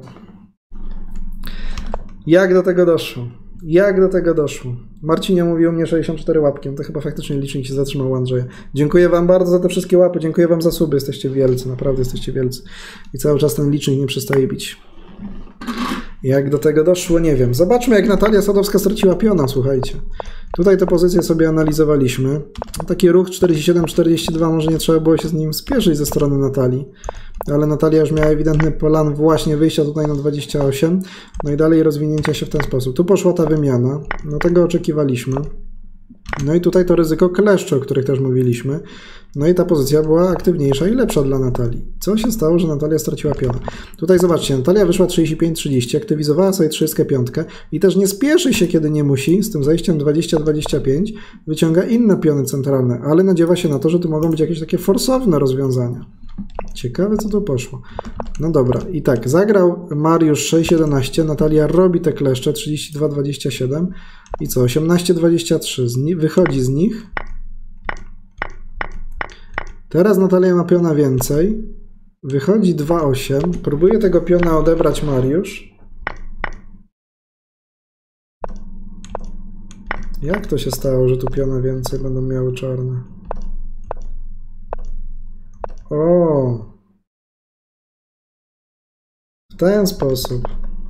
Jak do tego doszło? Jak do tego doszło? Marcinie mówił mnie 64 łapkiem, to chyba faktycznie licznik się zatrzymał u Andrzeja. Dziękuję wam bardzo za te wszystkie łapy, dziękuję wam za suby, jesteście wielcy, naprawdę jesteście wielcy. I cały czas ten licznik nie przestaje bić. Jak do tego doszło, nie wiem. Zobaczmy, jak Natalia Sadowska straciła piona, słuchajcie. Tutaj tę pozycję sobie analizowaliśmy. Taki ruch 47-42, może nie trzeba było się z nim spieszyć ze strony Natalii. Ale Natalia już miała ewidentny plan właśnie wyjścia tutaj na 28. No i dalej rozwinięcia się w ten sposób. Tu poszła ta wymiana. No tego oczekiwaliśmy. No i tutaj to ryzyko kleszczy, o których też mówiliśmy. No i ta pozycja była aktywniejsza i lepsza dla Natalii. Co się stało, że Natalia straciła piona? Tutaj zobaczcie, Natalia wyszła 35-30, aktywizowała sobie 35 i też nie spieszy się, kiedy nie musi, z tym zejściem 20-25, wyciąga inne piony centralne, ale nadziewa się na to, że tu mogą być jakieś takie forsowne rozwiązania. Ciekawe, co tu poszło. No dobra, i tak, zagrał Mariusz 6-11, Natalia robi te kleszcze 32-27 i co, 18-23, wychodzi z nich. Teraz Natalia ma piona więcej, wychodzi 2-8, próbuje tego piona odebrać Mariusz. Jak to się stało, że tu piona więcej będą miały czarne? O! W ten sposób.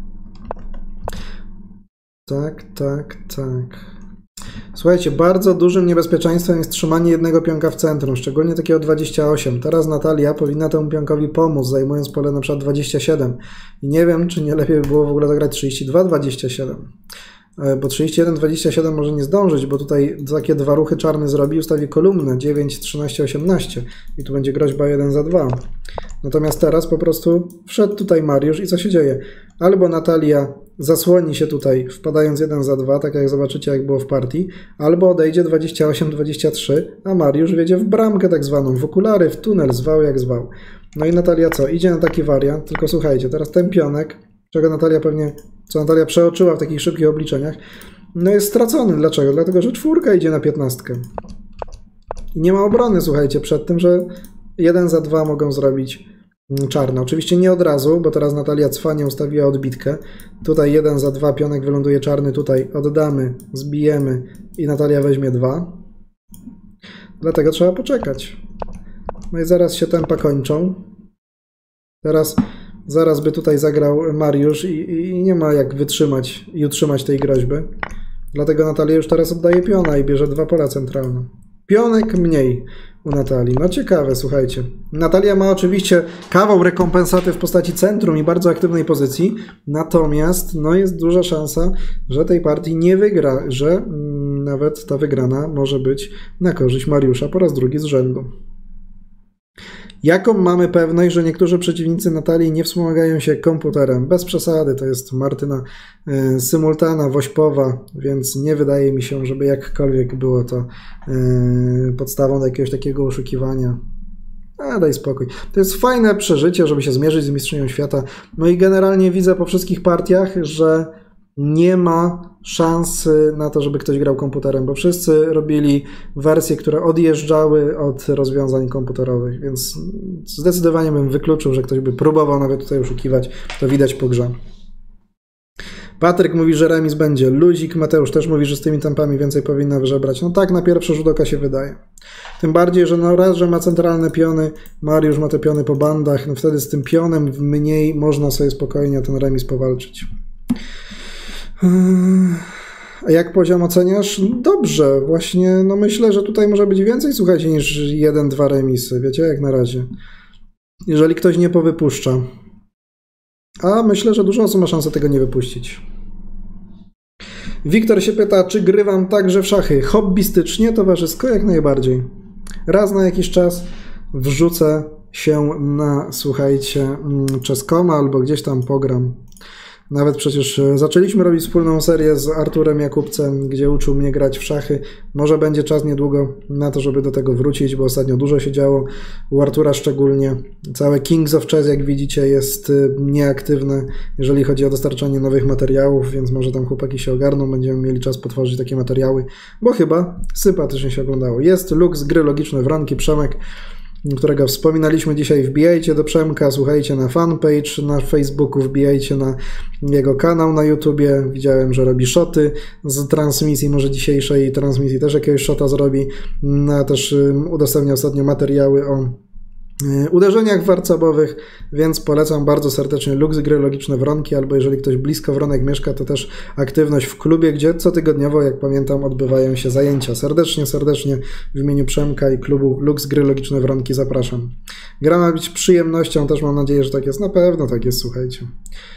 Tak. Słuchajcie, bardzo dużym niebezpieczeństwem jest trzymanie jednego pionka w centrum, szczególnie takiego 28. Teraz Natalia powinna temu pionkowi pomóc, zajmując pole na przykład 27. I nie wiem, czy nie lepiej by było w ogóle zagrać 32-27. Bo 31-27 może nie zdążyć, bo tutaj takie dwa ruchy czarny zrobi, ustawi kolumnę 9-13-18 i tu będzie groźba 1 za 2. Natomiast teraz po prostu wszedł tutaj Mariusz i co się dzieje? Albo Natalia zasłoni się tutaj, wpadając 1 za 2, tak jak zobaczycie, jak było w partii, albo odejdzie 28-23, a Mariusz wiedzie w bramkę tak zwaną, w okulary, w tunel, zwał jak zwał. No i Natalia co? Idzie na taki wariant, tylko słuchajcie, teraz ten pionek, czego Natalia pewnie, co Natalia przeoczyła w takich szybkich obliczeniach, no jest stracony. Dlaczego? Dlatego, że 4 idzie na 15. I nie ma obrony, słuchajcie, przed tym, że 1 za 2 mogą zrobić czarne. Oczywiście nie od razu, bo teraz Natalia cwanie ustawiła odbitkę. Tutaj 1 za 2, pionek wyląduje czarny, tutaj oddamy, zbijemy i Natalia weźmie 2. Dlatego trzeba poczekać. No i zaraz się tempa kończą. Zaraz by tutaj zagrał Mariusz i nie ma jak wytrzymać i utrzymać tej groźby. Dlatego Natalia już teraz oddaje piona i bierze 2 pola centralne. Pionek mniej u Natalii. No ciekawe, słuchajcie. Natalia ma oczywiście kawał rekompensaty w postaci centrum i bardzo aktywnej pozycji, natomiast no jest duża szansa, że tej partii nie wygra, że nawet ta wygrana może być na korzyść Mariusza po raz drugi z rzędu. Jaką mamy pewność, że niektórzy przeciwnicy Natalii nie wspomagają się komputerem? Bez przesady, to jest Martyna Symultana, Wośpowa, więc nie wydaje mi się, żeby jakkolwiek było to podstawą do jakiegoś takiego oszukiwania. A daj spokój. To jest fajne przeżycie, żeby się zmierzyć z mistrzynią świata. No i generalnie widzę po wszystkich partiach, że nie ma szans na to, żeby ktoś grał komputerem, bo wszyscy robili wersje, które odjeżdżały od rozwiązań komputerowych, więc zdecydowanie bym wykluczył, że ktoś by próbował nawet tutaj oszukiwać, to widać po grze. Patryk mówi, że remis będzie. Luzik Mateusz też mówi, że z tymi tempami więcej powinna wyżebrać. No tak, na pierwszy rzut oka się wydaje. Tym bardziej, że no raz, że ma centralne piony, Mariusz ma te piony po bandach, no wtedy z tym pionem mniej można sobie spokojnie ten remis powalczyć. A jak poziom oceniasz? Dobrze, właśnie, no myślę, że tutaj może być więcej, słuchajcie, niż 1-2 remisy, wiecie, jak na razie. Jeżeli ktoś nie powypuszcza. A myślę, że dużo osób ma szansę tego nie wypuścić. Wiktor się pyta, czy grywam także w szachy hobbystycznie, towarzysko? Jak najbardziej. Raz na jakiś czas wrzucę się na, słuchajcie, Chess.com albo gdzieś tam pogram. Nawet przecież zaczęliśmy robić wspólną serię z Arturem Jakubcem, gdzie uczył mnie grać w szachy. Może będzie czas niedługo na to, żeby do tego wrócić, bo ostatnio dużo się działo. U Artura szczególnie. Całe Kings of Chess, jak widzicie, jest nieaktywne, jeżeli chodzi o dostarczanie nowych materiałów, więc może tam chłopaki się ogarną, będziemy mieli czas potworzyć takie materiały, bo chyba sympatycznie się oglądało. Jest Lux, gry logiczne, Wronki, Przemek, którego wspominaliśmy dzisiaj. Wbijajcie do Przemka, słuchajcie na fanpage na Facebooku, wbijajcie na jego kanał na YouTubie. Widziałem, że robi shoty z transmisji, może dzisiejszej transmisji też jakiegoś shota zrobi. No, też udostępnia ostatnio materiały o uderzeniach warcabowych, więc polecam bardzo serdecznie Lux, gry logiczne, Wronki, albo jeżeli ktoś blisko Wronek mieszka, to też aktywność w klubie, gdzie cotygodniowo, jak pamiętam, odbywają się zajęcia. Serdecznie w imieniu Przemka i klubu Lux, gry logiczne, Wronki zapraszam. Gra ma być przyjemnością, też mam nadzieję, że tak jest. Na pewno tak jest, słuchajcie.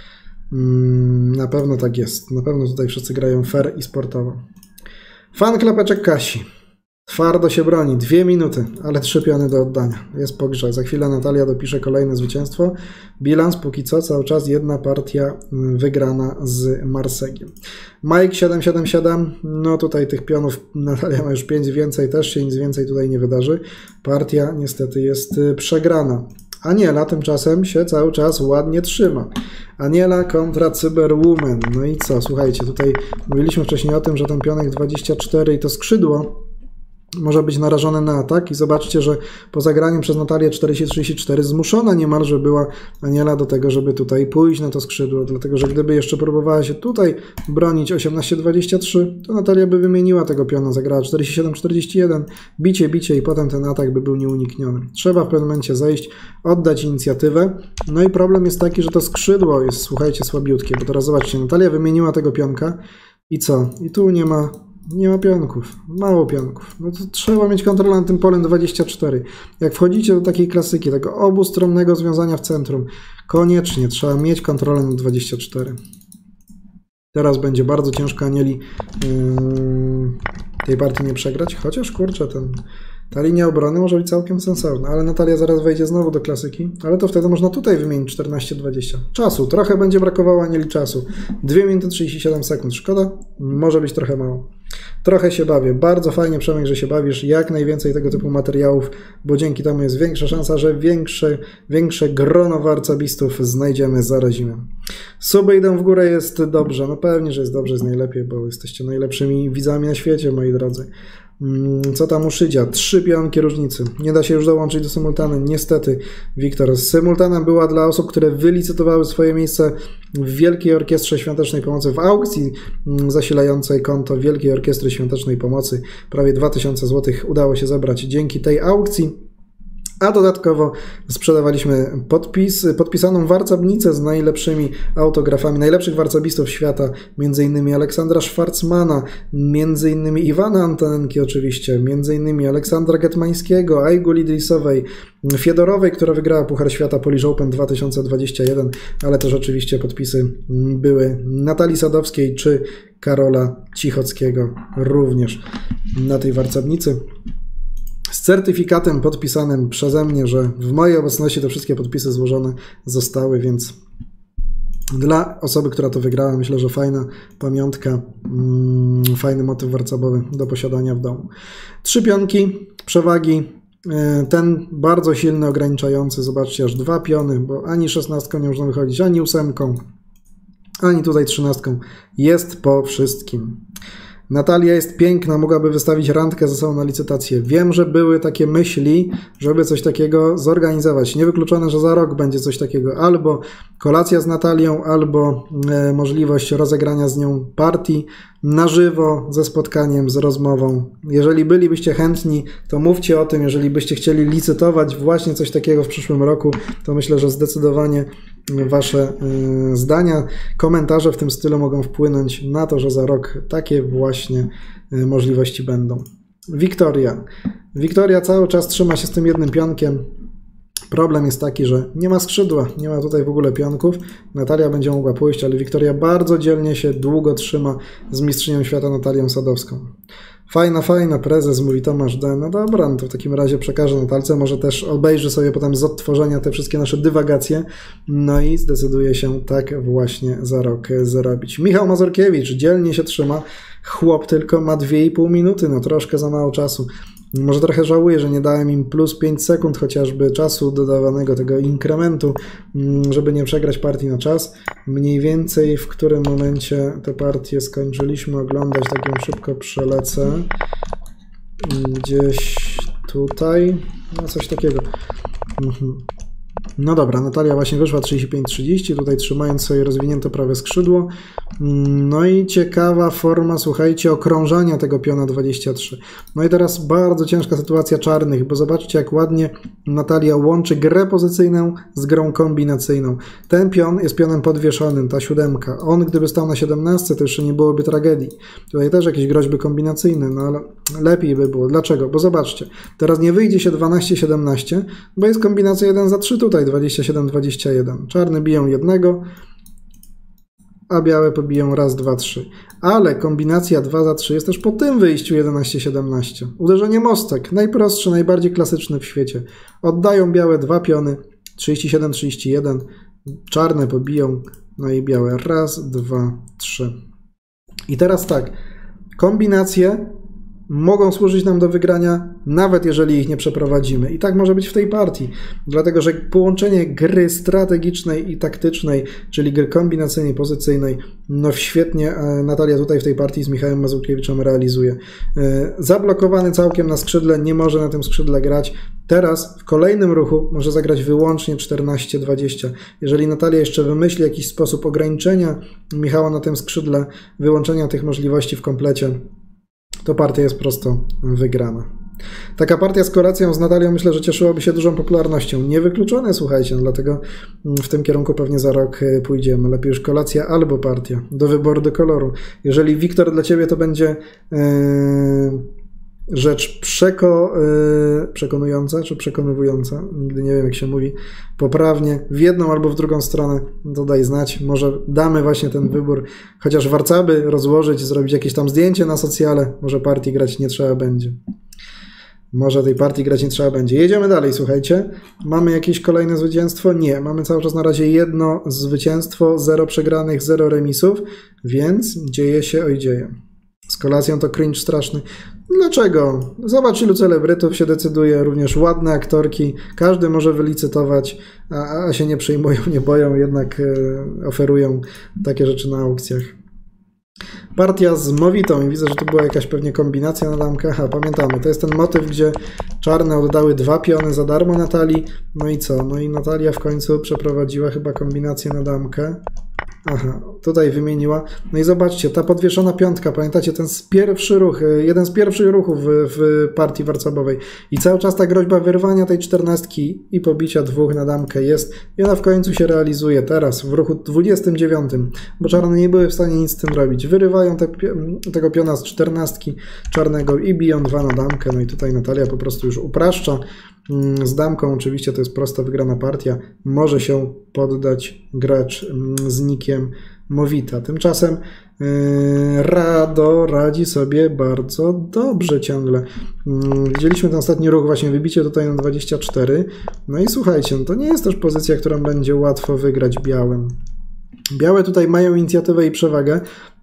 Na pewno tak jest. Na pewno tutaj wszyscy grają fair i sportowo. Fan klapeczek Kasi. Twardo się broni, 2 minuty, ale 3 piony do oddania. Jest po grze. Za chwilę Natalia dopisze kolejne zwycięstwo. Bilans póki co cały czas 1 partia wygrana z Marsegiem. Mike 777, no tutaj tych pionów Natalia ma już 5 więcej, też się nic więcej tutaj nie wydarzy. Partia niestety jest przegrana. Aniela tymczasem się cały czas ładnie trzyma. Aniela kontra Cyberwoman. No i co, słuchajcie, tutaj mówiliśmy wcześniej o tym, że ten pionek 24 i to skrzydło może być narażone na atak i zobaczcie, że po zagraniu przez Natalię 40-34 zmuszona niemalże była Aniela do tego, żeby tutaj pójść na to skrzydło, dlatego że gdyby jeszcze próbowała się tutaj bronić 18-23, to Natalia by wymieniła tego piona, zagrała 47-41, bicie i potem ten atak by był nieunikniony. Trzeba w pewnym momencie zejść, oddać inicjatywę, no i problem jest taki, że to skrzydło jest, słuchajcie, słabiutkie, bo teraz zobaczcie, Natalia wymieniła tego pionka i co? I tu nie ma pionków, mało pionków. No to trzeba mieć kontrolę nad tym polem 24. Jak wchodzicie do takiej klasyki, tego obustronnego związania w centrum, koniecznie trzeba mieć kontrolę nad 24. Teraz będzie bardzo ciężko Anieli tej partii nie przegrać, chociaż kurczę, ta linia obrony może być całkiem sensowna, ale Natalia zaraz wejdzie znowu do klasyki, ale to wtedy można tutaj wymienić 14-20. Czasu, trochę będzie brakowało Anieli czasu. 2 minuty 37 sekund, szkoda, może być trochę mało. Trochę się bawię, bardzo fajnie Przemek, że się bawisz, jak najwięcej tego typu materiałów, bo dzięki temu jest większa szansa, że większe grono warcabistów znajdziemy, zarazimy. Suby idą w górę, jest dobrze, no pewnie, że jest dobrze, jest najlepiej, bo jesteście najlepszymi widzami na świecie, moi drodzy. Co tam u Szydzia? 3 pionki różnicy. Nie da się już dołączyć do symultany. Niestety, Wiktor. Symultana była dla osób, które wylicytowały swoje miejsce w Wielkiej Orkiestrze Świątecznej Pomocy, w aukcji zasilającej konto Wielkiej Orkiestry Świątecznej Pomocy. Prawie 2000 zł udało się zebrać dzięki tej aukcji. A dodatkowo sprzedawaliśmy podpisaną warcabnicę z najlepszymi autografami najlepszych warcabistów świata, m.in. Aleksandra Schwarzmana, m.in. Iwana Antonenki oczywiście, m.in. Aleksandra Getmańskiego, Aigu Lidrisowej, Fiedorowej, która wygrała Puchar Świata Polish Open 2021, ale też oczywiście podpisy były Natalii Sadowskiej czy Karola Cichockiego również na tej warcabnicy. Z certyfikatem podpisanym przeze mnie, że w mojej obecności te wszystkie podpisy złożone zostały, więc dla osoby, która to wygrała, myślę, że fajna pamiątka, fajny motyw warcabowy do posiadania w domu. 3 pionki, przewagi, ten bardzo silny, ograniczający, zobaczcie, aż 2 piony, bo ani 16 nie można wychodzić, ani 8. ani tutaj 13. Jest po wszystkim. Natalia jest piękna, mogłaby wystawić randkę ze sobą na licytację. Wiem, że były takie myśli, żeby coś takiego zorganizować. Niewykluczone, że za rok będzie coś takiego. Albo kolacja z Natalią, albo możliwość rozegrania z nią partii na żywo, ze spotkaniem, z rozmową. Jeżeli bylibyście chętni, to mówcie o tym. Jeżeli byście chcieli licytować właśnie coś takiego w przyszłym roku, to myślę, że zdecydowanie wasze zdania, komentarze w tym stylu mogą wpłynąć na to, że za rok takie właśnie możliwości będą. Wiktoria cały czas trzyma się z tym jednym pionkiem. Problem jest taki, że nie ma skrzydła, nie ma tutaj w ogóle pionków. Natalia będzie mogła pójść, ale Wiktoria bardzo dzielnie się długo trzyma z mistrzynią świata Natalią Sadowską. Fajna, prezes, mówi Tomasz D. No dobra, no to w takim razie przekażę Natalce, może też obejrzy sobie potem z odtworzenia te wszystkie nasze dywagacje, no i zdecyduje się tak właśnie za rok zrobić. Michał Mazurkiewicz dzielnie się trzyma, chłop tylko ma 2,5 minuty, no troszkę za mało czasu. Może trochę żałuję, że nie dałem im plus 5 sekund chociażby czasu dodawanego, tego inkrementu, żeby nie przegrać partii na czas. Mniej więcej w którym momencie te partie skończyliśmy oglądać, tak ją szybko przelecę. Gdzieś tutaj, no coś takiego. No dobra, Natalia właśnie wyszła 35-30, tutaj trzymając sobie rozwinięte prawe skrzydło. No i ciekawa forma, słuchajcie, okrążania tego piona 23. No i teraz bardzo ciężka sytuacja czarnych, bo zobaczcie, jak ładnie Natalia łączy grę pozycyjną z grą kombinacyjną. Ten pion jest pionem podwieszonym, ta 7. On gdyby stał na 17, to jeszcze nie byłoby tragedii. Tutaj też jakieś groźby kombinacyjne, no ale lepiej by było. Dlaczego? Bo zobaczcie, teraz nie wyjdzie się 12-17, bo jest kombinacja 1 za 3 tutaj, 27-21. Czarne biją jednego, a białe pobiją raz, 2, 3. Ale kombinacja 2 za 3 jest też po tym wyjściu 11-17. Uderzenie mostek, najprostszy, najbardziej klasyczny w świecie. Oddają białe 2 piony, 37-31. Czarne pobiją, no i białe raz, 2, 3. I teraz tak, kombinacje mogą służyć nam do wygrania, nawet jeżeli ich nie przeprowadzimy. I tak może być w tej partii. Dlatego, że połączenie gry strategicznej i taktycznej, czyli gry kombinacyjnej, pozycyjnej, no świetnie Natalia tutaj w tej partii z Michałem Mazurkiewiczem realizuje. Zablokowany całkiem na skrzydle, nie może na tym skrzydle grać. Teraz w kolejnym ruchu może zagrać wyłącznie 14-20. Jeżeli Natalia jeszcze wymyśli jakiś sposób ograniczenia Michała na tym skrzydle, wyłączenia tych możliwości w komplecie, to partia jest prosto wygrana. Taka partia z kolacją z Natalią myślę, że cieszyłaby się dużą popularnością. Niewykluczone, słuchajcie, no dlatego w tym kierunku pewnie za rok pójdziemy. Lepiej już kolacja albo partia. Do wyboru, do koloru. Jeżeli Wiktor dla ciebie to będzie rzecz przekonująca czy przekonywująca, nigdy nie wiem jak się mówi poprawnie, w jedną albo w drugą stronę, to daj znać, może damy właśnie ten wybór, chociaż warcaby rozłożyć, zrobić jakieś tam zdjęcie na socjale, może partii grać nie trzeba będzie. Może tej partii grać nie trzeba będzie. Jedziemy dalej, słuchajcie. Mamy jakieś kolejne zwycięstwo? Nie. Mamy cały czas na razie jedno zwycięstwo, 0 przegranych, 0 remisów, więc dzieje się, oj dzieje. Z kolacją to cringe straszny. Dlaczego? Zobacz, ilu celebrytów się decyduje, również ładne aktorki. Każdy może wylicytować, a się nie przejmują, nie boją, jednak oferują takie rzeczy na aukcjach. Partia z Mowitą i widzę, że tu była jakaś pewnie kombinacja na damkę. Aha, pamiętamy, to jest ten motyw, gdzie czarne oddały 2 piony za darmo Natalii. No i co? No i Natalia w końcu przeprowadziła chyba kombinację na damkę. Aha, tutaj wymieniła. No i zobaczcie, ta podwieszona piątka, pamiętacie, ten pierwszy ruch, jeden z pierwszych ruchów w partii warcabowej. I cały czas ta groźba wyrwania tej 14 i pobicia 2 na damkę jest. I ona w końcu się realizuje teraz, w ruchu 29, bo czarne nie były w stanie nic z tym robić. Wyrywają tego piona z 14 czarnego i biją 2 na damkę. No i tutaj Natalia po prostu już upraszcza. Z damką oczywiście to jest prosta wygrana partia. Może się poddać gracz z nickiem Mowita. Tymczasem Rado radzi sobie bardzo dobrze ciągle. Widzieliśmy ten ostatni ruch, właśnie wybicie tutaj na 24. No i słuchajcie, no to nie jest też pozycja, którą będzie łatwo wygrać białym. Białe tutaj mają inicjatywę i przewagę.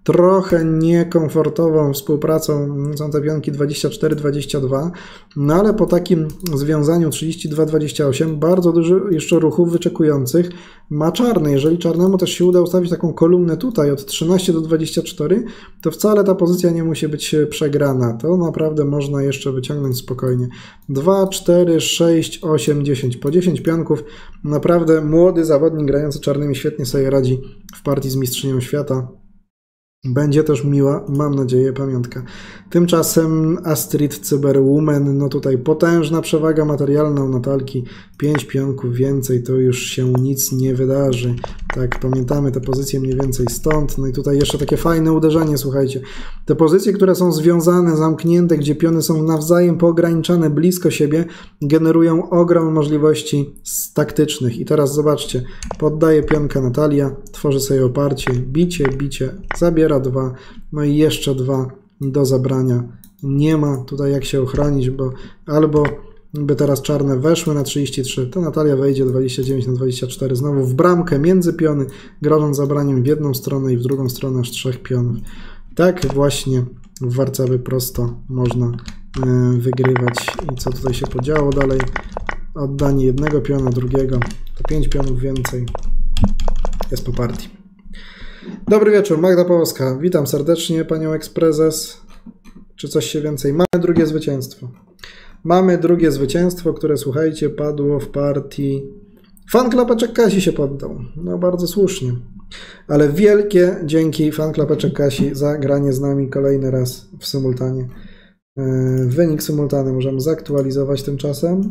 trochę niekomfortową współpracą są te pionki 24-22, no ale po takim związaniu 32-28 bardzo dużo jeszcze ruchów wyczekujących ma czarny. Jeżeli czarnemu też się uda ustawić taką kolumnę tutaj od 13 do 24, to wcale ta pozycja nie musi być przegrana. To naprawdę można jeszcze wyciągnąć spokojnie. 2, 4, 6, 8, 10. Po 10 pionków naprawdę młody zawodnik grający czarnymi świetnie sobie radzi w partii z mistrzynią świata. Będzie też miła, mam nadzieję, pamiątka. Tymczasem Astrid Cyberwoman, no tutaj potężna przewaga materialna u Natalki, 5 pionków więcej, to już się nic nie wydarzy. Tak, pamiętamy te pozycje mniej więcej stąd. No i tutaj jeszcze takie fajne uderzenie, słuchajcie. Te pozycje, które są związane, zamknięte, gdzie piony są nawzajem poograniczane blisko siebie, generują ogrom możliwości taktycznych. I teraz zobaczcie, poddaje pionka Natalia, tworzy sobie oparcie, bicie, zabiera 2, no i jeszcze 2 do zabrania. Nie ma tutaj jak się uchronić, bo albo by teraz czarne weszły na 33, to Natalia wejdzie 29 na 24, znowu w bramkę między piony, grożąc zabraniem w jedną stronę i w drugą stronę aż 3 pionów. Tak właśnie w Warcaby prosto można wygrywać. I co tutaj się podziało dalej? Oddanie jednego piona, drugiego, to 5 pionów więcej jest po partii. Dobry wieczór, Magda Pawłowska. Witam serdecznie panią eksprezes. Czy coś się więcej? Mamy drugie zwycięstwo. Mamy drugie zwycięstwo, które, słuchajcie, padło w partii. Fan Klapeczek Kasi się poddał. No bardzo słusznie. Ale wielkie dzięki Fan Klapeczek Kasi za granie z nami kolejny raz w symultanie. Wynik symultany możemy zaktualizować tymczasem.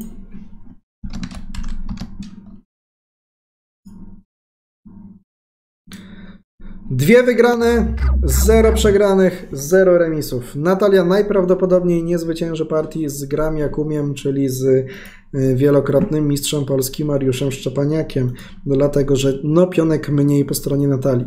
Dwie wygrane, 0 przegranych, 0 remisów. Natalia najprawdopodobniej nie zwycięży partii z Gram Jakubiem, czyli z wielokrotnym mistrzem Polski Mariuszem Szczepaniakiem, dlatego że no pionek mniej po stronie Natalii.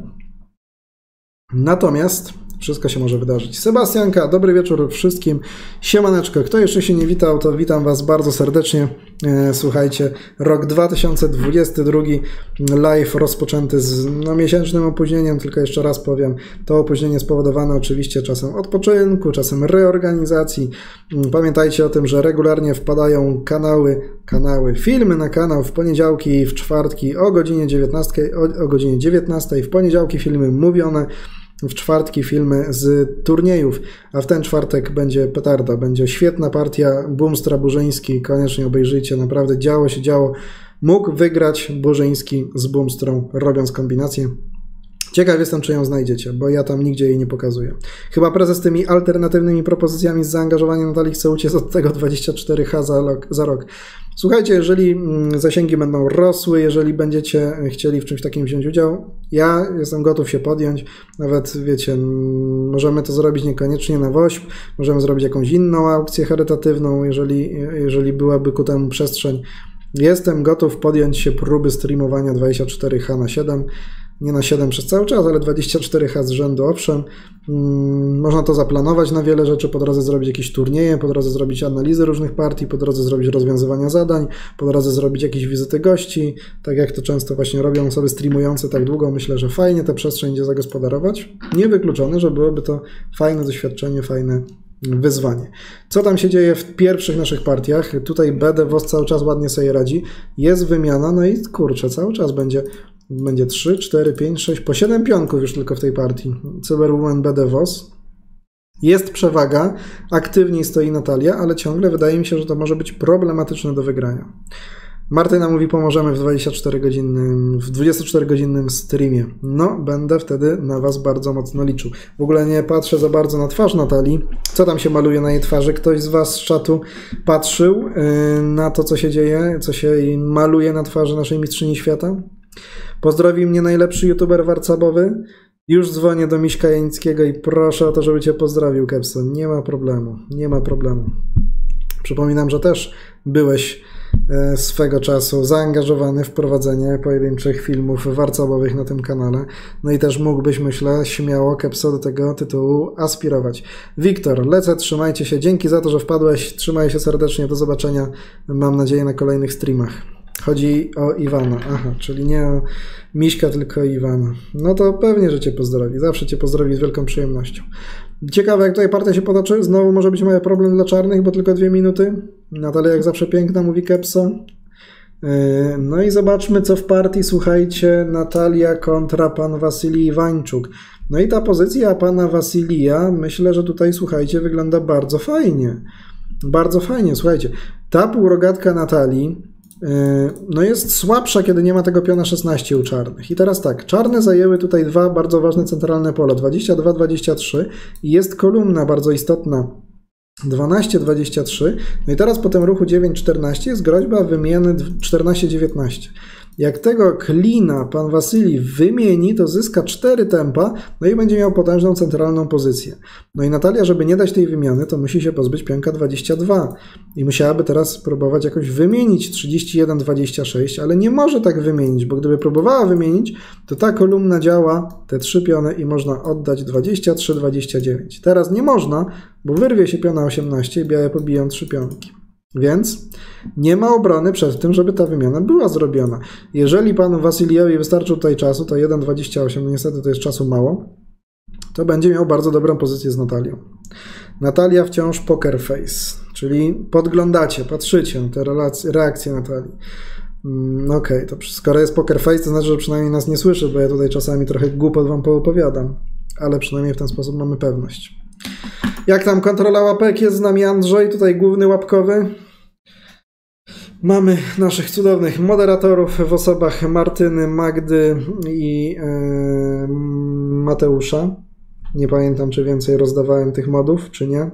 Natomiast wszystko się może wydarzyć. Sebastianka, dobry wieczór wszystkim. Siemaneczko, kto jeszcze się nie witał, to witam was bardzo serdecznie. Słuchajcie, rok 2022, live rozpoczęty z miesięcznym opóźnieniem, tylko jeszcze raz powiem, to opóźnienie spowodowane oczywiście czasem odpoczynku, czasem reorganizacji. Pamiętajcie o tym, że regularnie wpadają filmy na kanał w poniedziałki i w czwartki o godzinie 19, w poniedziałki filmy mówione, w czwartki filmy z turniejów, a w ten czwartek będzie petarda, będzie świetna partia Boomstra Burzyński, koniecznie obejrzyjcie, naprawdę działo się działo, mógł wygrać Burzyński z Boomstrą, robiąc kombinację. Ciekaw jestem, czy ją znajdziecie, bo ja tam nigdzie jej nie pokazuję. Chyba prezes tymi alternatywnymi propozycjami z zaangażowaniem Natalii chce uciec od tego 24H za rok. Słuchajcie, jeżeli zasięgi będą rosły, jeżeli będziecie chcieli w czymś takim wziąć udział, ja jestem gotów się podjąć. Nawet, wiecie, możemy to zrobić niekoniecznie na WOŚP, możemy zrobić jakąś inną aukcję charytatywną, jeżeli byłaby ku temu przestrzeń. Jestem gotów podjąć się próby streamowania 24H na 7. Nie na 7 przez cały czas, ale 24H z rzędu, owszem. Można to zaplanować na wiele rzeczy, po drodze zrobić jakieś turnieje, po drodze zrobić analizy różnych partii, po drodze zrobić rozwiązywania zadań, po drodze zrobić jakieś wizyty gości, tak jak to często właśnie robią osoby streamujące tak długo. Myślę, że fajnie tę przestrzeń gdzie zagospodarować. Niewykluczone, że byłoby to fajne doświadczenie, fajne wyzwanie. Co tam się dzieje w pierwszych naszych partiach? Tutaj BDWOS cały czas ładnie sobie radzi. Jest wymiana, no i kurczę, cały czas będzie 3, 4, 5, 6, po 7 pionków już tylko w tej partii. Cyberwoman BDWOS. Jest przewaga, aktywniej stoi Natalia, ale ciągle wydaje mi się, że to może być problematyczne do wygrania. Martyna mówi, pomożemy w 24-godzinnym streamie. No, będę wtedy na was bardzo mocno liczył. W ogóle nie patrzę za bardzo na twarz Natalii. Co tam się maluje na jej twarzy? Ktoś z was z czatu patrzył na to, co się dzieje, co się maluje na twarzy naszej mistrzyni świata? Pozdrowi mnie najlepszy youtuber warcabowy. Już dzwonię do Miśka Janickiego i proszę o to, żeby cię pozdrowił, Kepson. Nie ma problemu, nie ma problemu. Przypominam, że też byłeś swego czasu zaangażowany w prowadzenie pojedynczych filmów warcabowych na tym kanale. No i też mógłbyś, myślę, śmiało, Kepso, do tego tytułu aspirować. Wiktor, lecę, trzymajcie się. Dzięki za to, że wpadłeś. Trzymaj się serdecznie. Do zobaczenia. Mam nadzieję na kolejnych streamach. Chodzi o Iwana. Aha, czyli nie o Miśka, tylko o Iwana. No to pewnie, że cię pozdrowi. Zawsze cię pozdrowi z wielką przyjemnością. Ciekawe, jak tutaj partia się potoczy. Znowu może być mały problem dla czarnych, bo tylko 2 minuty. Natalia jak zawsze piękna, mówi Kepso. No i zobaczmy, co w partii. Słuchajcie, Natalia kontra pan Wasylij Iwańczuk. No i ta pozycja pana Wasylija, myślę, że tutaj, słuchajcie, wygląda bardzo fajnie. Bardzo fajnie, słuchajcie. Ta półrogatka Natalii no jest słabsza, kiedy nie ma tego piona 16 u czarnych. I teraz tak, czarne zajęły tutaj 2 bardzo ważne centralne pola, 22-23 i jest kolumna bardzo istotna 12-23. No i teraz po tym ruchu 9-14 jest groźba wymiany 14-19. Jak tego klina pan Wasylij wymieni, to zyska 4 tempa, no i będzie miał potężną centralną pozycję. No i Natalia, żeby nie dać tej wymiany, to musi się pozbyć pionka 22 i musiałaby teraz próbować jakoś wymienić 31-26, ale nie może tak wymienić, bo gdyby próbowała wymienić, to ta kolumna działa, te 3 piony i można oddać 23-29. Teraz nie można, bo wyrwie się piona 18 i białe pobiją 3 pionki. Więc nie ma obrony przed tym, żeby ta wymiana była zrobiona. Jeżeli panu Wasylijowi wystarczy tutaj czasu, to 1,28, no niestety to jest czasu mało, to będzie miał bardzo dobrą pozycję z Natalią. Natalia wciąż poker face, czyli podglądacie, patrzycie na te reakcje Natalii. Okej, to skoro jest poker face, to znaczy, że przynajmniej nas nie słyszy, bo ja tutaj czasami trochę głupot wam poopowiadam, ale przynajmniej w ten sposób mamy pewność. Jak tam kontrola łapek? Jest z nami Andrzej, tutaj główny łapkowy. Mamy naszych cudownych moderatorów w osobach Martyny, Magdy i Mateusza. Nie pamiętam, czy więcej rozdawałem tych modów, czy nie.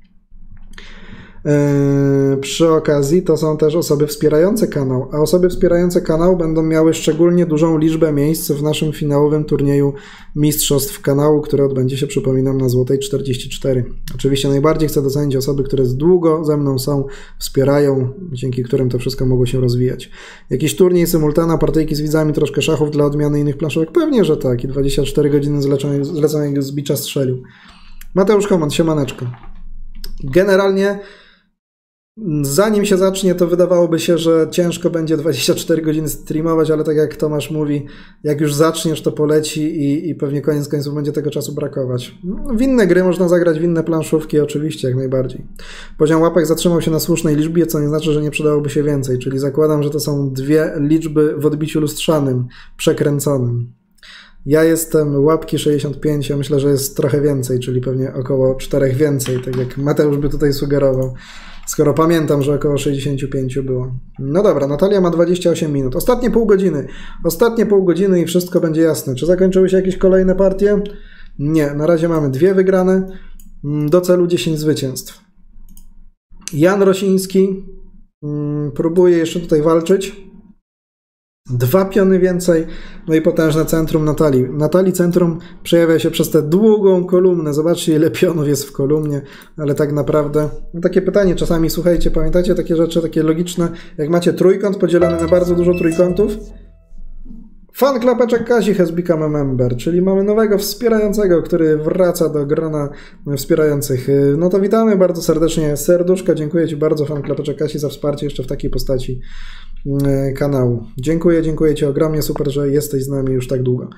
Przy okazji to są też osoby wspierające kanał, a osoby wspierające kanał będą miały szczególnie dużą liczbę miejsc w naszym finałowym turnieju mistrzostw kanału, który odbędzie się, przypominam, na Złotej 44. Oczywiście najbardziej chcę docenić osoby, które długo ze mną są, wspierają, dzięki którym to wszystko mogło się rozwijać. Jakiś turniej, symultana, partyjki z widzami, troszkę szachów dla odmiany innych planszówek? Pewnie, że tak. I 24 godziny zleconego z bicza strzelił. Mateusz Komand, siemaneczko. Generalnie zanim się zacznie, to wydawałoby się, że ciężko będzie 24 godziny streamować, ale tak jak Tomasz mówi, jak już zaczniesz, to poleci i pewnie koniec końców będzie tego czasu brakować. W inne gry można zagrać, w inne planszówki, oczywiście, jak najbardziej. Poziom łapek zatrzymał się na słusznej liczbie, co nie znaczy, że nie przydałoby się więcej, czyli zakładam, że to są 2 liczby w odbiciu lustrzanym, przekręconym. Ja jestem łapki 65, ja myślę, że jest trochę więcej, czyli pewnie około 4 więcej, tak jak Mateusz by tutaj sugerował. Skoro pamiętam, że około 65 było. No dobra, Natalia ma 28 minut. Ostatnie pół godziny. Ostatnie pół godziny i wszystko będzie jasne. Czy zakończyły się jakieś kolejne partie? Nie, na razie mamy 2 wygrane. Do celu 10 zwycięstw. Jan Rosiński próbuje jeszcze tutaj walczyć. 2 piony więcej, no i potężne centrum Natalii. Natalii centrum przejawia się przez tę długą kolumnę. Zobaczcie, ile pionów jest w kolumnie, ale tak naprawdę... No takie pytanie czasami, słuchajcie, pamiętacie takie rzeczy, takie logiczne, jak macie trójkąt podzielony na bardzo dużo trójkątów? Fan Klapeczek Kasi has become a member, czyli mamy nowego wspierającego, który wraca do grona wspierających. No to witamy bardzo serdecznie. Serduszko, dziękuję Ci bardzo, Fan Klapeczek Kasi, za wsparcie jeszcze w takiej postaci kanału. Dziękuję Ci ogromnie, super, że jesteś z nami już tak długo.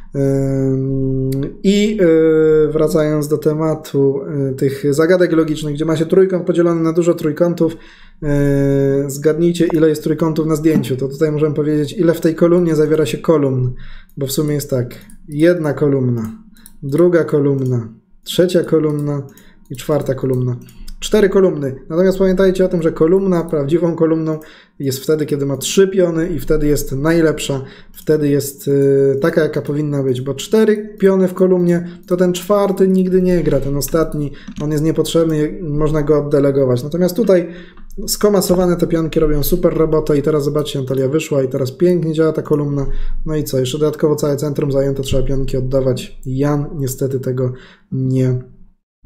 I wracając do tematu tych zagadek logicznych, gdzie macie trójkąt podzielony na dużo trójkątów, zgadnijcie, ile jest trójkątów na zdjęciu. To tutaj możemy powiedzieć, ile w tej kolumnie zawiera się kolumn, bo w sumie jest tak: 1 kolumna, 2 kolumna, 3 kolumna i 4 kolumna. 4 kolumny. Natomiast pamiętajcie o tym, że kolumna, prawdziwą kolumną jest wtedy, kiedy ma 3 piony i wtedy jest najlepsza. Wtedy jest taka, jaka powinna być, bo 4 piony w kolumnie, to ten 4 nigdy nie gra, ten ostatni, on jest niepotrzebny, można go oddelegować. Natomiast tutaj skomasowane te pionki robią super robotę i teraz zobaczcie, Natalia wyszła i teraz pięknie działa ta kolumna. No i co? Jeszcze dodatkowo całe centrum zajęte, trzeba pionki oddawać. Jan niestety tego nie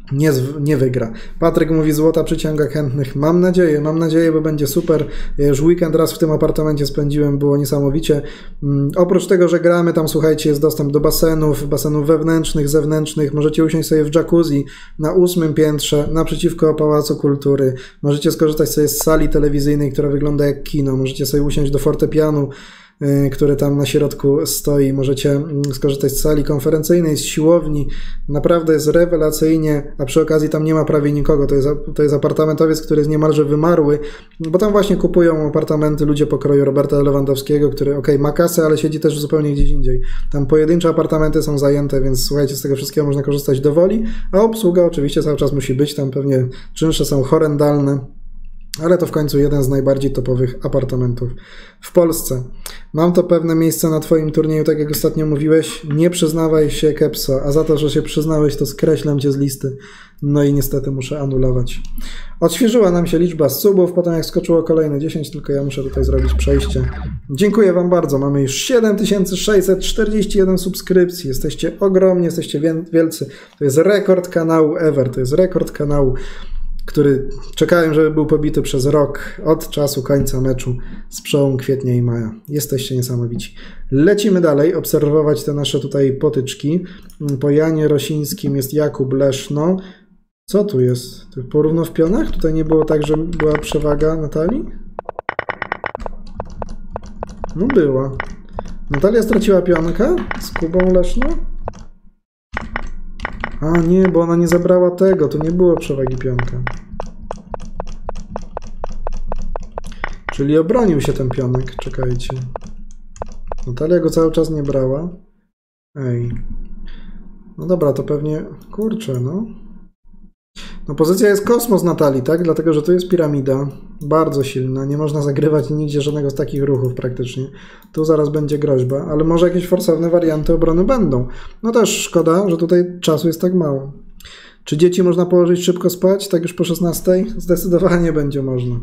nie wygra. Patryk mówi, złota przyciąga chętnych. Mam nadzieję, bo będzie super. Ja już weekend raz w tym apartamencie spędziłem, było niesamowicie. Oprócz tego, że gramy, tam słuchajcie, jest dostęp do basenów wewnętrznych, zewnętrznych. Możecie usiąść sobie w jacuzzi na 8. piętrze, naprzeciwko Pałacu Kultury. Możecie skorzystać sobie z sali telewizyjnej, która wygląda jak kino. Możecie sobie usiąść do fortepianu, który tam na środku stoi. Możecie skorzystać z sali konferencyjnej, z siłowni. Naprawdę jest rewelacyjnie, a przy okazji tam nie ma prawie nikogo. To jest apartamentowiec, który jest niemalże wymarły, bo tam właśnie kupują apartamenty ludzie pokroju Roberta Lewandowskiego, który ma kasę, ale siedzi też zupełnie gdzieś indziej. Tam pojedyncze apartamenty są zajęte, więc słuchajcie, z tego wszystkiego można korzystać dowoli, a obsługa oczywiście cały czas musi być. Tam pewnie czynsze są horrendalne, ale to w końcu jeden z najbardziej topowych apartamentów w Polsce. Mam to pewne miejsce na twoim turnieju, tak jak ostatnio mówiłeś. Nie przyznawaj się, Kepso, a za to, że się przyznałeś, to skreślam cię z listy. No i niestety muszę anulować. Odświeżyła nam się liczba subów, potem jak skoczyło kolejne 10, tylko ja muszę tutaj zrobić przejście. Dziękuję wam bardzo. Mamy już 7641 subskrypcji. Jesteście ogromni, jesteście wielcy. To jest rekord kanału ever. To jest rekord kanału, który czekałem, żeby był pobity przez rok od czasu końca meczu z przełomu kwietnia i maja. Jesteście niesamowici. Lecimy dalej, obserwować te nasze tutaj potyczki. Po Janie Rosińskim jest Jakub Leszno. Co tu jest? Porówno w pionach? Tutaj nie było tak, że była przewaga Natalii? No była. Natalia straciła pionkę z Kubą Leszno? A nie, bo ona nie zabrała tego, to nie było przewagi pionka. Czyli obronił się ten pionek, czekajcie. Natalia go cały czas nie brała. Ej. No dobra, to pewnie... Kurczę, no. No pozycja jest kosmos Natalii, tak? Dlatego, że to jest piramida. Bardzo silna. Nie można zagrywać nigdzie żadnego z takich ruchów praktycznie. Tu zaraz będzie groźba, ale może jakieś forsowne warianty obrony będą. No też szkoda, że tutaj czasu jest tak mało. Czy dzieci można położyć szybko spać? Tak już po 16? Zdecydowanie będzie można.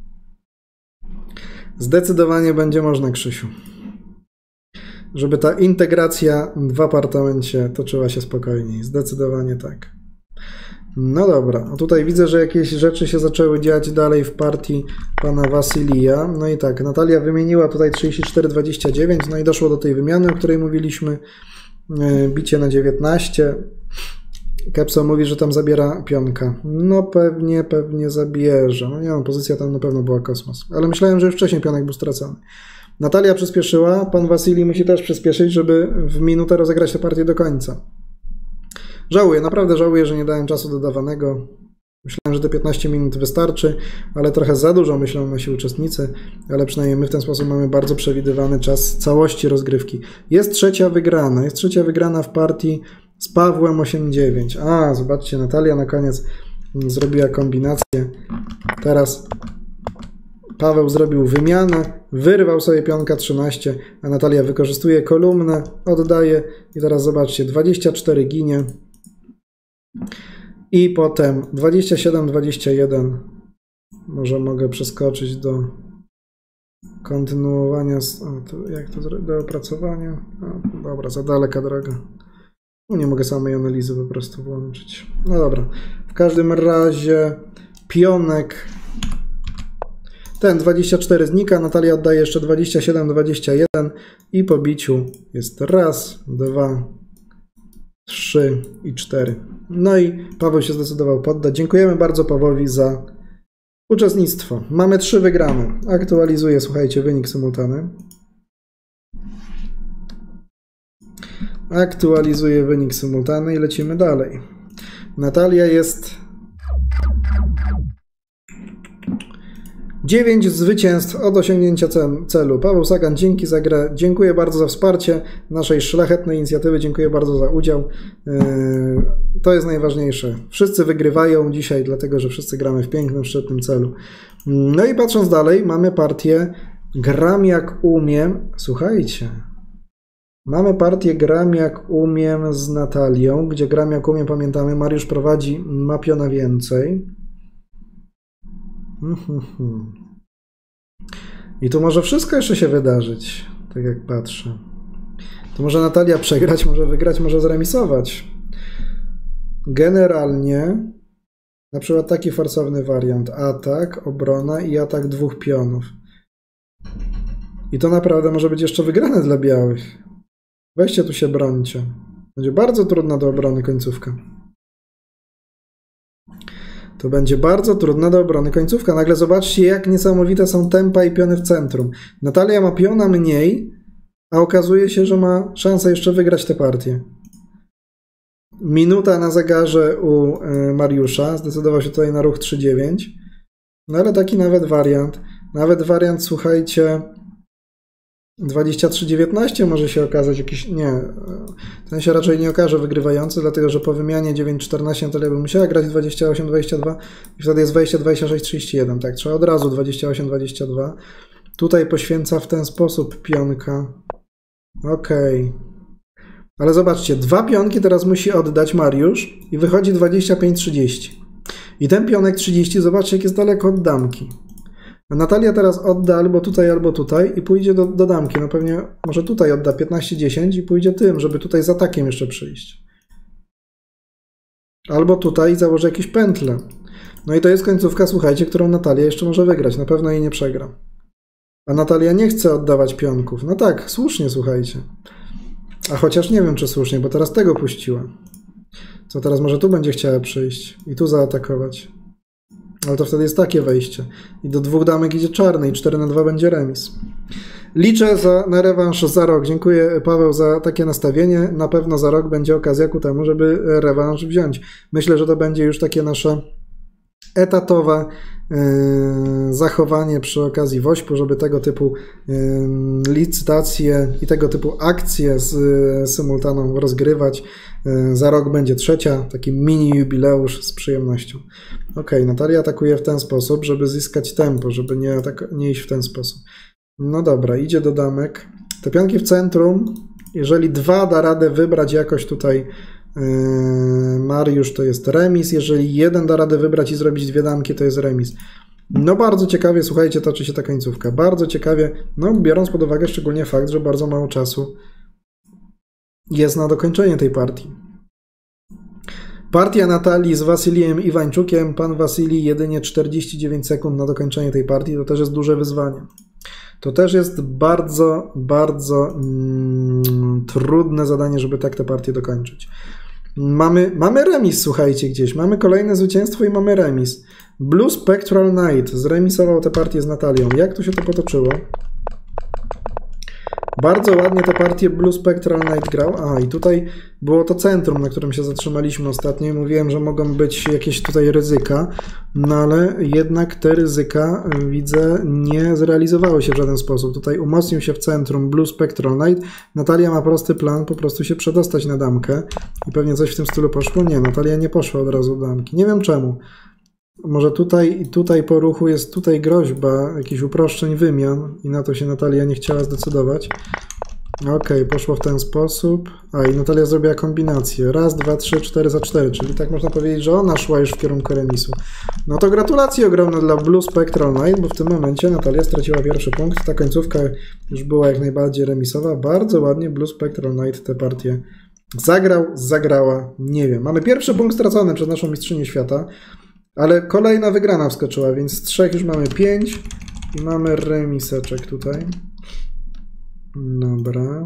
Zdecydowanie będzie można, Krzysiu. Żeby ta integracja w apartamencie toczyła się spokojniej. Zdecydowanie tak. No dobra, a tutaj widzę, że jakieś rzeczy się zaczęły dziać dalej w partii pana Wasylija. No i tak, Natalia wymieniła tutaj 34-29, no i doszło do tej wymiany, o której mówiliśmy. Bicie na 19. Kepso mówi, że tam zabiera pionka. No pewnie zabierze. No nie wiem, pozycja tam na pewno była kosmos. Ale myślałem, że już wcześniej pionek był stracony. Natalia przyspieszyła, pan Wasylij musi też przyspieszyć, żeby w minutę rozegrać tę partię do końca. Żałuję, naprawdę żałuję, że nie dałem czasu dodawanego. Myślałem, że te 15 minut wystarczy, ale trochę za dużo myślą nasi uczestnicy, ale przynajmniej my w ten sposób mamy bardzo przewidywany czas całości rozgrywki. Jest trzecia wygrana w partii z Pawłem 8-9. A, zobaczcie, Natalia na koniec zrobiła kombinację. Teraz Paweł zrobił wymianę, wyrwał sobie pionka 13, a Natalia wykorzystuje kolumnę, oddaje i teraz zobaczcie, 24 ginie i potem 27-21. Może mogę przeskoczyć do kontynuowania, jak to do opracowania? No, dobra, za daleka droga. No, nie mogę samej analizy po prostu włączyć. No dobra, w każdym razie pionek ten 24 znika, Natalia oddaje jeszcze 27-21 i po biciu jest raz, 2, 3 i 4. No i Paweł się zdecydował poddać. Dziękujemy bardzo Pawłowi za uczestnictwo. Mamy 3 wygrane. Aktualizuję, słuchajcie, wynik symultany. Aktualizuję wynik symultany i lecimy dalej. Natalia jest 9 zwycięstw od osiągnięcia celu. Paweł Sagan, dzięki za grę. Dziękuję bardzo za wsparcie naszej szlachetnej inicjatywy. Dziękuję bardzo za udział. To jest najważniejsze. Wszyscy wygrywają dzisiaj, dlatego że wszyscy gramy w pięknym, szczytnym celu. No i patrząc dalej, mamy partię Gram jak umiem. Słuchajcie. Mamy partię Gram jak umiem z Natalią, gdzie Gram jak umiem, pamiętamy, Mariusz prowadzi, ma piona więcej. I tu może wszystko jeszcze się wydarzyć, tak jak patrzę. Tu może Natalia przegrać, może wygrać, może zremisować. generalnie na przykład taki forsowny wariant. Atak, obrona i atak 2 pionów. I to naprawdę może być jeszcze wygrane dla białych. Weźcie tu się brońcie. Będzie bardzo trudna do obrony końcówka. To będzie bardzo trudna do obrony końcówka. Nagle zobaczcie, jak niesamowite są tempa i piony w centrum. Natalia ma piona mniej, a okazuje się, że ma szansę jeszcze wygrać tę partię. Minuta na zegarze u Mariusza. Zdecydował się tutaj na ruch 3-9. No ale taki nawet wariant. Nawet wariant, słuchajcie, 23-19 może się okazać jakiś... Nie, ten się raczej nie okaże wygrywający, dlatego że po wymianie 9-14 Natalia by musiała grać 28-22 i wtedy jest wejście 26-31. Tak, trzeba od razu 28-22. Tutaj poświęca w ten sposób pionka. Okej. Ale zobaczcie, 2 pionki teraz musi oddać Mariusz i wychodzi 25-30. I ten pionek 30, zobaczcie, jak jest daleko od damki. A Natalia teraz odda albo tutaj i pójdzie do damki. No pewnie może tutaj odda 15-10 i pójdzie tym, żeby tutaj z atakiem jeszcze przyjść. Albo tutaj założy jakieś pętle. No i to jest końcówka, słuchajcie, którą Natalia jeszcze może wygrać. Na pewno jej nie przegra. A Natalia nie chce oddawać pionków. No tak, słusznie, słuchajcie. A chociaż nie wiem, czy słusznie, bo teraz tego puściła. Co teraz może tu będzie chciała przyjść i tu zaatakować. Ale to wtedy jest takie wejście. I do 2 damek idzie czarny i 4-2 będzie remis. Liczę na rewanż za rok. Dziękuję, Paweł, za takie nastawienie. Na pewno za rok będzie okazja ku temu, żeby rewanż wziąć. Myślę, że to będzie już takie nasze etatowe zachowanie przy okazji WOŚP-u, żeby tego typu licytacje i tego typu akcje z symultaną rozgrywać. Za rok będzie 3, taki mini jubileusz z przyjemnością. Ok, Natalia atakuje w ten sposób, żeby zyskać tempo, żeby nie iść w ten sposób. No dobra, idzie do damek. Te pionki w centrum, jeżeli 2 da radę wybrać jakoś tutaj Mariusz, to jest remis. Jeżeli 1 da radę wybrać i zrobić 2 damki, to jest remis. No bardzo ciekawie, słuchajcie, toczy się ta końcówka. Bardzo ciekawie, no biorąc pod uwagę szczególnie fakt, że bardzo mało czasu jest na dokończenie tej partii. Partia Natalii z Wasylijem Iwańczukiem. Pan Wasylij jedynie 49 sekund na dokończenie tej partii. To też jest duże wyzwanie. To też jest bardzo, bardzo trudne zadanie, żeby tak tę partię dokończyć. Mamy remis, słuchajcie, gdzieś. Mamy kolejne zwycięstwo i mamy remis. Blue Spectral Knight zremisował tę partię z Natalią. Jak tu się to potoczyło? Bardzo ładnie tę partię Blue Spectral Knight grał. A, i tutaj było to centrum, na którym się zatrzymaliśmy ostatnio. Mówiłem, że mogą być jakieś tutaj ryzyka, no ale jednak te ryzyka, widzę, nie zrealizowały się w żaden sposób. Tutaj umocnił się w centrum Blue Spectral Knight. Natalia ma prosty plan, po prostu się przedostać na damkę i pewnie coś w tym stylu poszło. Nie, Natalia nie poszła od razu do damki. Nie wiem czemu. Może tutaj po ruchu jest tutaj groźba jakichś uproszczeń wymian i na to się Natalia nie chciała zdecydować. Okej, poszło w ten sposób. A i Natalia zrobiła kombinację. 1, 2, 3, 4 za 4, czyli tak można powiedzieć, że ona szła już w kierunku remisu. No to gratulacje ogromne dla Blue Spectral Knight, bo w tym momencie Natalia straciła pierwszy punkt. Ta końcówka już była jak najbardziej remisowa. Bardzo ładnie Blue Spectral Knight tę partię zagrała. Nie wiem. Mamy pierwszy punkt stracony przez naszą mistrzynię świata. Ale kolejna wygrana wskoczyła, więc z 3 już mamy 5 i mamy remiseczek tutaj. Dobra.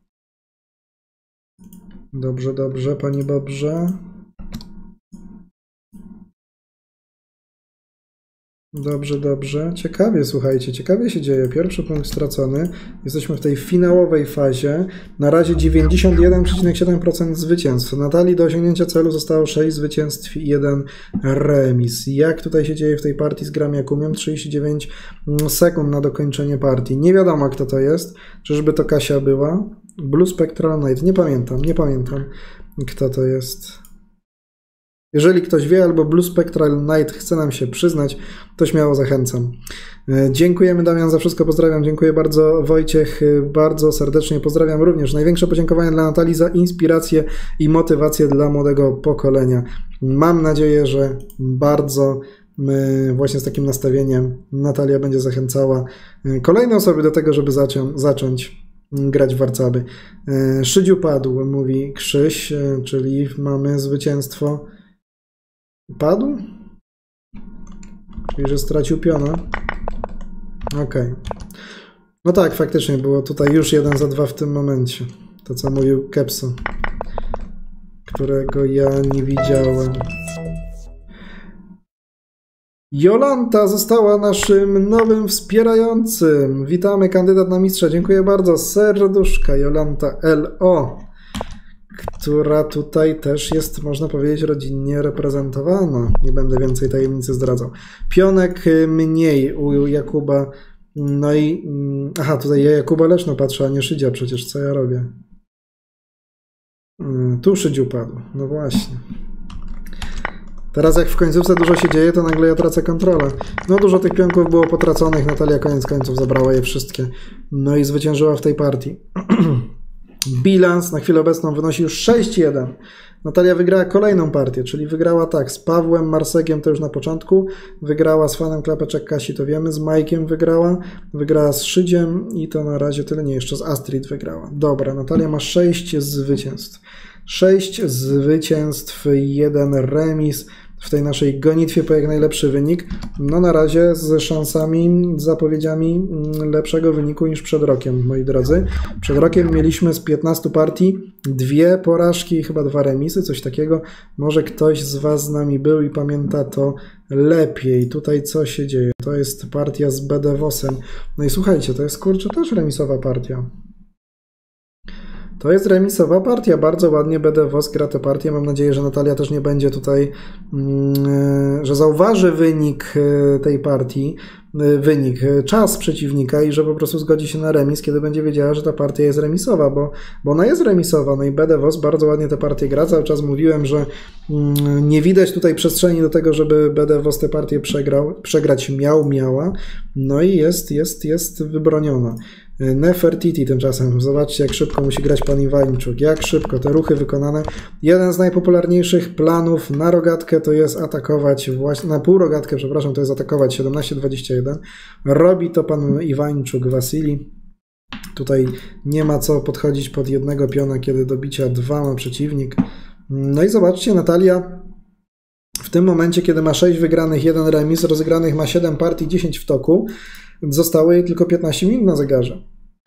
Dobrze, dobrze, panie Bobrze. Dobrze, dobrze. Ciekawie, słuchajcie, ciekawie się dzieje. Pierwszy punkt stracony. Jesteśmy w tej finałowej fazie. Na razie 91,7% zwycięstw. Natalii do osiągnięcia celu zostało 6 zwycięstw i 1 remis. Jak tutaj się dzieje w tej partii z Gram jak umiem? 39 sekund na dokończenie partii. Nie wiadomo, kto to jest. Czyżby to Kasia była? Blue Spectral Knight. Nie pamiętam, kto to jest. Jeżeli ktoś wie, albo Blue Spectral Knight chce nam się przyznać, to śmiało zachęcam. Dziękujemy, Damian, za wszystko, pozdrawiam. Dziękuję bardzo, Wojciech, bardzo serdecznie pozdrawiam również. Największe podziękowania dla Natalii za inspirację i motywację dla młodego pokolenia. Mam nadzieję, że bardzo właśnie z takim nastawieniem Natalia będzie zachęcała kolejne osoby do tego, żeby zacząć grać w warcaby. Szydziu padł, mówi Krzyś, czyli mamy zwycięstwo. Padł? Czyli, że stracił piona. Okej. No tak, faktycznie było tutaj już 1-2 w tym momencie. To, co mówił Kepso, którego ja nie widziałem. Jolanta została naszym nowym wspierającym. Witamy, kandydat na mistrza. Dziękuję bardzo. Serduszka Jolanta LO, która tutaj też jest, można powiedzieć, rodzinnie reprezentowana. Nie będę więcej tajemnicy zdradzał. Pionek mniej u Jakuba. No i... Aha, tutaj ja Jakuba Leszno patrzę, a nie Szydzia przecież. Co ja robię? Tu Szydziu padł. No właśnie. Teraz jak w końcówce dużo się dzieje, to nagle ja tracę kontrolę. No dużo tych pionków było potraconych, Natalia koniec końców zabrała je wszystkie. No i zwyciężyła w tej partii. Bilans na chwilę obecną wynosi już 6-1. Natalia wygrała kolejną partię, czyli wygrała tak z Pawłem Marsegiem, to już na początku, wygrała z Fanem Klapeczek Kasi, to wiemy, z Majkiem wygrała z Szydziem i to na razie tyle, nie, jeszcze z Astrid wygrała. Dobra, Natalia ma 6 zwycięstw. 6 zwycięstw, 1 remis w tej naszej gonitwie po jak najlepszy wynik. No na razie z szansami, z zapowiedziami lepszego wyniku niż przed rokiem, moi drodzy. Przed rokiem mieliśmy z 15 partii 2 porażki i chyba 2 remisy, coś takiego. Może ktoś z Was z nami był i pamięta to lepiej. Tutaj co się dzieje? To jest partia z BDWOS-em. No i słuchajcie, to jest kurczę też remisowa partia. To jest remisowa partia, bardzo ładnie BDWOS gra tę partię. Mam nadzieję, że Natalia też nie będzie tutaj, że zauważy wynik tej partii, czas przeciwnika i że po prostu zgodzi się na remis, kiedy będzie wiedziała, że ta partia jest remisowa, bo ona jest remisowa. No i BDWOS bardzo ładnie tę partię gra. Cały czas mówiłem, że nie widać tutaj przestrzeni do tego, żeby BDWOS tę partię przegrać miała. No i jest wybroniona. Nefertiti tymczasem. Zobaczcie, jak szybko musi grać pan Iwańczuk. Jak szybko te ruchy wykonane. Jeden z najpopularniejszych planów na rogatkę to jest atakować, właśnie na półrogatkę, przepraszam, to jest atakować 17-21. Robi to pan Iwańczuk Wasili. Tutaj nie ma co podchodzić pod jednego piona, kiedy do bicia 2 ma przeciwnik. No i zobaczcie, Natalia w tym momencie, kiedy ma 6 wygranych, 1 remis, rozegranych ma 7 partii, 10 w toku, zostało jej tylko 15 minut na zegarze.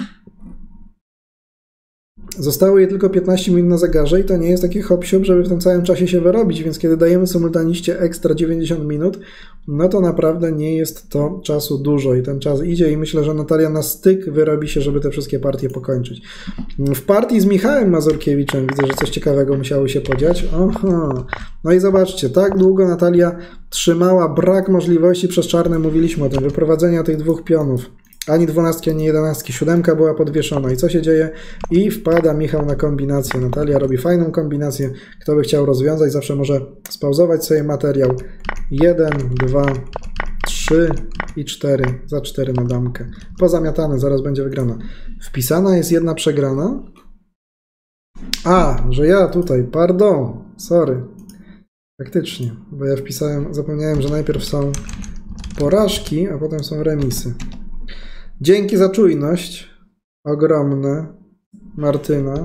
Zostało jej tylko 15 minut na zegarze i to nie jest taki hop-siup, żeby w tym całym czasie się wyrobić, więc kiedy dajemy symultaniście ekstra 90 minut, no to naprawdę nie jest to czasu dużo i ten czas idzie i myślę, że Natalia na styk wyrobi się, żeby te wszystkie partie pokończyć. W partii z Michałem Mazurkiewiczem widzę, że coś ciekawego musiało się podziać. Aha. No i zobaczcie, tak długo Natalia trzymała brak możliwości przez czarne, mówiliśmy o tym, wyprowadzenia tych 2 pionów. Ani 12, ani 11. 7 była podwieszona. I co się dzieje? I wpada Michał na kombinację. Natalia robi fajną kombinację. Kto by chciał rozwiązać, zawsze może spauzować sobie materiał. 1, 2, 3 i 4. Za 4 na damkę. Pozamiatane, zaraz będzie wygrana. Wpisana jest 1 przegrana. A, że ja tutaj, pardon, sorry. Faktycznie, bo ja wpisałem, zapomniałem, że najpierw są porażki, a potem są remisy. Dzięki za czujność. Ogromne. Martyna.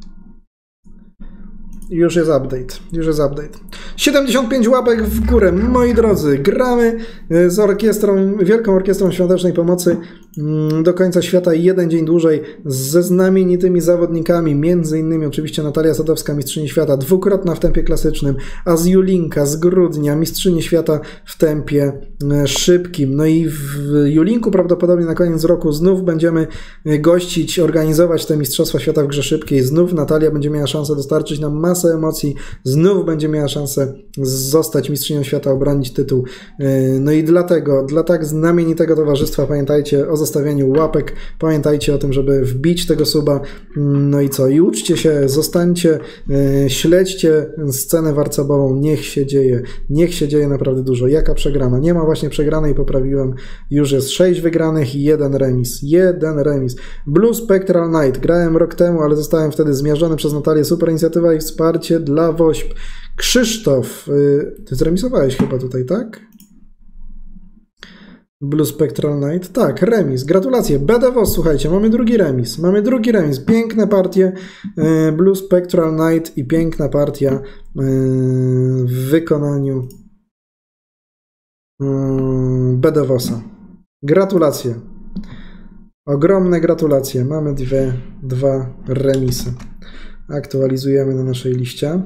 Już jest update. 75 łapek w górę. Moi drodzy, gramy z orkiestrą, Wielką Orkiestrą Świątecznej Pomocy do końca świata i 1 dzień dłużej ze znamienitymi zawodnikami, między innymi oczywiście Natalia Sadowska, mistrzyni świata, 2-krotna w tempie klasycznym, a z Julinka z grudnia, mistrzyni świata w tempie szybkim. No i w Julinku prawdopodobnie na koniec roku znów będziemy gościć, organizować te Mistrzostwa Świata w grze szybkiej. Znów Natalia będzie miała szansę dostarczyć nam masę emocji, znów będzie miała szansę zostać mistrzynią świata, obronić tytuł. No i dlatego, dla tak znamienitego towarzystwa pamiętajcie o zostawieniu łapek, pamiętajcie o tym, żeby wbić tego suba. No i co? I uczcie się, zostańcie, śledźcie scenę warcabową, niech się dzieje naprawdę dużo. Jaka przegrana? Nie ma właśnie przegranej, poprawiłem. Już jest 6 wygranych i 1 remis. 1 remis. Blue Spectral Knight. Grałem rok temu, ale zostałem wtedy zmiażdżony przez Natalię. Super inicjatywa i wsparcie dla WOŚP. Krzysztof, ty zremisowałeś chyba tutaj, tak? Blue Spectral Knight. Tak, remis. Gratulacje. BDWOS, słuchajcie, mamy drugi remis. Piękne partie Blue Spectral Knight i piękna partia w wykonaniu BDWOS-a. Gratulacje. Ogromne gratulacje. Mamy dwa remisy. Aktualizujemy na naszej liście.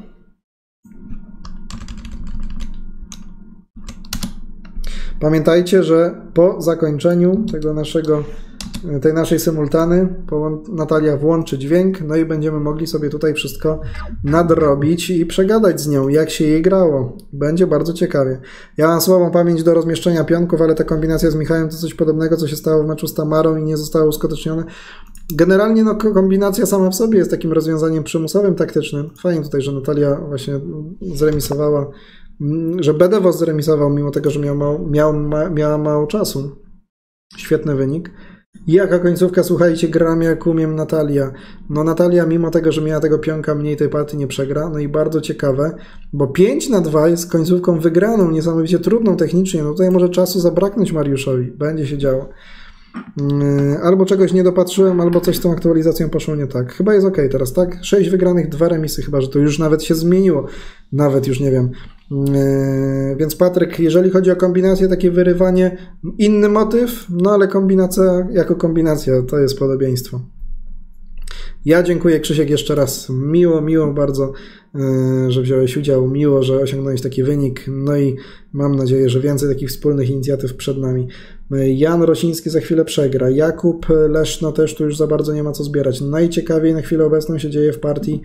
Pamiętajcie, że po zakończeniu tej naszej symultany Natalia włączy dźwięk, no i będziemy mogli sobie tutaj wszystko nadrobić i przegadać z nią, jak się jej grało. Będzie bardzo ciekawie. Ja mam słabą pamięć do rozmieszczenia pionków, ale ta kombinacja z Michałem to coś podobnego, co się stało w meczu z Tamarą i nie zostało uskutecznione. Generalnie no, kombinacja sama w sobie jest takim rozwiązaniem przymusowym, taktycznym. Fajnie tutaj, że Natalia właśnie zremisowała, że BDWOS zremisował, mimo tego, że miała mało czasu. Świetny wynik. Jaka końcówka, słuchajcie, gram jak umiem Natalia. No Natalia, mimo tego, że miała tego pionka mniej, tej partii nie przegra. No i bardzo ciekawe, bo 5-2 jest końcówką wygraną, niesamowicie trudną technicznie. No tutaj może czasu zabraknąć Mariuszowi. Będzie się działo. Albo czegoś nie dopatrzyłem, albo coś z tą aktualizacją poszło nie tak. Chyba jest ok teraz, tak? 6 wygranych, 2 remisy, chyba że to już nawet się zmieniło. Nawet już nie wiem. Więc Patryk, jeżeli chodzi o kombinację, takie wyrywanie, inny motyw, no ale kombinacja jako kombinacja, to jest podobieństwo. Ja dziękuję, Krzysiek, jeszcze raz. Miło bardzo, że wziąłeś udział. Miło, że osiągnąłeś taki wynik. No i mam nadzieję, że więcej takich wspólnych inicjatyw przed nami. Jan Rosiński za chwilę przegra. Jakub Leszno też tu już za bardzo nie ma co zbierać. Najciekawiej na chwilę obecną się dzieje w partii.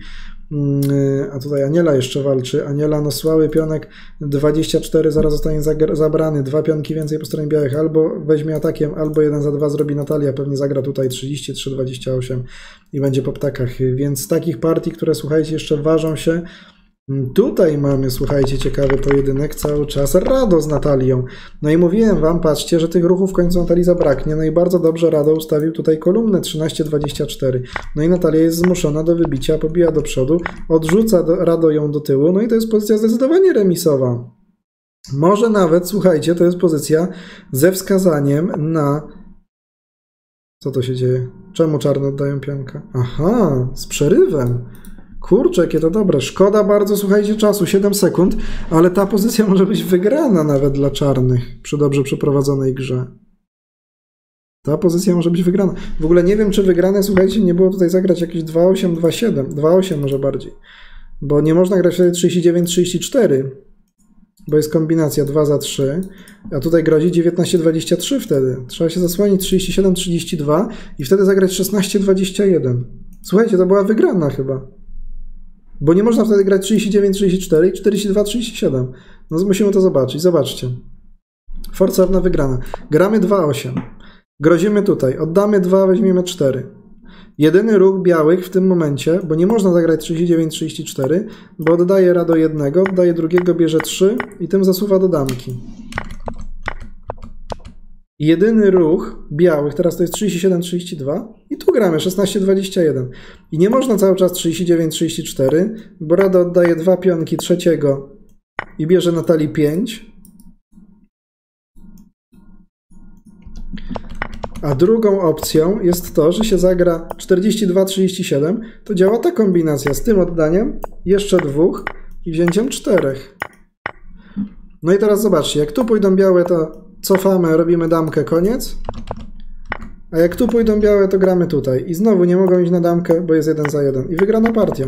A tutaj Aniela jeszcze walczy. Aniela, no słaby pionek 24 zaraz zostanie zabrany. 2 pionki więcej po stronie białych. Albo weźmie atakiem, albo 1 za 2 zrobi Natalia. Pewnie zagra tutaj 33-28 i będzie po ptakach. Więc z takich partii, które słuchajcie jeszcze ważą się. Tutaj mamy, słuchajcie, ciekawy pojedynek cały czas. Rado z Natalią. No i mówiłem wam, patrzcie, że tych ruchów w końcu Natalii zabraknie. No i bardzo dobrze Rado ustawił tutaj kolumnę 13-24. No i Natalia jest zmuszona do wybicia, pobija do przodu, odrzuca Rado ją do tyłu. No i to jest pozycja zdecydowanie remisowa. Może nawet, słuchajcie, to jest pozycja ze wskazaniem na... Co to się dzieje? Czemu czarne oddają pionka? Aha, z przerywem. Kurczę, jakie to dobre. Szkoda bardzo, słuchajcie, czasu, 7 sekund, ale ta pozycja może być wygrana nawet dla czarnych przy dobrze przeprowadzonej grze. Ta pozycja może być wygrana. W ogóle nie wiem, czy wygrane, słuchajcie, nie było tutaj zagrać jakieś 2-8, 2-7, 2-8 może bardziej. Bo nie można grać wtedy 39-34, bo jest kombinacja 2 za 3, a tutaj grozi 19-23 wtedy. Trzeba się zasłonić 37-32 i wtedy zagrać 16-21. Słuchajcie, to była wygrana chyba. Bo nie można wtedy grać 39-34 i 42-37. No musimy to zobaczyć. Zobaczcie. Forcowna wygrana. Gramy 2-8. Grozimy tutaj. Oddamy 2, weźmiemy 4. Jedyny ruch białych w tym momencie, bo nie można zagrać 39-34, bo oddaje Rado jednego, oddaje drugiego, bierze 3 i tym zasuwa do damki. Jedyny ruch białych, teraz to jest 37-32 i tu gramy 16-21. I nie można cały czas 39-34, bo Rado oddaje 2 pionki trzeciego i bierze Natalii 5. A drugą opcją jest to, że się zagra 42-37, to działa ta kombinacja z tym oddaniem, jeszcze 2 i wzięciem 4. No i teraz zobaczcie, jak tu pójdą białe, to cofamy, robimy damkę, koniec. A jak tu pójdą białe, to gramy tutaj. I znowu nie mogą iść na damkę, bo jest 1 za 1. I wygrana partia.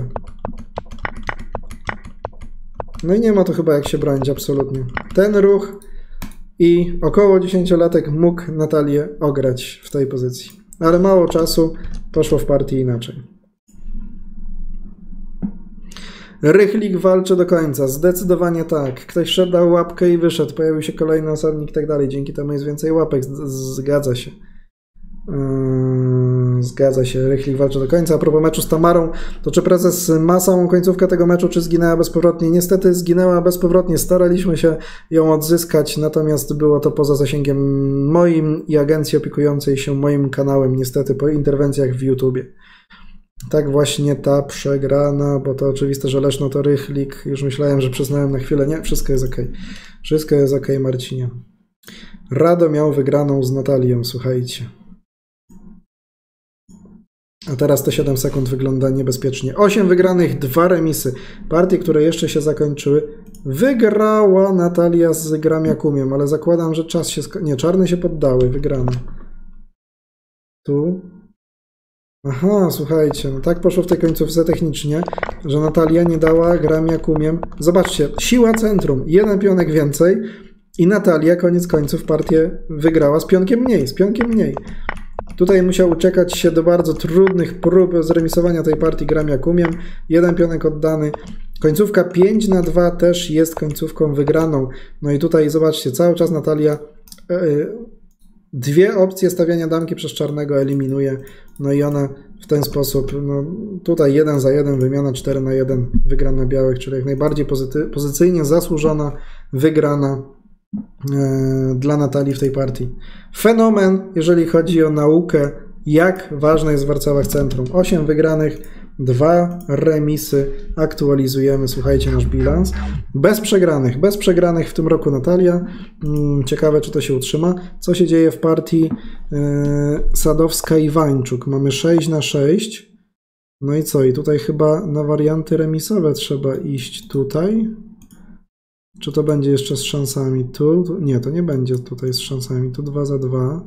No i nie ma to chyba jak się bronić absolutnie. Ten ruch i około 10-latek mógł Natalię ograć w tej pozycji. Ale mało czasu, poszło w partii inaczej. Rychlik walczy do końca. Zdecydowanie tak. Ktoś szedł, dał łapkę i wyszedł. Pojawił się kolejny osobnik i tak dalej. Dzięki temu jest więcej łapek. Zgadza się. Zgadza się. Rychlik walczy do końca. A propos meczu z Tamarą, to czy prezes ma samą końcówkę tego meczu, czy zginęła bezpowrotnie? Niestety zginęła bezpowrotnie. Staraliśmy się ją odzyskać, natomiast było to poza zasięgiem moim i agencji opiekującej się moim kanałem, niestety po interwencjach w YouTubie. Tak właśnie ta przegrana, bo to oczywiste, że Leszno to Rychlik. Już myślałem, że przyznałem na chwilę. Nie, wszystko jest ok. Wszystko jest ok, Marcinie. Rado miał wygraną z Natalią, słuchajcie. A teraz te 7 sekund wygląda niebezpiecznie. 8 wygranych, 2 remisy. Partie, które jeszcze się zakończyły. Wygrała Natalia z Gram jak umiem, ale zakładam, że czas się... Nie, czarne się poddały, wygrane. Tu. Aha, słuchajcie, no tak poszło w tej końcówce technicznie, że Natalia nie dała Gram jak umiem. Zobaczcie, siła centrum, 1 pionek więcej i Natalia koniec końców partię wygrała z pionkiem mniej, Tutaj musiał uciekać się do bardzo trudnych prób zremisowania tej partii Gram jak umiem. 1 pionek oddany. Końcówka 5-2 też jest końcówką wygraną. No i tutaj zobaczcie, cały czas Natalia 2 opcje stawiania damki przez czarnego eliminuje. No i ona w ten sposób, no tutaj 1 za 1, wymiana 4-1, wygrana białych, czyli jak najbardziej pozycyjnie zasłużona wygrana dla Natalii w tej partii. Fenomen, jeżeli chodzi o naukę, jak ważne jest w Warcałach centrum. 8 wygranych, 2 remisy. Aktualizujemy, słuchajcie, nasz bilans. Bez przegranych w tym roku Natalia. Ciekawe, czy to się utrzyma. Co się dzieje w partii Sadowska i Wańczuk? Mamy 6-6. No i co? I tutaj chyba na warianty remisowe trzeba iść tutaj. Czy to będzie jeszcze z szansami? Tu? Nie, to nie będzie tutaj z szansami. Tu 2 za 2.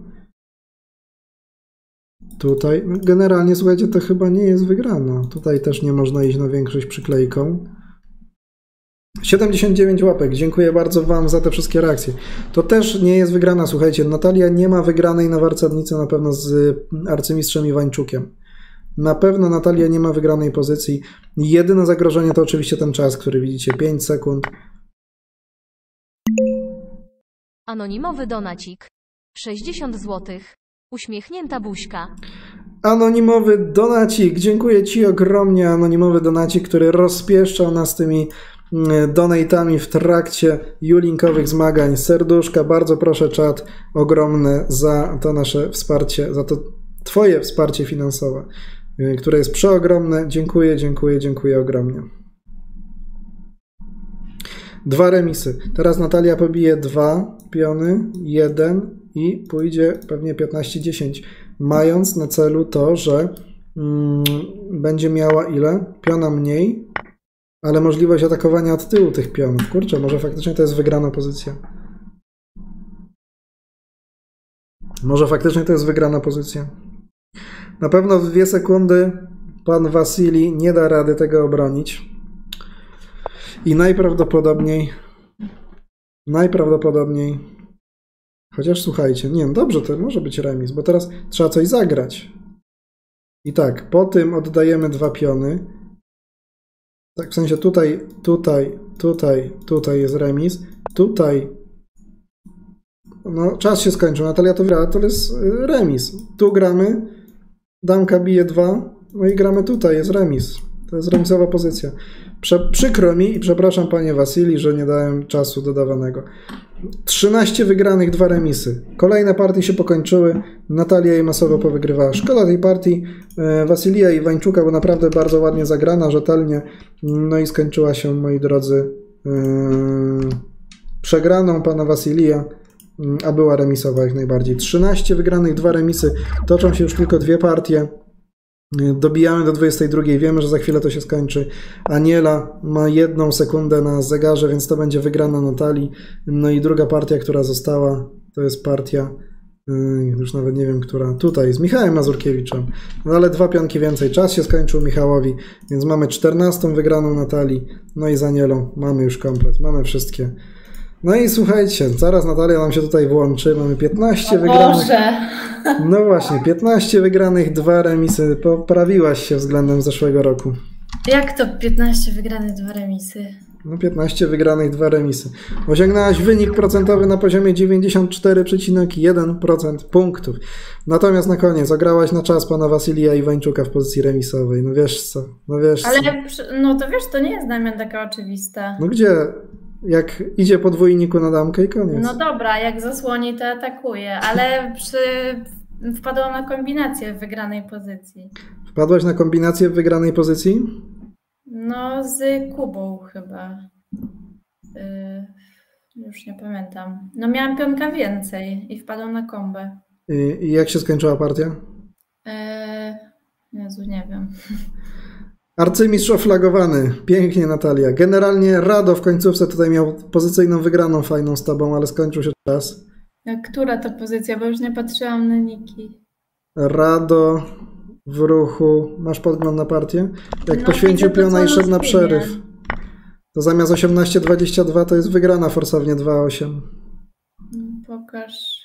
Tutaj, no generalnie, słuchajcie, to chyba nie jest wygrana. Tutaj też nie można iść na większość przyklejką. 79 łapek. Dziękuję bardzo Wam za te wszystkie reakcje. To też nie jest wygrana, słuchajcie. Natalia nie ma wygranej na warcownicy na pewno z arcymistrzem Iwańczukiem. Na pewno Natalia nie ma wygranej pozycji. Jedyne zagrożenie to oczywiście ten czas, który widzicie, 5 sekund. Anonimowy donacik. 60 zł. Uśmiechnięta buźka. Anonimowy donacik. Dziękuję Ci ogromnie, anonimowy donacik, który rozpieszczał nas tymi donatami w trakcie julinkowych zmagań. Serduszka, bardzo proszę czat ogromne za to nasze wsparcie, za to Twoje wsparcie finansowe, które jest przeogromne. Dziękuję ogromnie. 2 remisy. Teraz Natalia pobije 2 piony, 1 i pójdzie pewnie 15-10, mając na celu to, że będzie miała ile? Piona mniej, ale możliwość atakowania od tyłu tych pionów. Kurczę, może faktycznie to jest wygrana pozycja. Na pewno w 2 sekundy pan Wasili nie da rady tego obronić. I najprawdopodobniej, chociaż słuchajcie, nie, no dobrze, to może być remis, bo teraz trzeba coś zagrać. I tak, po tym oddajemy 2 piony. Tak, w sensie tutaj jest remis. Tutaj, no czas się skończył, Natalia to wygrała, to jest remis. Tu gramy, damka bije 2, no i gramy tutaj, jest remis. To jest remisowa pozycja. Przykro mi i przepraszam panie Wasili, że nie dałem czasu dodawanego. 13 wygranych, 2 remisy. Kolejne partie się pokończyły. Natalia je masowo powygrywała. Szkoda tej partii Wasilija i Wańczuka, bo naprawdę bardzo ładnie zagrana, rzetelnie. No i skończyła się, moi drodzy, przegraną pana Wasilija, a była remisowa jak najbardziej. 13 wygranych, 2 remisy. Toczą się już tylko 2 partie. Dobijamy do 22, wiemy, że za chwilę to się skończy. Aniela ma 1 sekundę na zegarze, więc to będzie wygrana Natalii. No i druga partia, która została, to jest partia, już nawet nie wiem, która, tutaj, z Michałem Mazurkiewiczem. No ale 2 pionki więcej. Czas się skończył Michałowi, więc mamy 14 wygraną Natalii. No i z Anielą mamy już komplet, mamy wszystkie. No i słuchajcie, zaraz Natalia nam się tutaj włączy. Mamy 15 wygranych. Boże. No właśnie, 15 wygranych, 2 remisy. Poprawiłaś się względem zeszłego roku. Jak to 15 wygranych, 2 remisy? No 15 wygranych, 2 remisy. Osiągnęłaś wynik procentowy na poziomie 94,1% punktów. Natomiast na koniec ograłaś na czas pana Wasilija Iwańczuka w pozycji remisowej. No wiesz co, Ale no to wiesz, to nie jest dla mnie taka oczywista. No gdzie? Jak idzie po dwójniku na damkę i koniec. No dobra, jak zasłoni, to atakuje, ale wpadłam na kombinację w wygranej pozycji. Wpadłaś na kombinację w wygranej pozycji? No z Kubą chyba. Już nie pamiętam. No miałam pionka więcej i wpadłam na kombę. I jak się skończyła partia? Jezu, nie wiem. Arcymistrz oflagowany. Pięknie, Natalia. Generalnie Rado w końcówce tutaj miał pozycyjną wygraną fajną z tobą, ale skończył się czas. Która to pozycja? Bo już nie patrzyłam na niki. Rado w ruchu. Masz podgląd na partię? Jak No, poświęcił widzę to, piona co i szedł na na screenie. przeryw. To zamiast 18-22 to jest wygrana forsownie 2-8. Pokaż.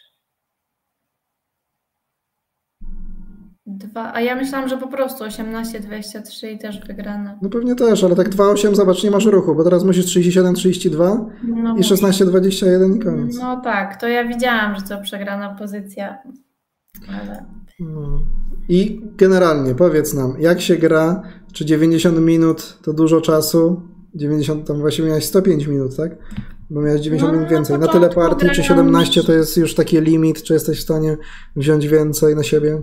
A ja myślałam, że po prostu 18-23 i też wygrana. No pewnie też, ale tak 2-8 zobacz, nie masz ruchu, bo teraz musisz 37-32 No, i 16-21 i koniec. no tak, to ja widziałam, że to przegrana pozycja. Ale... No. I generalnie powiedz nam, jak się gra, czy 90 minut to dużo czasu? 90, tam właśnie miałeś 105 minut, tak? Bo miałeś 90 minut więcej. Na tyle partii, czy 17 to jest już taki limit, czy jesteś w stanie wziąć więcej na siebie?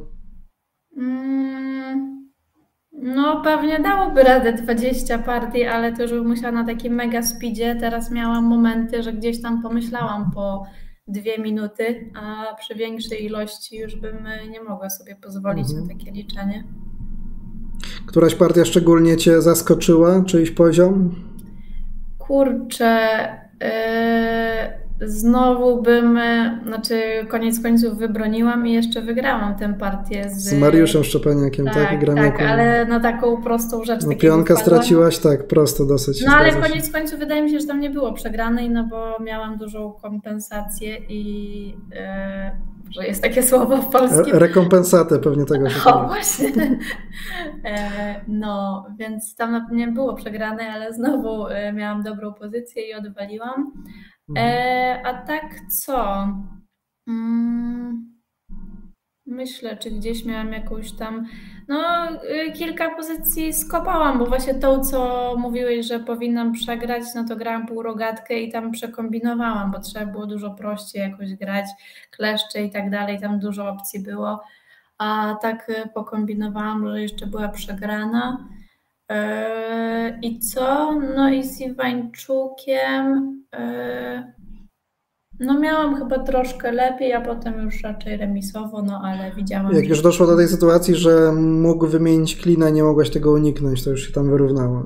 No pewnie dałoby radę 20 partii, ale to już bym musiała na takim mega speedzie. Teraz miałam momenty, że gdzieś tam pomyślałam po 2 minuty, a przy większej ilości już bym nie mogła sobie pozwolić na takie liczenie. Któraś partia szczególnie cię zaskoczyła? Czyjś poziom? Kurczę, znowu bym, koniec końców wybroniłam i jeszcze wygrałam tę partię z Mariuszem Szczepaniakiem, tak? Tak, ale na taką prostą rzecz. No pionka straciłaś, tak, prosto dosyć. No ale koniec końców wydaje mi się, że tam nie było przegranej, no bo miałam dużą kompensację i że jest takie słowo w polskim. Rekompensatę pewnie tego się O, właśnie. No, więc tam nie było przegranej, ale znowu miałam dobrą pozycję i odwaliłam. A tak co? Myślę, czy gdzieś miałam jakąś tam... No, kilka pozycji skopałam, bo właśnie tą, co mówiłeś, że powinnam przegrać, no to grałam półrogatkę i tam przekombinowałam, bo trzeba było dużo prościej jakoś grać, kleszcze i tak dalej, tam dużo opcji było. A tak pokombinowałam, że jeszcze była przegrana. I co? No i z Iwańczukiem... No miałam chyba troszkę lepiej, a potem już raczej remisowo, no ale widziałam... Jak już doszło do tej sytuacji, że mógł wymienić klinę, nie mogłaś tego uniknąć, to już się tam wyrównało.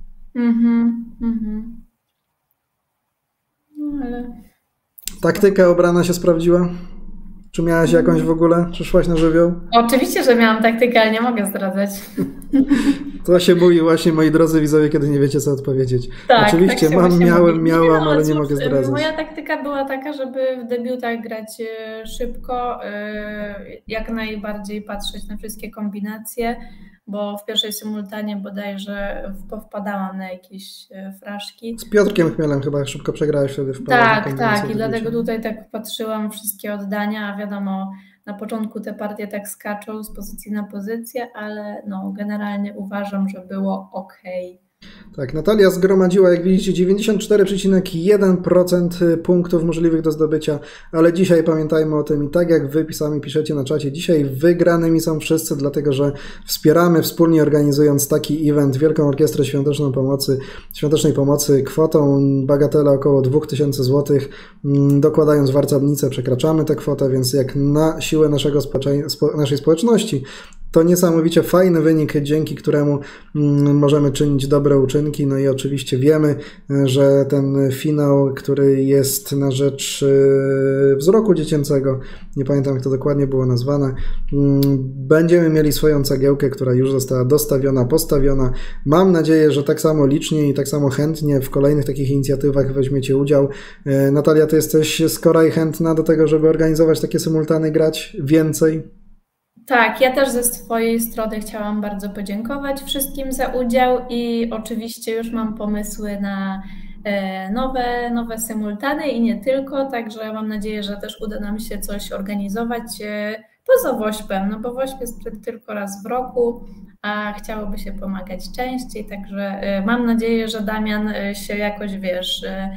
No ale... Taktyka obrana się sprawdziła? Czy miałaś jakąś w ogóle? Czy szłaś na żywioł? Oczywiście, że miałam taktykę, ale nie mogę zdradzać. To się mówi właśnie, moi drodzy widzowie, kiedy nie wiecie, co odpowiedzieć. Tak, oczywiście, tak miałam, ale nie mogę zdradzać. Moja taktyka była taka, żeby w debiutach grać szybko, jak najbardziej patrzeć na wszystkie kombinacje, bo w pierwszej symultanie bodajże powpadałam na jakieś fraszki. Z Piotrkiem Chmielem chyba szybko przegrałeś wtedy w Tak, i dlatego tutaj tak patrzyłam wszystkie oddania, a wiadomo, na początku te partie tak skaczą z pozycji na pozycję, ale no, generalnie uważam, że było okej. Tak, Natalia zgromadziła, jak widzicie, 94,1% punktów możliwych do zdobycia, ale dzisiaj pamiętajmy o tym i tak jak wy sami piszecie na czacie, dzisiaj wygranymi są wszyscy, dlatego że wspieramy wspólnie organizując taki event Wielką Orkiestrę Świątecznej Pomocy kwotą bagatela około 2000 zł, dokładając warcownicę przekraczamy tę kwotę, więc jak na siłę naszej społeczności to niesamowicie fajny wynik, dzięki któremu możemy czynić dobre uczynki. No i oczywiście wiemy, że ten finał, który jest na rzecz wzroku dziecięcego, nie pamiętam jak to dokładnie było nazwane, będziemy mieli swoją cegiełkę, która już została dostawiona, postawiona. Mam nadzieję, że tak samo licznie i tak samo chętnie w kolejnych takich inicjatywach weźmiecie udział. Natalia, ty jesteś skora i chętna do tego, żeby organizować takie symultany, grać więcej? Tak, ja też ze swojej strony chciałam bardzo podziękować wszystkim za udział i oczywiście już mam pomysły na nowe symultany i nie tylko, także mam nadzieję, że też uda nam się coś organizować poza WOŚP-em, no bo WOŚP jest tylko raz w roku, a chciałoby się pomagać częściej, także mam nadzieję, że Damian się jakoś,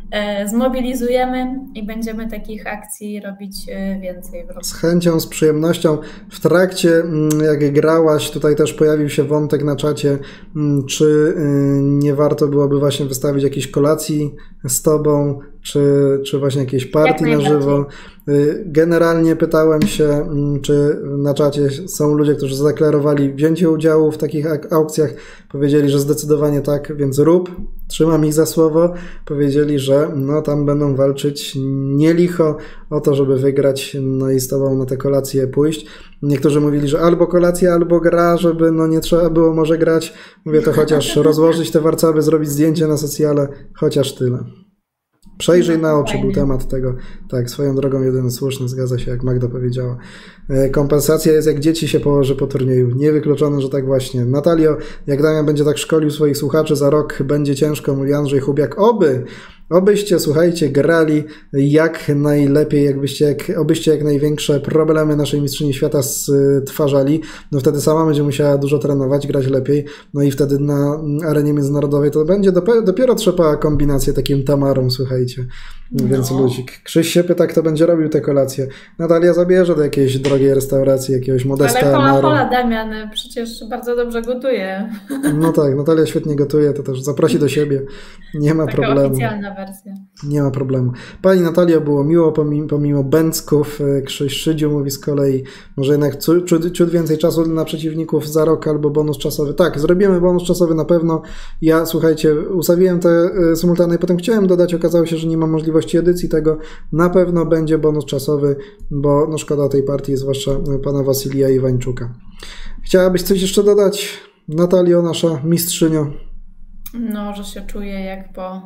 zmobilizujemy i będziemy takich akcji robić więcej w roku. Z chęcią, z przyjemnością. W trakcie, jak grałaś, tutaj też pojawił się wątek na czacie, czy nie warto byłoby właśnie wystawić jakiejś kolacji z tobą, czy właśnie jakiejś partii na żywo. Generalnie pytałem się, czy na czacie są ludzie, którzy zadeklarowali wzięcie udziału w takich aukcjach. Powiedzieli, że zdecydowanie tak, więc rób. Trzymam ich za słowo. Powiedzieli, że no tam będą walczyć nie licho o to, żeby wygrać, no i z tobą na te kolacje pójść. Niektórzy mówili, że albo kolacja, albo gra, żeby no nie trzeba było może grać. Mówię, to chociaż rozłożyć te warcaby, zrobić zdjęcie na socjale, chociaż tyle. Przejrzyj na oczy był temat tego. Tak, swoją drogą jedyny słuszny, zgadza się, jak Magda powiedziała. Kompensacja jest, jak dzieci się położy po turnieju. Niewykluczone, że tak właśnie. Natalio, jak Damian będzie tak szkolił swoich słuchaczy, za rok będzie ciężko, mówi Andrzej Chubiak. Obyście, słuchajcie, grali jak najlepiej, obyście jak największe problemy naszej mistrzyni świata stwarzali, no wtedy sama będzie musiała dużo trenować, grać lepiej, no i wtedy na arenie międzynarodowej to będzie dopiero trzeba kombinację takim Tamarą, słuchajcie, więc ludzik. Krzyś się pyta, kto będzie robił te kolacje. Natalia zabierze do jakiejś drogiej restauracji, jakiegoś Modesta. Ale Pola Damian przecież bardzo dobrze gotuje. No tak, Natalia świetnie gotuje, to też zaprosi do siebie, nie ma taka problemu. Oficjalna wersja. Nie ma problemu. Pani Natalio, było miło pomimo bęcków. Krzyś Szydziu mówi z kolei, może jednak ciut więcej czasu na przeciwników za rok albo bonus czasowy. Tak, zrobimy bonus czasowy na pewno. Ja, słuchajcie, ustawiłem te symultane i potem chciałem dodać, okazało się, że nie ma możliwości edycji tego. Na pewno będzie bonus czasowy, bo no szkoda tej partii, zwłaszcza pana Wasilija Iwańczuka. Chciałabyś coś jeszcze dodać, Natalio, nasza mistrzynio? No, że się czuję jak po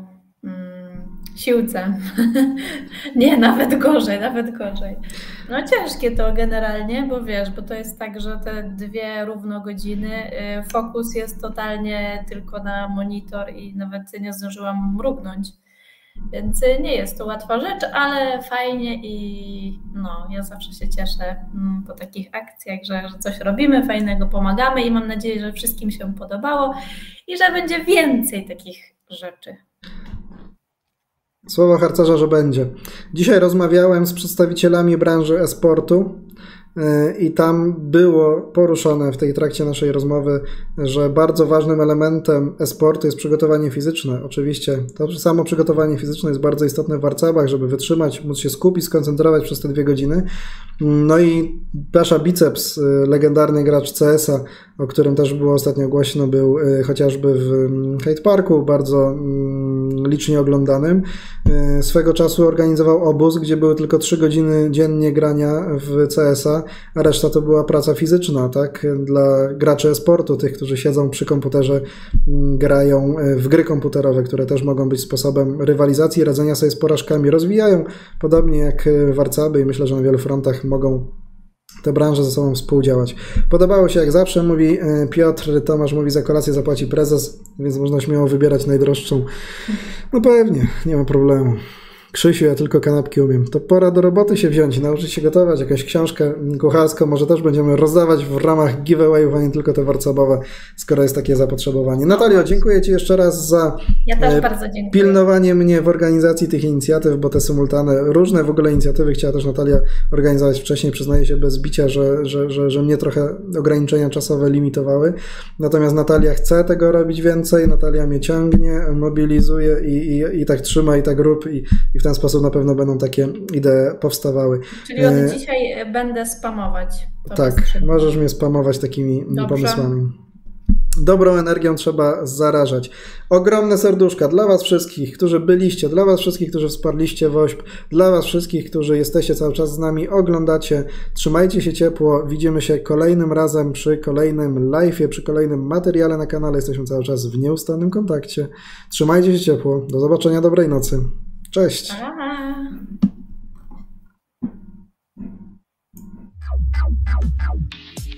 siłce. Nie, nawet gorzej. No ciężkie to generalnie, bo wiesz, bo to jest tak, że te 2 równo godziny, fokus jest totalnie tylko na monitor i nawet nie zdążyłam mrugnąć. Więc nie jest to łatwa rzecz, ale fajnie i no, ja zawsze się cieszę po takich akcjach, że coś robimy fajnego, pomagamy i mam nadzieję, że wszystkim się podobało i że będzie więcej takich rzeczy. Słowo harcerza, że będzie. Dzisiaj rozmawiałem z przedstawicielami branży e-sportu i tam było poruszone w tej trakcie naszej rozmowy, że bardzo ważnym elementem e-sportu jest przygotowanie fizyczne. Oczywiście to samo przygotowanie fizyczne jest bardzo istotne w warcabach, żeby wytrzymać, móc się skupić, skoncentrować przez te 2 godziny. No i Pasza Biceps, legendarny gracz CS-a, o którym też było ostatnio głośno, był chociażby w Hyde Parku, bardzo licznie oglądanym. Swego czasu organizował obóz, gdzie były tylko 3 godziny dziennie grania w CS-a, a reszta to była praca fizyczna, tak? Dla graczy e-sportu, tych, którzy siedzą przy komputerze, grają w gry komputerowe, które też mogą być sposobem rywalizacji, radzenia sobie z porażkami, rozwijają, podobnie jak warcaby i myślę, że na wielu frontach mogą te branże ze sobą współdziałać. Podobało się jak zawsze, mówi Piotr, Tomasz mówi, za kolację zapłaci prezes, więc można śmiało wybierać najdroższą. No pewnie, nie ma problemu. Krzysiu, ja tylko kanapki umiem. To pora do roboty się wziąć, nauczyć się gotować, jakąś książkę kucharską może też będziemy rozdawać w ramach giveawayów, a nie tylko te warcabowe, skoro jest takie zapotrzebowanie. Natalio, dziękuję Ci jeszcze raz za bardzo dziękuję. Pilnowanie mnie w organizacji tych inicjatyw, bo te symultane, różne w ogóle inicjatywy chciała też Natalia organizować wcześniej, przyznaję się bez bicia, że mnie trochę ograniczenia czasowe limitowały. Natomiast Natalia chce tego robić więcej, Natalia mnie ciągnie, mobilizuje i tak trzyma, i tak rób i w ten sposób na pewno będą takie idee powstawały. Czyli od dzisiaj będę spamować. Tak, możesz mnie spamować takimi pomysłami. Dobrą energią trzeba zarażać. Ogromne serduszka dla Was wszystkich, którzy byliście, dla Was wszystkich, którzy wsparliście WOŚP, dla Was wszystkich, którzy jesteście cały czas z nami, oglądacie. Trzymajcie się ciepło, widzimy się kolejnym razem przy kolejnym live'ie, przy kolejnym materiale na kanale. Jesteśmy cały czas w nieustannym kontakcie. Trzymajcie się ciepło. Do zobaczenia, dobrej nocy. Cześć. Aha.